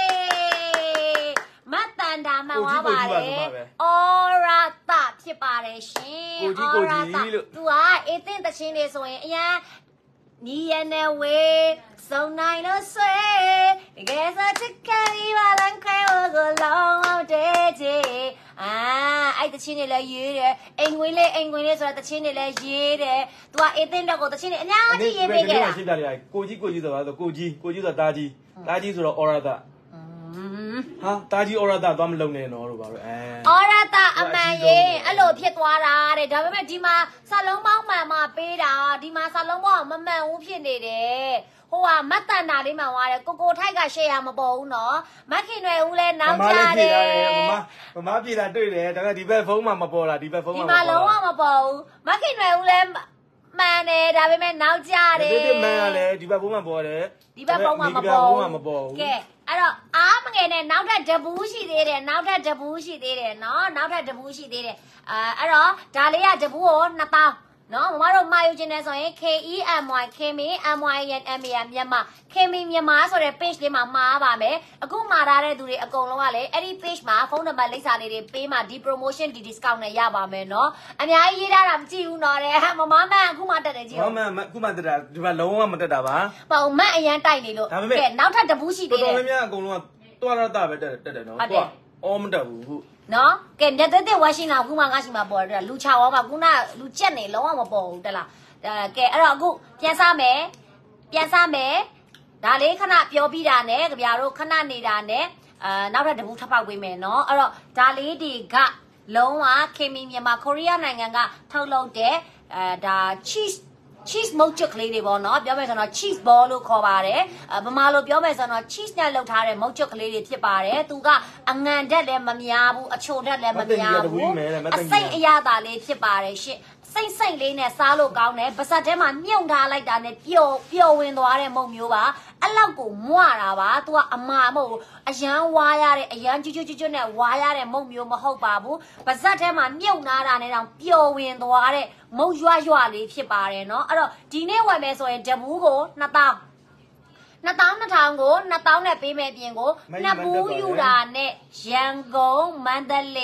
မတ်တန်တာမှန်သွားပါတယ်အော်ရာတဖြစ်ပါတယ်ရှင်အော်ရာတသူကအေးတင်တချင်းနေဆိုရင်အရင်နီးရနေဝေးစုံနိုင်လို့ဆွေတကယ်ဆိုချစ်ခဲ့ပြီးပါလန်ခဲကိုလုံးအောင်တဲ့ချေအာအဲ့တချင်းတွေလည်းရေးတယ်အိမ်ဝင်လေးအိမ်ဝင်လေးဆိုတာတချင်းတွေလည်းရေးတယ်သူကအေးတင်တော့ကိုတချင်းတွေအများကြီးရေးပေးခဲ့တာရှိတာလေကိုကြီးကိုကြီးဆိုတာဆိုကိုကြီးကိုကြီးဆိုတာတာကြီးတာကြီးဆိုတော့အော်ရတာဟာတာကြီးအော်ရတာသွားမလုံနဲ့နော်တို့ပါပဲအဲအော်ရတာအမှန်ရင်အဲ့လိုဖြစ်သွားတာတဲ့ဒါပေမဲ့ဒီမှာစာလုံးပေါင်းမှန်မှပေးတာဒီမှာစာလုံးပေါင်းမမှန်ဘူးဖြစ်နေတယ်ဟိုကမတ်တန်တာလေးမှန်သွားတယ်ကိုကိုထိုက်ကရှယ်ရမပေါ်ဘူးနော်မခင်ရွယ်ဦးလဲနောက်ကြတယ်မမပြေတာတွေ့တယ်ဒါပေမဲ့ဒီဘက်ဖုန်းမှာမပေါ်တာဒီဘက်ဖုန်းဒီမှာမှာလုံးဝမပေါ်ဘူးမခင်ရွယ်ဦးလဲမှန်တယ်ဒါပေမဲ့နောက်ကြတယ်ဒီဒီမှန်ရလဲဒီဘက်ဖုန်းမှာပေါ်တယ်ဒီဘက်ဖုန်းမှာမပေါ်ဘူးကဲအဲ့တော့အားမငယ်နဲ့နောက်ထပ်တပူးရှိသေးတယ်နောက်ထပ်တပူးရှိသေးတယ်နော်နောက်ထပ်တပူးရှိသေးတယ်အဲအဲ့တော့ဒါလေးကတပူးကိုနှစ်ပေါင်းနော်မမတို့မှာယူခြင်းနဲ့ဆိုရင် K E M Y K M M Y N M A မြန်မာ K M မြန်မာဆိုတဲ့ page လေးမှာမှားပါမယ်အခုမှာထားတဲ့သူတွေအကုန်လုံးကလည်းအဲ့ဒီ page မှာဖုန်းနံပါတ်လိပ်စာလေးတွေပေးမှဒီ promotion ဒီ discount နဲ့ရပါမယ်နော်အများကြီးရေးထားတာမကြည့်ဘူးနော်တဲ့မမမန်အခုမှတက်တယ်ကြည့်မမအခုမှတက်တာဒီမှာလုံးဝမတက်တာပါပုံမှန်အရန်တိုက်နေလို့ကဲနောက်ထပ်တပူးရှိတော်သေးတယ်တော်များများအကုန်လုံးကတွားရတာပဲတက်တက်တယ်နော်တွားအော်မတက်ဘူးခုနော်ကဲမြတ်သက်သက်ဝါရှင်လာခုမှငါရှိမှာပေါ်တယ်လူချောင်းပါခုနလူကြက်နေလုံးဝမပေါ်ဘူးတက်လားကဲအဲ့တော့အခုပြန်စားမယ်ပြန်စားမယ်ဒါလေးခဏပြောပြီးတာနဲ့ကြပြတို့ခဏနေတာနဲ့အာနောက်ထပ်တပူးထပ်ပေါက်ပေးမယ်နော်အဲ့တော့ဒါလေးတွေကလုံးဝခေမီမြန်မာကိုရီးယားနိုင်ငံကထုတ်လုပ်တဲ့အဲဒါ cheese cheese မုတ်ချက်ကလေးတွေပေါ့နော်ပြောမယ်ဆိုတော့ cheese ball လို့ခေါ်ပါတယ်ဗမာလိုပြောမယ်ဆိုတော့ cheese နဲ့လုပ်ထားတဲ့မုတ်ချက်ကလေးတွေဖြစ်ပါတယ်သူကအငံတက်လည်းမများဘူးအချိုတက်လည်းမများဘူးအစိမ့်အရသာလေးဖြစ်ပါတယ်ရှင့်စိမ့်စိမ့်လေးနဲ့စားလို့ကောင်းတယ်ပါစက်ထဲမှာမြုံထားလိုက်တာနဲ့ပျော်ပျော်ဝင်သွားတဲ့မုတ်မျိုးပါအဲ့လောက်ကိုမွတာပါသူကအမာမဟုတ်အရန်ဝါရတဲ့အရန်ကျွတ်ကျွတ်ကျွတ်နဲ့ဝါရတဲ့မုတ်မျိုးမဟုတ်ပါဘူးပါစက်ထဲမှာမြုံနာတာနဲ့တောင်ပျော်ဝင်သွားတဲ့မုတ်ရွရွလေးဖြစ်ပါတယ်เนาะအဲ့တော့ဒီနေ့ဝယ်မယ်ဆိုရင်တဘူးကိုနှစ်တောင်းနှစ်တောင်းနှစ်ထောင်ကိုနှစ်တောင်းနဲ့ပေးမယ်ပြင်ကိုနှစ်ဘူးယူတာနဲ့ရန်ကုန်မန္တလေး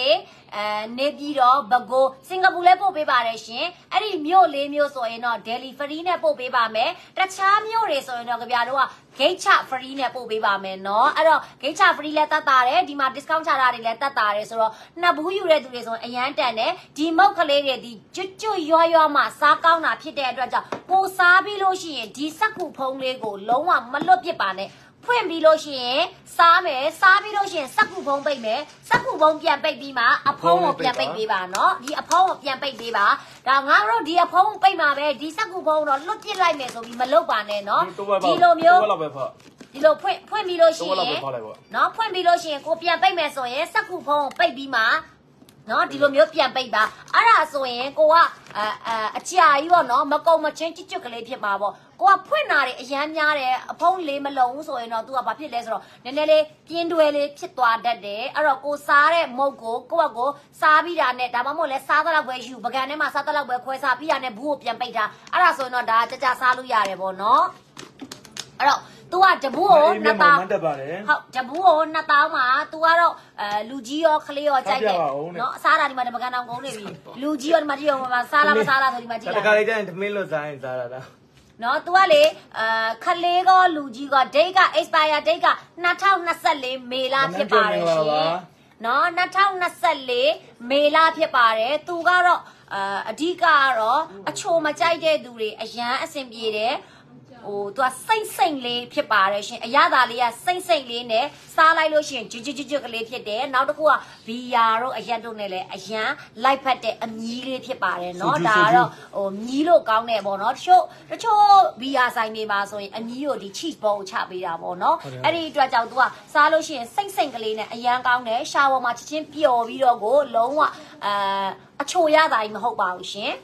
နေပြည်တော်ဘကိုစင်ကာပူလည်းပို့ပေးပါတယ်ရှင်အဲ့ဒီမြို့လေးမြို့ဆိုရင်တော့ delivery နဲ့ပို့ပေးပါမယ်တခြားမြို့တွေဆိုရင်တော့ကြပြတော့ gate charge free နဲ့ပို့ပေးပါမယ်เนาะအဲ့တော့ gate charge free လည်းတတ်တာတယ်ဒီမှာ discount ချတာတွေလည်းတတ်တာတယ်ဆိုတော့နှစ်ဘူးယူတဲ့သူတွေဆိုရင်အရန်တန်တယ်ဒီမုတ်ကလေးတွေဒီကျွတ်ကျွတ်ရွာရွာမှစားကောင်းတာဖြစ်တဲ့အတွက်ကြောင့်ကိုစားပြီးလို့ရှိရင်ဒီစက်ကူဖုံးလေးကိုလုံးဝမလွတ်ပစ်ပါနဲ့ဖွင့်ပြီးလို့ရှိရင်စားမယ်စားပြီးလို့ရှိရင်စက်ကူဖုံးပိတ်မယ်စက်ကူဖုံးပြန်ပိတ်ပြီးမှအဖုံးကိုပြန်ပိတ်ပေးပါเนาะဒီအဖုံးကိုပြန်ပိတ်ပေးပါဒါငါတို့ဒီအဖုံးပိတ်မှာပဲဒီစက်ကူဖုံးတော့လွတ်ပစ်လိုက်မယ်ဆိုပြီးမလုပ်ပါနဲ့เนาะဒီလိုမျိုးဒီလိုဖွင့်ဖွင့်ပြီးလို့ရှိရင်เนาะဖွင့်ပြီးလို့ရှိရင်ကိုပြန်ပိတ်မယ်ဆိုရင်စက်ကူဖုံးကိုပိတ်ပြီးမှနော်ဒီလိုမျိုးပြန်ပိတ်ပါအဲ့ဒါဆိုရင်ကိုကအအကြာကြီးပေါ့နော်မကုံမချင်းကြွကြွကလေးဖြစ်မှာပေါ့ကိုကဖွင့်တာတွေအရန်များတယ်အဖုံးလေးမလုံးဘူးဆိုရင်တော့ तू ကဘာဖြစ်လဲဆိုတော့နည်းနည်းလေးပြင်းတွဲလေးဖြစ်သွားတတ်တယ်အဲ့တော့ကိုစားတဲ့မုတ်ကိုကိုကကိုစားပြီးတာနဲ့ဒါမှမဟုတ်လဲစားတော့ပဲယူပကံထဲမှာစားတော့ပဲခွဲစားပြီးတာနဲ့ဘူးကိုပြန်ပိတ်တာအဲ့ဒါဆိုရင်တော့ဒါကြကြစားလို့ရတယ်ပေါ့နော်အဲ့တော့तू อ่ะတဘူးကိုနှစ်တောင်းဟုတ်တဘူးကိုနှစ်တောင်းမှာ तू ကတော့အဲလူကြီးရောခလေးရောကြိုက်တယ်เนาะစားတာဒီမှာဓမ္မကန်တောင်ကုန်းနေပြီလူကြီးရောဒီမှာကြည့်ရောမှာစားလားမစားလားဆိုဒီမှာကြည့်ရတခါလေးကျရင်သမင်းလွတ်စားရင်စားတာလားเนาะ तू ကလေအဲခလေးကောလူကြီးကော date က expire date က၂၀၂၄မေလဖြစ်ပါတယ်ရှင်เนาะ၂၀၂၄မေလဖြစ်ပါတယ် तू ကတော့အအဓိကကတော့အချိုမကြိုက်တဲ့သူတွေအရန်အဆင်ပြေတယ်ဟိုသူကစိတ်စိတ်လေးဖြစ်ပါတယ်ရှင်အရသာလေးကစိတ်စိတ်လေးနဲ့စားလိုက်လို့ရှိရင်ကျွတ်ကျွတ်ကျွတ်ကလေးဖြစ်တယ်နောက်တစ်ခုကဘီယာတို့အရက်တို့နဲ့လည်းအရန်လိုက်ဖက်တဲ့အမြီးလေးဖြစ်ပါတယ်เนาะဒါကတော့ဟိုမြီးလို့ကောင်းတယ်ပေါ့เนาะတချို့တချို့ဘီယာဆိုင်တွေမှာဆိုရင်အမြီးကိုဒီ cheese ball ကိုချပေးတာပေါ့เนาะအဲ့ဒီအတွက်ကြောင့်သူကစားလို့ရှိရင်စိတ်စိတ်ကလေးနဲ့အရန်ကောင်းတယ်ရှာပေါ်မှာချက်ချင်းပျော်ပြီးတော့ကိုလုံးဝအအချိုရတာကြီးမဟုတ်ပါဘူးရှင်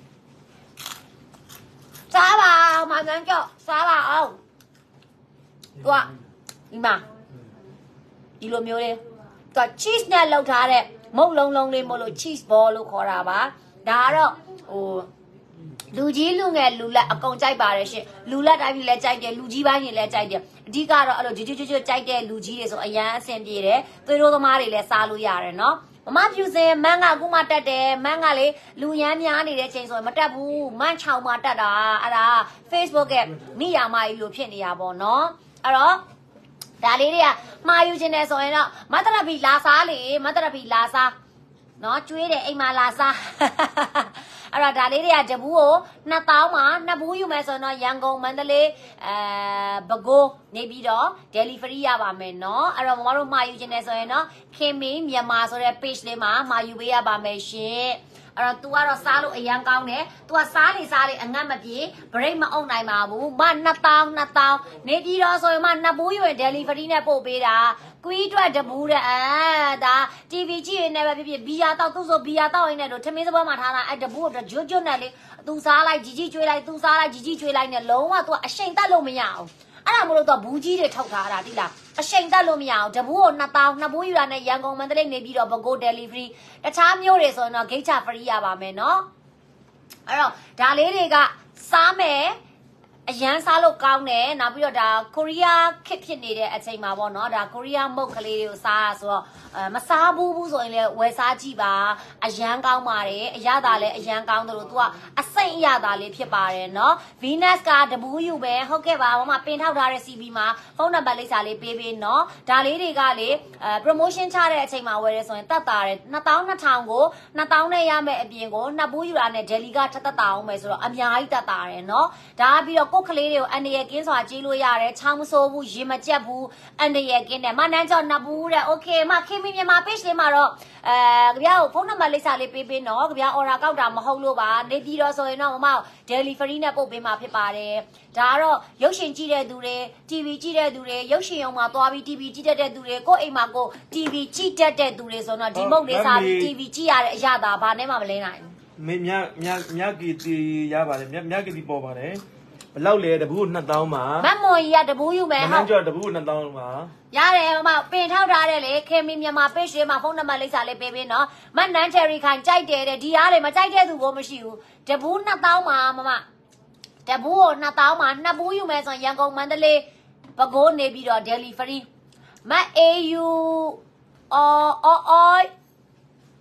စားပါအောင်မငန်းကြော့စားပါအောင်သူကဒီမှာဒီလိုမျိုးလေးသူက cheese နဲ့လောက်ထားတဲ့မုတ်လုံးလုံးလေးမို့လို့ cheese ball လို့ခေါ်တာပါဒါကတော့ဟိုလူကြီးလူငယ်လူလက်အကုန်ကြိုက်ပါတယ်ရှင်လူလက်တိုင်းလည်းကြိုက်တယ်လူကြီးပိုင်းတွေလည်းကြိုက်တယ်အဓိကတော့အဲ့လိုကျွတ်ကျွတ်ကျွတ်ကြိုက်တဲ့လူကြီးတွေဆိုအရန်အဆင်ပြေတယ်သွေးတိုးသမားတွေလည်းစားလို့ရတယ်နော်မမဖြူစင်မန်းကအခုမှတက်တယ်မန်းကလေလူရမ်းများနေတဲ့ချိန်ဆိုရင်မတက်ဘူးမန်းချောင်မှတက်တာအဲ့ဒါ Facebook ကမိယာမကြီးလိုဖြစ်နေရပါတော့အဲ့တော့ဒါလေးတွေကမှာယူခြင်းနဲ့ဆိုရင်တော့မတရပီလာစားလေမတရပီလာစားနော်ကျွေးတယ်အိမ်မှာလာစားအဲ့တော့ဒါလေးတွေကတဘူးကိုနှစ်တောင်းမှာနှစ်ဘူးယူမယ်ဆိုတော့ရန်ကုန်မန္တလေးအဲပဲခူးနေပြီးတော့ delivery ရပါမယ်เนาะအဲ့တော့မမတို့မှာယူခြင်းနဲ့ဆိုရင်တော့ခင်မင်းမြန်မာဆိုတဲ့ page လေးမှာမှာယူပေးရပါမယ်ရှင်အဲ့တော့ तू ကတော့စားလို့အရန်ကောင်းတယ် तू ကစားနေစားလေအငတ်မပြေ break မအုပ်နိုင်ပါဘူးမနှစ်တောင်းနှစ်တောင်းနေပြီးတော့ဆိုရင်မနှစ်ဘူးယူရင် delivery နဲ့ပို့ပေးတာကွီးအတွက်တဘူးတဲ့အာဒါ တီဗီ ကြည့်ရင်လည်းပဲဖြစ်ဖြစ်ဘီယာတောက်သူ့ဆိုဘီယာတောက်ရင်းနဲ့တော့ထမင်းစပွဲမှာထားတာအဲ့တဘူးတော့ကျွတ်ကျွတ်နဲ့လေသူစားလိုက်ကြီးကြီးကျွေးလိုက်သူစားလိုက်ကြီးကြီးကျွေးလိုက်နဲ့လုံးဝ तू အရှိန်တက်လို့မရအောင်အဲ့ဒါမလို့ तू ဘူးကြီးတွေထုတ်ထားတာတိလားအရှိန်တက်လို့မရအောင်တဘူးကိုနှစ်တောင်းနှစ်ဘူးယူတာနဲ့ရန်ကုန်မန္တလေးနေပြီးတော့ဘကို delivery တခြားမျိုးတွေဆိုရင်တော့ gate charge free ရပါမယ်เนาะအဲ့တော့ဒါလေးတွေကစားမယ်အရန်စားလို့ကောင်းတယ်နောက်ပြီးတော့ဒါကိုရီးယားခစ်ဖြစ်နေတဲ့အချိန်မှာပေါ့နော်ဒါကိုရီးယားမုတ်ကလေးတွေကိုစားရဆိုတော့အဲမစားဘူးဘူးဆိုရင်လည်းဝယ်စားကြည့်ပါအရန်ကောင်းပါတယ်အရသာလည်းအရန်ကောင်းတယ်လို့ तू ကအစိမ့်အရသာလေးဖြစ်ပါတယ်နော် Venus ကတဘူးယူပဲဟုတ်ကဲ့ပါမမပင်ထောက်ထားတဲ့ စီဗီ မှာဖုန်းနံပါတ်လိပ်စာလေးပေးပေးနော်ဒါလေးတွေကလေအဲ promotion ချတဲ့အချိန်မှာဝယ်ရဲဆိုရင်တတ်တာတယ်နှစ်တောင်းနှစ်ထောင်ကိုနှစ်တောင်းနဲ့ရမယ်အပြင်ကိုနှစ်ဘူးယူတာနဲ့ Delhi ကထက်တတ်တာအောင်မယ်ဆိုတော့အများကြီးတတ်တာတယ်နော်ဒါပြီးတော့ကိုယ်ကလေးတွေကိုအန်ဒီရဲ့ကင်းစွာကြေးလို့ရတယ်ချောင်းမဆိုးဘူးရေမကြက်ဘူးအန်ဒီရဲ့ကင်းတယ်မနန်းကျော်နှစ်ဘူးတဲ့โอเคမခင်မီမြန်မာ page လေးမှာတော့အဲကြပြားကိုဖုန်းနံပါတ်လိပ်စာလေးပေးပေးနော်ကြပြား order ကောက်တာမဟုတ်လို့ပါနေပြီးတော့ဆိုရင်တော့မမ delivery နဲ့ပို့ပေးမှာဖြစ်ပါတယ်ဒါကတော့ရုပ်ရှင်ကြည့်တဲ့သူတွေ တီဗီ ကြည့်တဲ့သူတွေရုပ်ရှင်ရုံမှာသွားပြီး တီဗီ ကြည့်တတ်တဲ့သူတွေကိုအိမ်မှာကို တီဗီ ကြည့်တတ်တဲ့သူတွေဆိုတော့ဒီမုတ်လေးစားပြီး တီဗီ ကြည့်ရတဲ့အရာသာဘာနဲ့မှမလဲနိုင်ဘူးမင်းမြမြမြကီတီရပါတယ်မြမြကီတီပေါ်ပါတယ်ဘလောက်လဲတဘူးနှစ်တောင်းပါမမွန်ကြီးကတဘူးယူမယ်ဟုတ်မင်းကျော်တဘူးနှစ်တောင်းပါရတယ်မမပင်ထောက်ထားတယ်လေခင်မီမြန်မာ page လေးမှာဖုန်းနံပါတ်လိပ်စာလေးပေးပေးနော်မနန်းချယ်ရီခိုင်ကြိုက်တယ်တဲ့ဒီရားတွေမကြိုက်တဲ့သူကိုမရှိဘူးတဘူးနှစ်တောင်းပါမမတဘူးကိုနှစ်တောင်းပါနှစ်ဘူးယူမယ်ဆိုရင်ရန်ကုန်မန္တလေးပဲခူးနေပြီးတော့ delivery မအေယူအော်အော်အော်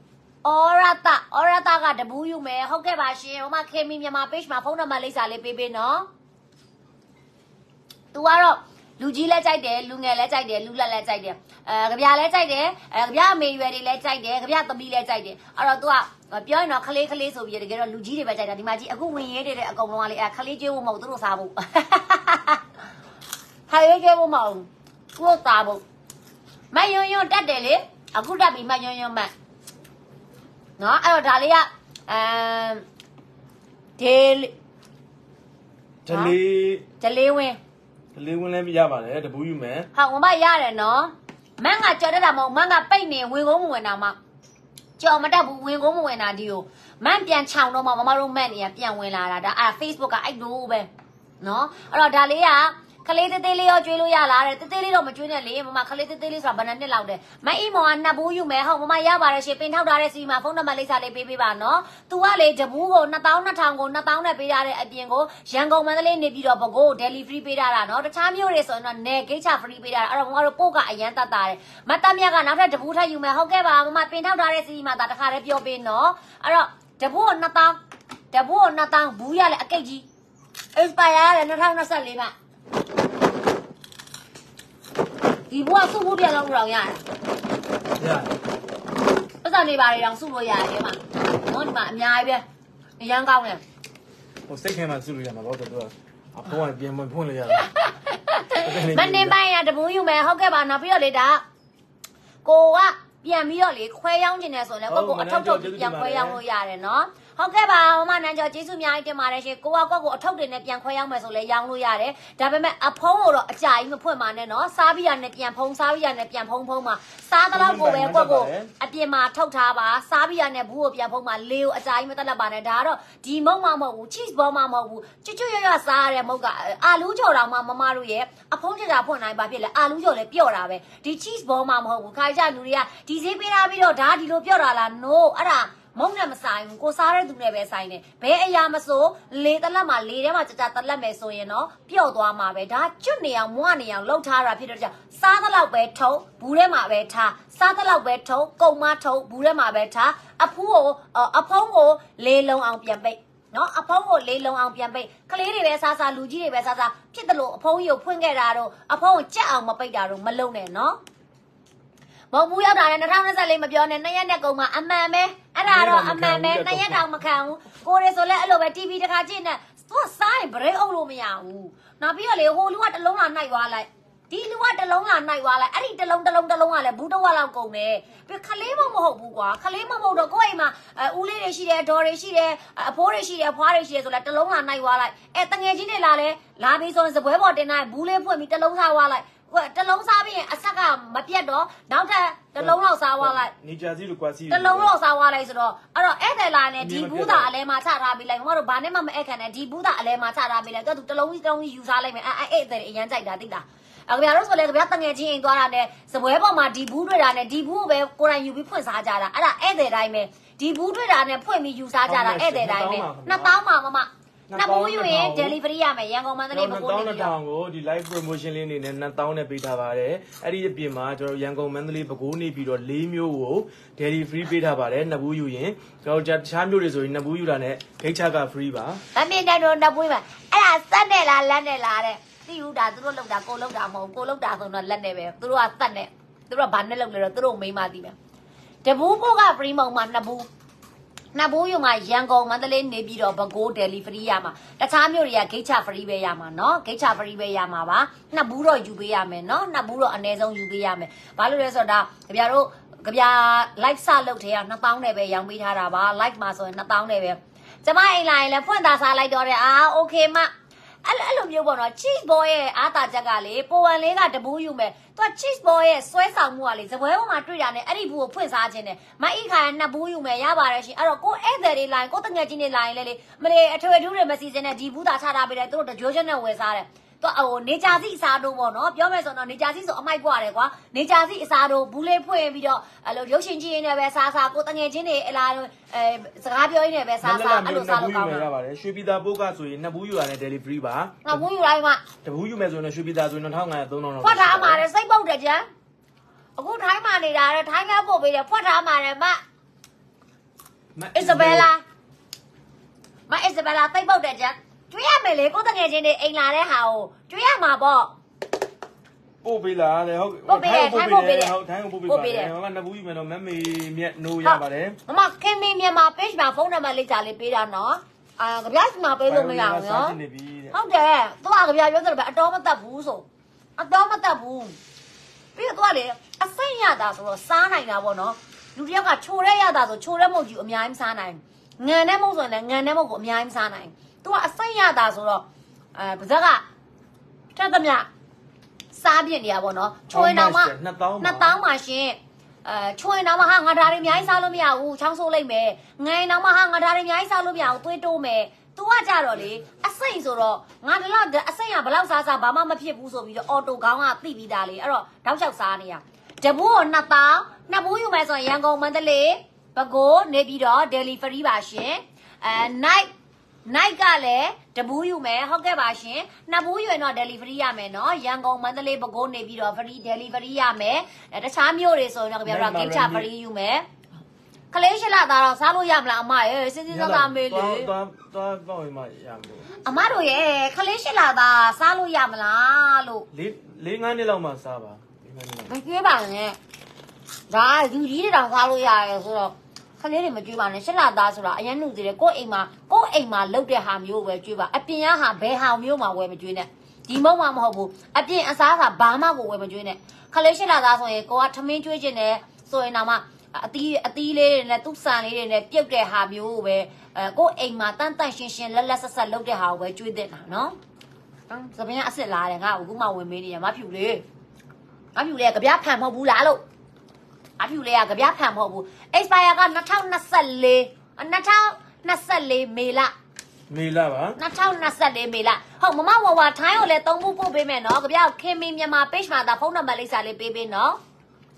ออราตาออราตากะตะบูอยู่แม่ဟုတ်ကဲ့ပါရှင်ဟိုမှာခေမီမြန်မာ page မှာဖုန်းနံပါတ်လိပ်စာလေးပေးပေးနော် तू ကတော့လူကြီးလည်းကြိုက်တယ်လူငယ်လည်းကြိုက်တယ်လူလက်လည်းကြိုက်တယ်အဲကြပြလည်းကြိုက်တယ်အဲကြပြအမေရွယ်တွေလည်းကြိုက်တယ်ကြပြသမီးလည်းကြိုက်တယ်အဲ့တော့ तू ကပြောရင်တော့ခလေးခလေးဆိုပြီးတကယ်တော့လူကြီးတွေပဲကြိုက်တာဒီမှာကြီးအခုဝင်ရဲတဲ့အကောင်လုံးကလေအဲခလေးကျွေးဖို့မဟုတ်သူတို့စားဖို့ခလေးကျွေးဖို့မဟုတ်သူတို့စားဖို့မယွန်းယွန်းတက်တယ်လေအခုတက်ပြီးမယွန်းယွန်းမနော်အဲ့တော့ဒါလေးကအဲဒေးဒလေးဒလေးဝင်ဒလေးဝင်လည်းရပါတယ်တပူးယူမယ်ဟုတ်မမရတယ်နော်မန်းကကြော်တတ်တာမဟုတ်မန်းကပိတ်နေဝင်ကုန်းမဝင်တာမှကြော်မတတ်ဘူးဝင်ကုန်းမဝင်တာဒီကိုမန်းပြန်ချောင်းတော့မှမမတို့မက်နေရပြန်ဝင်လာတာဒါအဲ့ Facebook ကအဲ့လိုပဲနော်အဲ့တော့ဒါလေးကခလေးသေးသေးလေးရောကျွေးလို့ရလားတဲ့သေးသေးလေးတော့မကျွေးနဲ့လေမမခလေးသေးသေးလေးဆိုတာဘယ်နှစ်နှစ်လောက်တဲ့မအီမောင်ကနှစ်ဘူးယူမယ်ဟုတ်မမရပါတယ်ရှင်ပင်ထောက်ထားတဲ့စီမှာဖုန်းနံပါတ်လိပ်စာလေးပေးပေးပါနော် तू ကလေတဘူးကိုနှစ်သောင်းနှစ်ထောင်ကိုနှစ်သောင်းနဲ့ပေးထားတဲ့အပြင်ကိုရန်ကုန်မန္တလေးနေပြီးတော့ဘကို delivery ပေးထားတာနော်တခြားမျိုးတွေဆိုရင်တော့နယ်ဂိတ်ချ free ပေးထားတာအဲ့တော့မမတို့ပို့ကအရန်တတ်တာတဲ့မတတ်မြတ်ကနောက်ထပ်တဘူးထပ်ယူမယ်ဟုတ်ကဲ့ပါမမပင်ထောက်ထားတဲ့စီမှာဒါတခါတည်းပြောပေးနော်အဲ့တော့တဘူးကိုနှစ်သောင်းတဘူးကိုနှစ်သောင်းဘူးရလေအကိတ်ကြီး expire ရတယ်နှစ်ထောင်နှစ်ဆယ့်လေးမှာဒီဘွားစုဖို့ပြန်တော့လို့ရတယ်။ရတယ်။ပတ်စံနေပါလေတော့စုလို့ရတယ်မှာ။နော်ဒီမှာအများကြီးပဲ။အရန်ကောင်းတယ်။ဟိုစိတ်ထဲမှာစုလို့ရမှာပေါ့တော့သူကအဖုံးကပြန်မဖွင့်လို့ရတယ်။မနေ့ပိုင်းကတပူးယူမယ်ဟုတ်ကဲ့ပါနောက်ပြီးတော့လေဒါကိုကပြန်ပြီးတော့လေခွဲရောင်းခြင်းနဲ့ဆိုရင်လည်းကိုကအထောက်ထုတ်ပြန်ခွဲရောင်းလို့ရတယ်နော်။ဟုတ်ကဲ့ပါဟိုမှာနန်းကျော်ကျေးဇူးအများကြီးတင်ပါတယ်ရှင်ကိုကကွက်ကိုအထုပ်တွေနဲ့ပြန်ခွဲရောက်မယ်ဆိုလဲရောင်းလို့ရတယ်ဒါပေမဲ့အဖုံးကိုတော့အကြာကြီးမဖွင့်ပါနဲ့နော်စားပြီးရနဲ့ပြန်ဖုံးစားပြီးရနဲ့ပြန်ဖုံးဖုံးမှာစားသလောက်ကိုပဲကွက်ကိုအပြင်မှာထုတ်ထားပါစားပြီးရနဲ့ဘူးကိုပြန်ဖုံးမှာလေးကိုအကြာကြီးမတက်လက်ပါနဲ့ဒါကတော့ဒီမုံမှမဟုတ်ဘူး cheese ball မှမဟုတ်ဘူးကျွတ်ကျွတ်ရရစားရတဲ့မုံကအာလူးကြော်တောင်မှမမတို့ရဲ့အဖုံးကြတာဖွင့်နိုင်ပါဖြစ်လဲအာလူးကြော်လဲပြော့တာပဲဒီ cheese ball မှမဟုတ်ဘူးခါကြလူတွေကဒီဈေးပေးထားပြီးတော့ဒါဒီလိုပြော့တာလား no အဲ့ဒါမုံနဲ့မဆိုင်ဘူးကိုစားတဲ့သူနဲ့ပဲဆိုင်တယ်ဘဲအရာမဆိုလေတလက်မှာလေထဲမှာကြကြတလက်မယ်ဆိုရင်တော့ပျော့သွားမှာပဲဒါကျွတ်နေအောင်မွနေအောင်လှုပ်ထားတာဖြစ်တော့ကြောင့်စားသလောက်ပဲထုံဘူးထဲမှာပဲထားစားသလောက်ပဲထုံကုံမထုံဘူးထဲမှာပဲထားအဖူးကိုအဖုံးကိုလေလုံးအောင်ပြန်ပိတ်နော်အဖုံးကိုလေလုံးအောင်ပြန်ပိတ်ကလေးတွေပဲစားစားလူကြီးတွေပဲစားစားဖြစ်တယ်လို့အဖုံးကြီးကိုဖွင့်ခဲ့တာတော့အဖုံးကိုကြက်အောင်မပိတ်တာတော့မလုံနဲ့နော်မုံဘူးရောက်တာနဲ့၂၀၂၄မပြောနဲ့နှစ်ရက်နဲ့ကုန်မှာအမှန်ပဲအဲ့ဒါတော့အမှန်ပဲနှစ်ရက်တောင်မခံဘူးကိုရီဆိုလဲအဲ့လိုပဲ တီဗီ တစ်ခါကြည့်နေသူကစားရင် break အုပ်လို့မရဘူးနောက်ပြီးတော့လေဟိုလူကတစ်လုံးလာနှိုက်သွားလိုက်ဒီလူကတစ်လုံးလာနှိုက်သွားလိုက်အဲ့ဒီတစ်လုံးတစ်လုံးတစ်လုံးကလည်းဘူးတော့လောက်ကုန်တယ်ပြီးခလေးမမဟုတ်ဘူးကွာခလေးမမဟုတ်တော့ကိုယ့်အိမ်မှာဦးလေးတွေရှိတယ်ဒေါ်တွေရှိတယ်အဖိုးတွေရှိတယ်အဖွားတွေရှိတယ်ဆိုလဲတစ်လုံးလာနှိုက်သွားလိုက်အဲတငယ်ချင်းတွေလာလဲလာပြီးဆိုရင်စပွဲပေါ်တင်လိုက်ဘူးလေးဖွင့်ပြီးတစ်လုံးစားသွားလိုက်တလုံးစားပြီးရင်အဆက်ကမပြတ်တော့နောက်ထပ်တလုံးလောက်စားသွားလိုက်နေကြစီလိုကွာစီတလုံးလောက်စားသွားလိုက်ဆိုတော့အဲ့တော့ဧည့်သည်လာနေဒီဘူးသားအလဲမှာချထားပြီးလိုက်မမတို့ဘာနဲ့မှမဧည့်ခံနဲ့ဒီဘူးသားအလဲမှာချထားပြီးလိုက်တော့သူတလုံးကြီးတလုံးကြီးယူစားလိုက်မယ်အဲ့ဧည့်သည်အရန်ကြိုက်တာသိလားအဲ့ကြပြတို့ဆိုလဲကြပြတငယ်ချင်းအိမ်သွားတာနဲ့စပွဲပေါ်မှာဒီဘူးတွေ့တာနဲ့ဒီဘူးကိုပဲကိုယ်တိုင်ယူပြီးဖွင့်စားကြတာအဲ့ဒါဧည့်သည်တိုင်းပဲဒီဘူးတွေ့တာနဲ့ဖွင့်ပြီးယူစားကြတာဧည့်သည်တိုင်းပဲနှစ်တောင်းပါမမနှစ်ဘူးယူရင် delivery ရမယ်ရန်ကုန်မန္တလေးပဲပို့နေတယ်။ကိုဒီ live promotion လေးအနေနဲ့နှစ်သောင်းနဲ့ပေးထားပါတယ်။အဲ့ဒီအပြင်မှာကျွန်တော်ရန်ကုန်မန္တလေးပဲကိုနေပြီးတော့၄မျိုးကို delivery free ပေးထားပါတယ်။နှစ်ဘူးယူရင်ကျွန်တော်တခြားမျိုးတွေဆိုရင်နှစ်ဘူးယူတာနဲ့ဂိတ်ချက free ပါ။အမြင့်တော့နှစ်ဘူးပါ။အဲ့ဒါစက်နဲ့လားလက်နဲ့လားတဲ့။သိဘူးဒါသူတို့လောက်တာကိုလောက်တာမဟုတ်ကိုလောက်တာဆိုတော့လက်နဲ့ပဲ။သူတို့ကစက်နဲ့သူတို့ကဘာနဲ့လောက်လဲတော့သူတို့မိမသိမယ်။တဘူးပို့က free မုံမှာနှစ်ဘူးနှစ်ဘူးယူမှာရန်ကုန်မန္တလေးနေပြီးတော့ဘကိုး delivery ရမှာတခြားမျိုးတွေကဂိတ်ချ free ပဲရမှာเนาะဂိတ်ချ free ပဲရမှာပါနှစ်ဘူးတော့ယူပေးရမယ်เนาะနှစ်ဘူးတော့အနည်းဆုံးယူပေးရမယ်ဘာလို့လဲဆိုတော့ကြပြတို့ကြပြ live စလုပ်ထဲကနှစ်သောင်းနဲ့ပဲရောင်းပေးထားတာပါ live မှာဆိုရင်နှစ်သောင်းနဲ့ပဲကျမအိမ်လာရင်လည်းဖွင့်သားစားလိုက်တော့တယ်အာ okay မအဲ့လိုအဲ့လိုမျိုးပေါ့နော် cheese ball ရဲ့အားတာချက်ကလေပိုဝံလေးကတဘူးယူမယ်သူက cheese ball ရဲ့ဆွဲဆောင်မှုကလေစပွဲပေါ်မှာတွေ့တာနဲ့အဲ့ဒီဘူးကိုဖွင့်စားခြင်းနဲ့မအိခါရနှစ်ဘူးယူမယ်ရပါတယ်ရှင်အဲ့တော့ကိုဧည့်သည်တွေလာရင်ကိုတငယ်ချင်းတွေလာရင်လေလေမလေးအထွေထူးတွေမစီစဉ်နဲ့ဒီဘူးသာချထားပေးတယ်သူတို့တကြိုးချက်နဲ့ဝယ်စားတယ်သူဟိုနေကြစီအစားတို့ပေါ့နော်ပြောမယ်ဆိုတော့နေကြစီဆိုအမိုက်ပွားတယ်ကွာနေကြစီအစားတို့ဘူးလေးဖွင့်ပြီးတော့အဲ့လိုရုပ်ရှင်ကြည့်ရင်းနဲ့ပဲစားစားကိုတငယ်ချင်းတွေအလားအဲစကားပြောရင်းနဲ့ပဲစားစားအဲ့လိုစားလို့ကောင်းတယ်ရပါတယ်ရွှေပြည်သာပို့ကဆိုရင်နှစ်ဘူးယူရတယ် delivery ပါနှစ်ဘူးယူလိုက်မှတဘူးယူမယ်ဆိုရင်ရွှေပြည်သာဆိုရင်နှစ်ထောင်ငါးရာသုံးထောင်တော့ဖွက်ထားမှာလေစိတ်ပုတ်တယ်ကျန်အခုထိုင်းမှာနေတာလေထိုင်းကပို့ပေးတယ်ဖွက်ထားမှာလေမอิสเบล่ามาอิสเบล่าไต้บอกเด็ดจ้ะช่วยไม่เลยก็ตั้งใจเจนเองลาได้หาวช่วยมาบอกပို့ပေးလားတဲ့ဟုတ်ပို့ပေးတယ်ထိုင်းပို့ပေးတယ်ဟုတ်ထိုင်းကိုပို့ပေးပါတယ်မမနဘူးယူမယ်တော့မမေမြက်နိုးရပါတယ်မမခင်မင်းမြန်မာ page မှာဖုန်းနံပါတ်လေးချလေးပေးတာနော်အာကြပြမှာပေးလို့မရဘူးနော်ဟုတ်တယ်သူကကြပြပြောတယ်ပဲအတော်မတက်ဘူးဆိုအတော်မတက်ဘူးပြီးတော့သူကလေအစိမ့်ရတာဆိုတော့စားနိုင်တာပေါ့နော်လူတယောက်ကချိုရဲရတာဆိုချိုရဲမဟုတ်ကြီးအများကြီးစားနိုင်ငံနဲ့မဟုတ်ဆိုရင်လည်းငံနဲ့မဟုတ်ကိုအများကြီးစားနိုင်သူကအစိမ့်ရတာဆိုတော့အဲပါဇက်ကထက်သမျှစားပြစ်နေရပါတော့ချိုရင်တော့မှနှစ်တောင်းနှစ်တောင်းမှရှင်အဲချိုရင်တော့မှဟာငါဒါတွေအများကြီးစားလို့မရဘူးချောင်းဆိုးလိုက်မယ်ငိုင်းတော့မှဟာငါဒါတွေအများကြီးစားလို့မရဘူးသွေးတိုးမယ်သူကကြတော့လေအစိမ့်ဆိုတော့ငါဒီလောက်အစိမ့်ကဘလောက်စားစားဘာမှမဖြစ်ဘူးဆိုပြီးတော့အော်တိုခေါင်းကသိပြီးသားလေအဲ့တော့တောက်လျှောက်စားနေရတပူးကိုနှစ်တောင်းနှစ်ဘူးယူမယ်ဆိုရင်ရန်ကုန်မန္တလေးပဲခူးနေပြီးတော့ delivery ပါရှင်အဲ night night ကလည်းတပူးယူမယ်ဟုတ်ကဲ့ပါရှင်နှစ်ဘူးယူရင်တော့ delivery ရမယ်နော်ရန်ကုန်မန္တလေးပဲခူးနေပြီးတော့ free delivery ရမယ်တခြားမြို့တွေဆိုရင်တော့ကြပြတော့ gift free ယူမယ်ကလေးရှိလာတာတော့စားလို့ရမလားအမရဲ့စဉ်းစဉ်းစားစားမေးလေသွားသွားတော့မှရမှာအမတို့ရဲ့ကလေးရှိလာတာစားလို့ရမလားလို့လေးလေးငါးနှစ်လောက်မှစားပါလေးငါးနှစ်လောက်မကြွေးပါနဲ့ဒါလူကြီးတွေတောင်စားလို့ရတယ်ဆိုတော့ကလေးတွေမကြွေးပါနဲ့ရှိလာတာဆိုတာအရင်နှုတ်သေးတယ်ကိုယ့်အိမ်မှာကိုယ့်အိမ်မှာလုပ်တဲ့ဟာမျိုးပဲကြွေးပါအပြင်ကဟာဘယ်ဟာမျိုးမှဝယ်မကြွေးနဲ့ဒီမုံမှမဟုတ်ဘူးအပြင်အစားကဘာမှကိုဝယ်မကြွေးနဲ့ကလေးရှိလာတာဆိုရင်ကိုကထမင်းကြွေးခြင်းနဲ့ဆိုရင်တော့မှအသီးအသီးလေးတွေနဲ့သူ့ဆန်လေးတွေနဲ့ပြုတ်တဲ့ဟာမျိုးကိုပဲအဲကိုယ့်အိမ်မှာတန်းတန့်ရှင်းရှင်းလက်လက်ဆက်ဆက်လုပ်တဲ့ဟာကိုပဲကြွေးတဲ့တာနော်။သပင်းကအစ်စ်လာတယ်ငါ့ကိုခုမှဝင်မေးနေရမဖြူလေး။မဖြူလေးကကြပြဖန်မဟုတ်ဘူးလားလို့။အဖြူလေးကကြပြဖန်မဟုတ်ဘူး။ expire က2024 2024မေလမေလပါ 2024မေလဟုတ်မမဝဝထိုင်းကိုလည်းသုံးဖို့ပို့ပေးမယ်နော်။ကြပြခင်မင်းမြန်မာ page မှာဒါဖုန်းနံပါတ်လေးစာလေးပေးပေးနော်။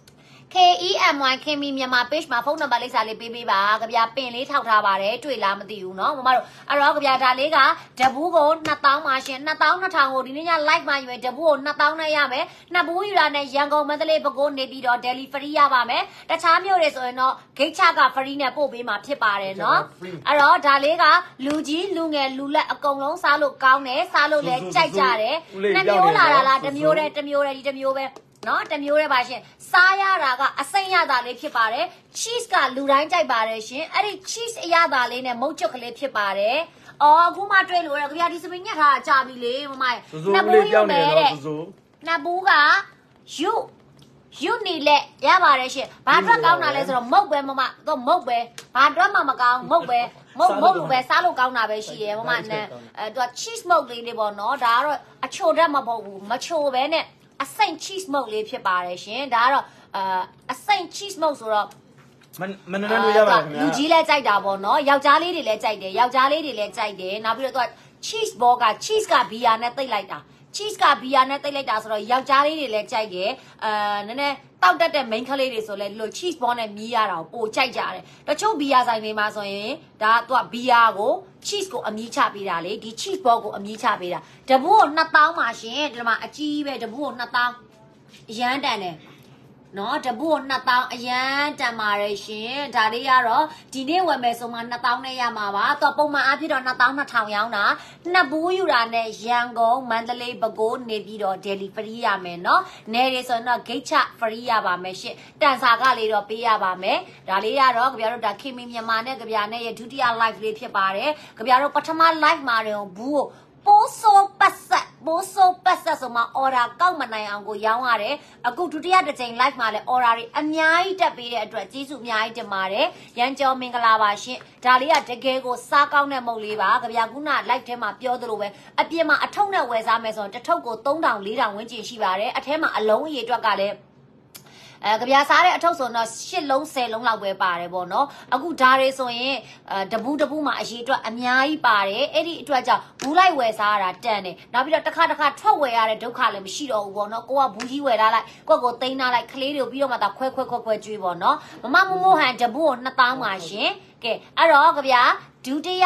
K E M Y ခင်မီမြန်မာ page မှာဖုန်းနံပါတ်လေးစာလေးပေးပေးပါကြပြပင်လေးထောက်ထားပါတယ်တွေ့လားမသိဘူးเนาะမမတို့အဲ့တော့ကြပြဒါလေးကတပူးကိုနှစ်တောင်းပါရှင်နှစ်တောင်းနှစ်ထောင်ကိုဒီနေ့ည live မှာယူမယ်တပူးကိုနှစ်တောင်းနဲ့ရမယ်နှစ်ဘူးယူတာနဲ့ရန်ကုန်မန္တလေးပဲခူးနေပြီးတော့ delivery ရပါမယ်တခြားမြို့တွေဆိုရင်တော့ gate charge က free နဲ့ပို့ပေးမှာဖြစ်ပါတယ်เนาะအဲ့တော့ဒါလေးကလူကြီးလူငယ်လူလက်အကုန်လုံးစားလို့ကောင်းတယ်စားလို့လည်းကြိုက်ကြတယ်နှစ်မျိုးလာတာလားတစ်မျိုးတည်းတစ်မျိုးတည်းဒီတစ်မျိုးပဲနော်တမျိုးတည်းပါရှင်စားရတာကအစိမ့်ရတာလေးဖြစ်ပါတယ် cheese ကလူတိုင်းကြိုက်ပါတယ်ရှင်အဲ့ဒီ cheese အရသာလေးနဲ့မုတ်ကျွတ်ကလေးဖြစ်ပါတယ်အော်အခုမှတွေ့လို့ရကြပြဒီစပင်းညက်ထားတာကြာပြီလေမမနှစ်ဘူးယူမယ်တဲ့နှစ်ဘူးကယူယူနေလက်ရပါတယ်ရှင်ဘာအတွက်ကောင်းတာလဲဆိုတော့မုတ်ပဲမမတော့မုတ်ပဲဘာအတွက်မှမကောင်းမုတ်ပဲမုတ်မုတ်လိုပဲစားလို့ကောင်းတာပဲရှိတယ်မမနဲ့အဲသူက cheese မုတ်လေးလေးပေါ့နော်ဒါကတော့အချိုတတ်မဟုတ်ဘူးမချိုပဲနဲ့အစိမ့် cheese mode လေးဖြစ်ပါတယ်ရှင်ဒါကတော့အာအစိမ့် cheese mode ဆိုတော့မမနန်းလို့ရပါခင်ဗျာလူကြီးလည်းကြိုက်တာပေါ့နော်ယောက်ျားလေးတွေလည်းကြိုက်တယ်ယောက်ျားလေးတွေလည်းကြိုက်တယ်နောက်ပြီးတော့သူက cheese ball က cheese ကဘီယာနဲ့တိတ်လိုက်တာ cheese ကဘီယာနဲ့တိတ်လိုက်တာဆိုတော့ယောက်ျားလေးတွေလည်းကြိုက်တယ်အာနည်းနည်းတောက်တက်တဲ့ main ကလေးတွေဆိုလဲဒီလို cheese ball နဲ့မြည်ရတာကိုပိုကြိုက်ကြတယ်တချို့ဘီယာဆိုင်တွေမှာဆိုရင်ဒါကသူကဘီယာကို cheese ကိုအမြည်ချပေးတာလေဒီ cheese ball ကိုအမြည်ချပေးတာတပူးကိုနှစ်တောင်းပါရှင်ဒီမှာအကြီးပဲတပူးကိုနှစ်တောင်းအရန်တန်တယ်နော်တပူးကိုနှစ်တောင်းအရန်တန်ပါတယ်ရှင်ဒါလေးကတော့ဒီနေ့ဝယ်မယ်ဆိုမှနှစ်တောင်းနဲ့ရမှာပါတော့ပုံမှန်အားဖြင့်တော့နှစ်တောင်းနှစ်ထောင်ရောင်းတာနှစ်ဘူးယူတာနဲ့ရန်ကုန်မန္တလေးပဲခူးနေပြီးတော့ delivery ရမယ်နော်နယ်တွေဆိုရင်တော့ gate charge free ရပါမယ်ရှင်တန်စာကလေးတော့ပေးရပါမယ်ဒါလေးကတော့ကြပြတော့ဒါခင်မင်းမြန်မာနဲ့ကြပြနဲ့ရဲ့ဒုတိယ live လေးဖြစ်ပါတယ်ကြပြတော့ပထမ live မှာတော့ဘူးကိုပိုးဆိုးပတ်ဆက်ပိုးဆိုးပတ်ဆက်ဆိုမှ order ကောက်မနိုင်အောင်ကိုရောင်းရတယ်အခုဒုတိယတစ်ချိန် live မှာလဲ order တွေအများကြီးတက်ပေးတဲ့အတွက်ကျေးဇူးအများကြီးတင်ပါတယ်ရန်ကျော်မင်္ဂလာပါရှင်ဒါလေးကတကယ်ကိုစားကောင်းတဲ့မုတ်လေးပါကြပြခုန live ထဲမှာပြောသလိုပဲအပြင်မှာအထုပ်နဲ့ဝယ်စားမယ်ဆိုရင်တစ်ထုပ်ကိုသုံးထောင်လေးထောင်ဝန်းကျင်ရှိပါတယ်အထဲမှာအလုံးအရေအတွက်ကလည်းအဲကြပြစားတဲ့အထုပ်ဆိုတော့ရှစ်လုံးဆယ်လုံးလောက်ပဲပါတယ်ပေါ့နော်အခုဓာတ်တွေဆိုရင်အဲတပူးတပူးမှာအရေးအတွက်အများကြီးပါတယ်အဲ့ဒီအတွက်ကြောင့်ဘူးလိုက်ဝယ်စားရတာတန်တယ်နောက်ပြီးတော့တစ်ခါတစ်ခါထွက်ဝယ်ရတဲ့ဒုက္ခလည်းမရှိတော့ဘူးပေါ့နော်ကိုကဘူးကြီးဝယ်ထားလိုက်ကိုကိုသိမ်းထားလိုက်ကလေးတွေကိုပြီးတော့မှသာခွဲခွဲခွဲခွဲကျွေးပေါ့နော်မမမို့မို့ဟန်တပူးကိုနှစ်တောင်းပါရှင်ကဲအဲ့တော့ကြပြဒုတိယ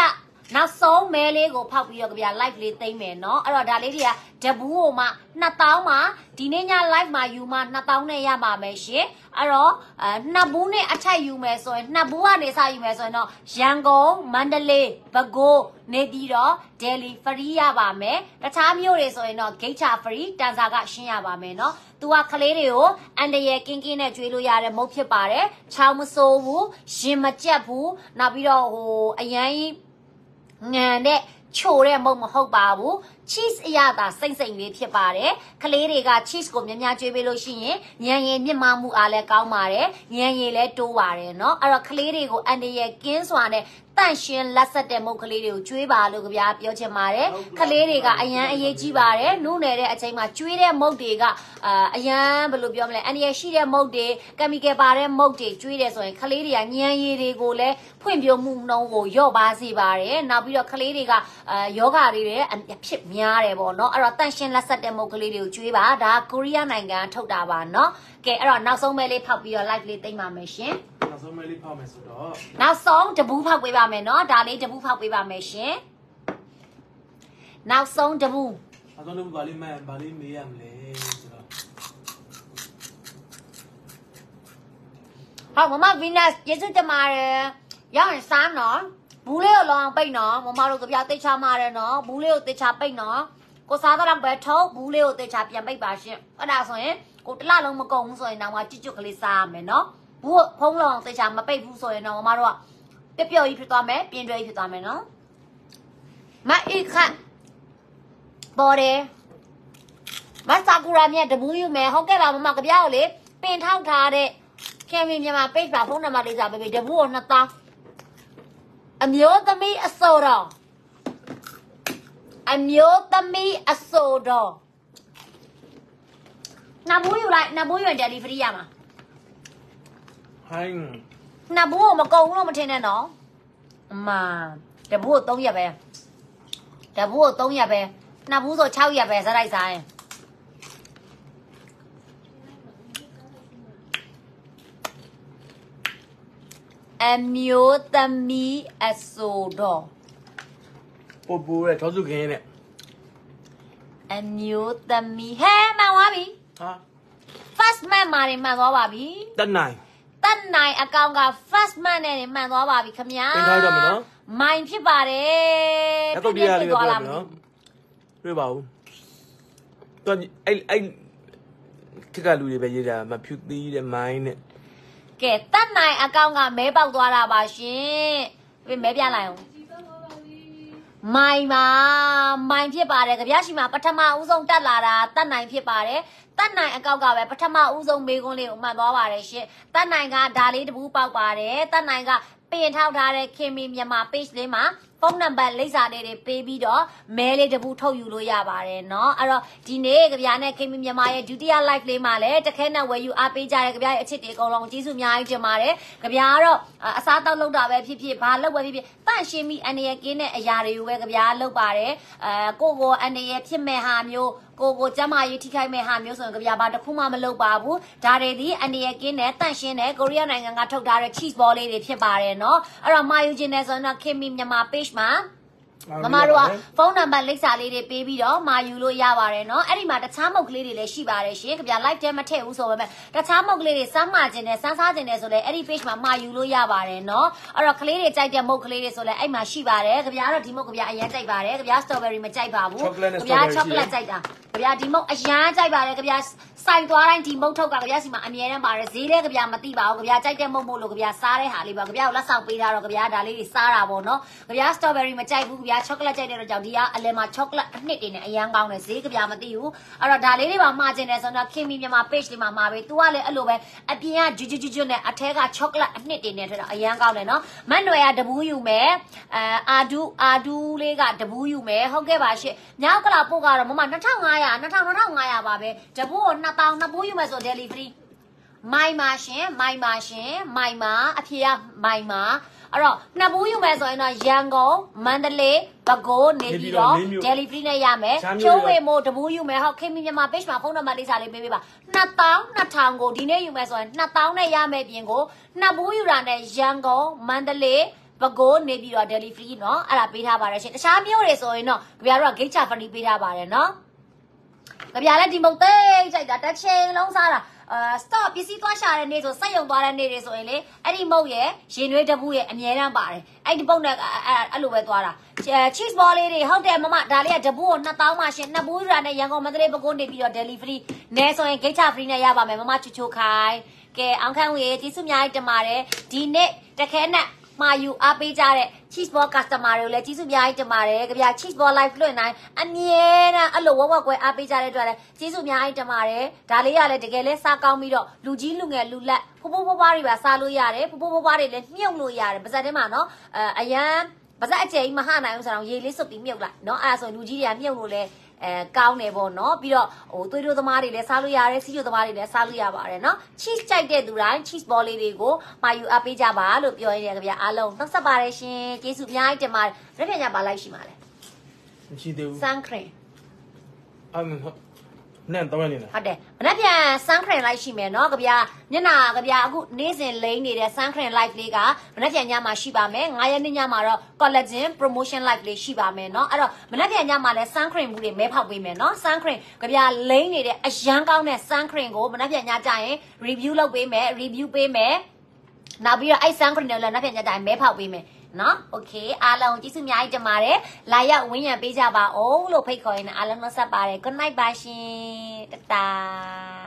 နောက်ဆုံးမဲလေးကိုဖောက်ပြီးတော့ကြပြ live လေးသိမ့်မယ်နော်အဲ့တော့ဒါလေးတွေကတဘူးကိုမှနှစ်သောင်းမှာဒီနေ့ည live မှာယူမှနှစ်သောင်းနဲ့ရပါမယ်ရှင်အဲ့တော့အဲနှစ်ဘူးနဲ့အထက်ယူမယ်ဆိုရင်နှစ်ဘူးကနေစယူမယ်ဆိုရင်တော့ရန်ကုန်မန္တလေးပဲခူးနေပြည်တော် Delhi free ရပါမယ်တခြားမြို့တွေဆိုရင်တော့ gate free တန်စာကရှင်းရပါမယ်နော်သူကကလေးတွေကိုအန်တရယ်ကင်းကင်းနဲ့ကျွေးလို့ရတဲ့မုတ်ဖြစ်ပါတယ်ချောင်းမဆိုးဘူးရင်မကြက်ဘူးနောက်ပြီးတော့ဟိုအရန်ငံတဲ့ချိုတဲ့မုတ်မဟုတ်ပါဘူး cheese အရသာစိမ့်စိမ့်လေးဖြစ်ပါတယ်ကလေးတွေက cheese ကိုများများကျွေးပေးလို့ရှိရင်ညံရည်မြင့်မားမှုအားလည်းကောင်းပါတယ်ညံရည်လည်းတိုးပါတယ်เนาะအဲ့တော့ကလေးတွေကိုအန်တရယ်ကင်းစွာနဲ့တန့်ရှင်းလက်ဆက်တဲ့မုတ်ကလေးတွေကိုကျွေးပါလို့ကြပြပြောချင်ပါတယ်ကလေးတွေကအရန်အရေးကြီးပါတယ်နုနယ်တဲ့အချိန်မှာကျွေးတဲ့မုတ်တွေကအာအရန်ဘယ်လိုပြောမလဲအန်တရယ်ရှိတဲ့မုတ်တွေကက်မီကယ်ပါတဲ့မုတ်တွေကျွေးတယ်ဆိုရင်ကလေးတွေကညံရည်တွေကိုလည်းဖွံ့ဖြိုးမှုနှုန်းကိုလျော့ပါစေပါတယ်နောက်ပြီးတော့ကလေးတွေကအာယောဂတွေလည်းဖြစ်များတယ်ပေါ့နော်အဲ့တော့တန့်ရှင်းလက်ဆက်တဲ့မုတ်ကလေးတွေကိုကျွေးပါဒါကိုရီးယားနိုင်ငံထုတ်တာပါနော်ကဲအဲ့တော့နောက်ဆုံးပဲလေးဖောက်ပြီးတော့ live လေးသိမ်းပါမယ်ရှင်နောက်ဆုံးပဲလေးဖောက်မယ်ဆိုတော့နောက်ဆုံးတဘူးဖောက်ပေးပါမယ်နော်ဒါလေးတဘူးဖောက်ပေးပါမယ်ရှင်နောက်ဆုံးတဘူးနောက်ဆုံးတဘူးဗာလေးမှန်ဗာလေးမေးရမလဲဆိုတော့ဟောမမဗီနပ်ကျေးဇူးတင်ပါတယ်ရရင်စမ်းနော်ဘူးလေးကိုလောအောင်ပိတ်နော်မမတို့ကြပြတိတ်ချမှာတယ်နော်ဘူးလေးကိုတိတ်ချပိတ်နော်ကိုစားတော့ပဲထုတ်ဘူးလေးကိုတိတ်ချပြန်ပိတ်ပါရှင်အဲ့ဒါဆိုရင်ကိုတလလုံးမကုန်ဘူးဆိုရင်တော့ကြွကျွတ်ကလေးစားရမယ်နော်ဘူးဖုံးလောင်တိတ်ချမပိတ်ဘူးဆိုရင်တော့မမတို့ကပျော့ပျော့ကြီးဖြစ်သွားမယ်ပြင်းတွဲကြီးဖြစ်သွားမယ်နော်မအိခတ်ပေါ်တယ်မဆာကူရာမြတ်တဘူးယူမယ်ဟုတ်ကဲ့ပါမမကြပြကိုလေပင်ထောက်ထားတဲ့ခင်မင်းမြန်မာပိတ်ပါဖုန်းနံပါတ်လေးစားပေးပေးတဘူးကိုနှစ်သောင်းအမျိုးသမီးအစိုးတော်အမျိုးသမီးအစိုးတော်နဘူးယူလိုက်နဘူးယူရင် delivery ရမှာဟိုင်းနဘူးကိုမကုန်လို့မထင်နဲ့နော်အမတဘူးကိုသုံးရက်ပဲတဘူးကိုသုံးရက်ပဲနဘူးဆို၆ရက်ပဲစရိုက်စားရင်အမျိုးသမီးအစိုးတော်ပို့ပို့ရဲထောက်စုခင်းနဲ့အမျိုးသမီးဟဲမှန်သွားပြီဟာ first man မှာနေမှန်သွားပါပြီတက်နိုင်တက်နိုင်အကောင့်က first man နဲ့နေမှန်သွားပါပြီခင်ဗျာတင်ထားတော့မနော်မိုင်ဖြစ်ပါတယ်အကုတ်တရားလေးပဲပြောနော်တွေ့ပါဦးတော့အဲ့အဲ့ခက်ကလူတွေပဲရေးတာမဖြူသီးတဲ့မိုင်းနဲ့ကဲတက်နိုင်အကောင့်ကမဲပေါက်သွားတာပါရှင်ပြမဲပြလိုက်အောင်မိုင်ပါမိုင်ဖြစ်ပါတယ်ကြပြရှိမှာပထမဦးဆုံးတက်လာတာတက်နိုင်ဖြစ်ပါတယ်တက်နိုင်အကောက်ကပဲပထမဦးဆုံးမေးခွန်းလေးကိုမှန်သွားပါတယ်ရှင်တက်နိုင်ကဒါလေးတပူးပေါက်ပါတယ်တက်နိုင်ကပြင်ထောက်ထားတဲ့ခင်မီမြန်မာ page လေးမှာဖုန်းနံပါတ်လိပ်စာလေးတွေပေးပြီးတော့မဲလေးတပူးထုတ်ယူလို့ရပါတယ်เนาะအဲ့တော့ဒီနေ့ကြပြနဲ့ခင်မီမြန်မာရဲ့ဒုတိယ live လေးမှာလည်းတခဲနဲ့ဝယ်ယူအားပေးကြတဲ့ကြပြရဲ့အချစ်တွေအကုန်လုံးကျေးဇူးအများကြီးတင်ပါတယ်ကြပြကတော့အစားတောက်လုပ်တာပဲဖြစ်ဖြစ်ဘာလုပ်ပဲဖြစ်ဖြစ်တန့်ရှင်းပြီးအနေရကင်းတဲ့အရာတွေကိုပဲကြပြလုပ်ပါတယ်အဲကိုကိုအနေရဖြစ်မဲ့ဟာမျိုးကိုကိုကျမရေးထိခိုက်မဲ့ဟာမျိုးဆိုရင်ကြပြပါတခုမှမလုပ်ပါဘူးဒါတွေဒီအနေရကင်းနဲ့တန့်ရှင်းတဲ့ကိုရီးယားနိုင်ငံကထုတ်ထားတဲ့ cheese ball လေးတွေဖြစ်ပါတယ်เนาะအဲ့တော့မာယူခြင်းနဲ့ဆိုရင်တော့ခင်မီမြန်မာ page မှာမမတို့ကဖုန်းနံပါတ်လိပ်စာလေးတွေပေးပြီးတော့မာယူလို့ရပါတယ်เนาะအဲ့ဒီမှာတခြားမုတ်ကလေးတွေလည်းရှိပါတယ်ရှင်ကြပြ live ထဲမထည့်ဘူးဆိုပေမဲ့တခြားမုတ်ကလေးတွေစမ်းမာခြင်းနဲ့စမ်းစားခြင်းနဲ့ဆိုလဲအဲ့ဒီ page မှာမာယူလို့ရပါတယ်เนาะအဲ့တော့ကလေးတွေကြိုက်တဲ့မုတ်ကလေးတွေဆိုလဲအဲ့မှာရှိပါတယ်ကြပြကတော့ဒီမုတ်ကြပြအရင်ကြိုက်ပါတယ်ကြပြ strawberry မကြိုက်ပါဘူးကြပြ chocolate ကြိုက်တာကြပြဒီမုတ်အရင်ကြိုက်ပါတယ်ကြပြစိုက်သွားတိုင်းဒီမုတ်ထုတ်ကကြပြစီမှာအမြဲတမ်းပါတယ်ဈေးလဲကြပြမသိပါဘူးကြပြကြိုက်တဲ့မုတ်မို့လို့ကြပြစားတဲ့ဟာလေးပါကြပြကိုလက်ဆောင်ပေးထားတော့ကြပြဒါလေးတွေစားတာပေါ့เนาะကြပြ strawberry မကြိုက်ဘူးကြပြ chocolate ကြိုက်တဲ့တော့ကြောင့်ဒီကအလဲမှာ chocolate အနှစ်တွေနဲ့အရန်ကောင်းတယ်ဈေးကြပြမသိဘူးအဲ့တော့ဒါလေးတွေပါမှာကျင်တယ်ဆိုတော့ခင်မီမြန်မာ page လေးမှာမှာပဲ तू ကလည်းအဲ့လိုပဲအပြင်ကဂျူဂျူဂျူဂျူနဲ့အထဲက chocolate အနှစ်တွေနဲ့ထည့်တော့အရန်ကောင်းတယ်เนาะမတ်နွယ်ကတဘူးယူမယ်အဲအာဒူအာဒူလေးကတဘူးယူမယ်ဟုတ်ကဲ့ပါရှင့်မြောက်ကလာပို့ကတော့မမနှစ်ထောင်ငါးရာနှစ်ထောင်နှစ်ထောင်ငါးရာပါပဲတဘူးကိုနှစ်တောင်နှစ်ဘူးယူမယ်ဆို delivery မိုင်မာရှင်မိုင်မာရှင်မိုင်မာအဖေကမိုင်မာအဲ့တော့နှစ်ဘူးယူမယ်ဆိုရင်တော့ရန်ကုန်မန္တလေးပဲခူးနေပြီးတော့ delivery နဲ့ရမယ်ချိုးဝေမို့တဘူးယူမယ်ဟုတ်ခင်မီမြန်မာ page မှာဖုန်းနံပါတ်လေးစာလေးပေးပေးပါနှစ်တောင်းနှစ်ထောင်ကိုဒီနေ့ယူမယ်ဆိုရင်နှစ်တောင်းနဲ့ရမယ်ပြင်ကိုနှစ်ဘူးယူတာနဲ့ရန်ကုန်မန္တလေးပကိုးနေပြီးတော့ delivery เนาะအဲ့ဒါပေးထားပါတယ်ရှင်တခြားမျိုးတွေဆိုရင်တော့ကြပြတော့ gate charge free ပေးထားပါတယ်เนาะကြပြလည်းဒီမုတ်သိကြိုက်တာတစ်ချိန်လုံးစားတာအာ stop ပစ္စည်းသွားရှာတဲ့နေ့ဆိုစက်ယုံသွားတဲ့နေ့တွေဆိုရင်လေအဲ့ဒီမုတ်ရဲ့ရင်နွေးတပူရဲ့အမြဲတမ်းပါတယ်အဲ့ဒီပုတ်နဲ့အဲ့လိုပဲသွားတာ cheese ball လေးတွေဟုတ်တယ်မမဒါလေးကတပူကိုနှစ်သောင်းမှရှင်နှစ်ဘူးရာနဲ့ရန်ကုန်မန္တလေးပဲကိုနေပြီးတော့ delivery နဲဆိုရင် gate charge free နဲ့ရပါမယ်မမချိုချိုခိုင်ကဲအောင်ခန့်ဝေကျေးဇူးအများကြီးတင်ပါတယ်ဒီနေ့တခဲနဲ့မှာယူအားပေးကြတဲ့ cheese ball customer တွေကိုလည်းကျေးဇူးအများကြီးတင်ပါတယ်ကြပြ cheese ball live လွှင့်နိုင်အမြဲတမ်းအဲ့လိုဝက်ဝက်ကွဲအားပေးကြတဲ့အတွက်လည်းကျေးဇူးအများကြီးတင်ပါတယ်ဒါလေးကလည်းတကယ်လဲစားကောင်းပြီးတော့လူကြီးလူငယ်လူလက်ဖိုးဖိုးဖွားဖွားတွေပါစားလို့ရတယ်ဖိုးဖိုးဖွားဖွားတွေလည်းမြုပ်လို့ရတယ်ပါဇက်ထဲမှာနော်အအရန်ပါဇက်အကျယ်ကြီးမဟနိုင်ဘူးဆိုတော့ရေလေးစုပ်ပြီးမြုပ်လိုက်နော်အဲ့ဒါဆိုလူကြီးတွေကမြုပ်လို့လဲအဲကောင်းတယ်ပေါ့နော်ပြီးတော့ဟိုသွေးတိုးသမားတွေလည်းစားလို့ရတယ်စီးချိုသမားတွေလည်းစားလို့ရပါတယ်နော် cheese ကြိုက်တဲ့သူတိုင်း cheese ball လေးတွေကိုမှာယူအားပေးကြပါလို့ပြောရတဲ့ကြဗျာအားလုံးနှုတ်ဆက်ပါတယ်ရှင်ကျေးဇူးအများကြီးတင်ပါတယ်ရပြညာပါလိုက်ရှိပါလေမရှိသေးဘူး sun cream အမ်နဲ့တော့နေလားဟုတ်တယ်မနေ့ပြန် sun cream လိုက်ရှိမယ်နော်ကြဗျာမျက်နှာကြဗျာအခုနေ့စဉ်လိမ့်နေတဲ့ sun cream live လေးကမနေ့ပြန်ညမှာရှိပါမယ်9ရက်နေ့ညမှာတော့ collagen promotion live လေးရှိပါမယ်နော်အဲ့တော့မနေ့ပြန်ညမှာလည်း sun cream ဘူးတွေမဲဖောက်ပေးမယ်နော် sun cream ကြဗျာလိမ့်နေတဲ့အရန်ကောင်းတဲ့ sun cream ကိုမနေ့ပြန်ညကြရင် review လုပ်ပေးမယ် review ပေးမယ်နောက်ပြီးတော့အဲ့ sun cream တွေလည်းမနေ့ပြန်ညကြရင်မဲဖောက်ပေးမယ်နော်โอเคအားလုံးကျေးဇူးအများကြီးတင်ပါတယ်လာရောက်ဝင်းရံပေးကြပါအောင်လို့ဖိတ်ခေါ်ရင်အားလုံးနှုတ်ဆက်ပါတယ် good night ပါရှင်တတာ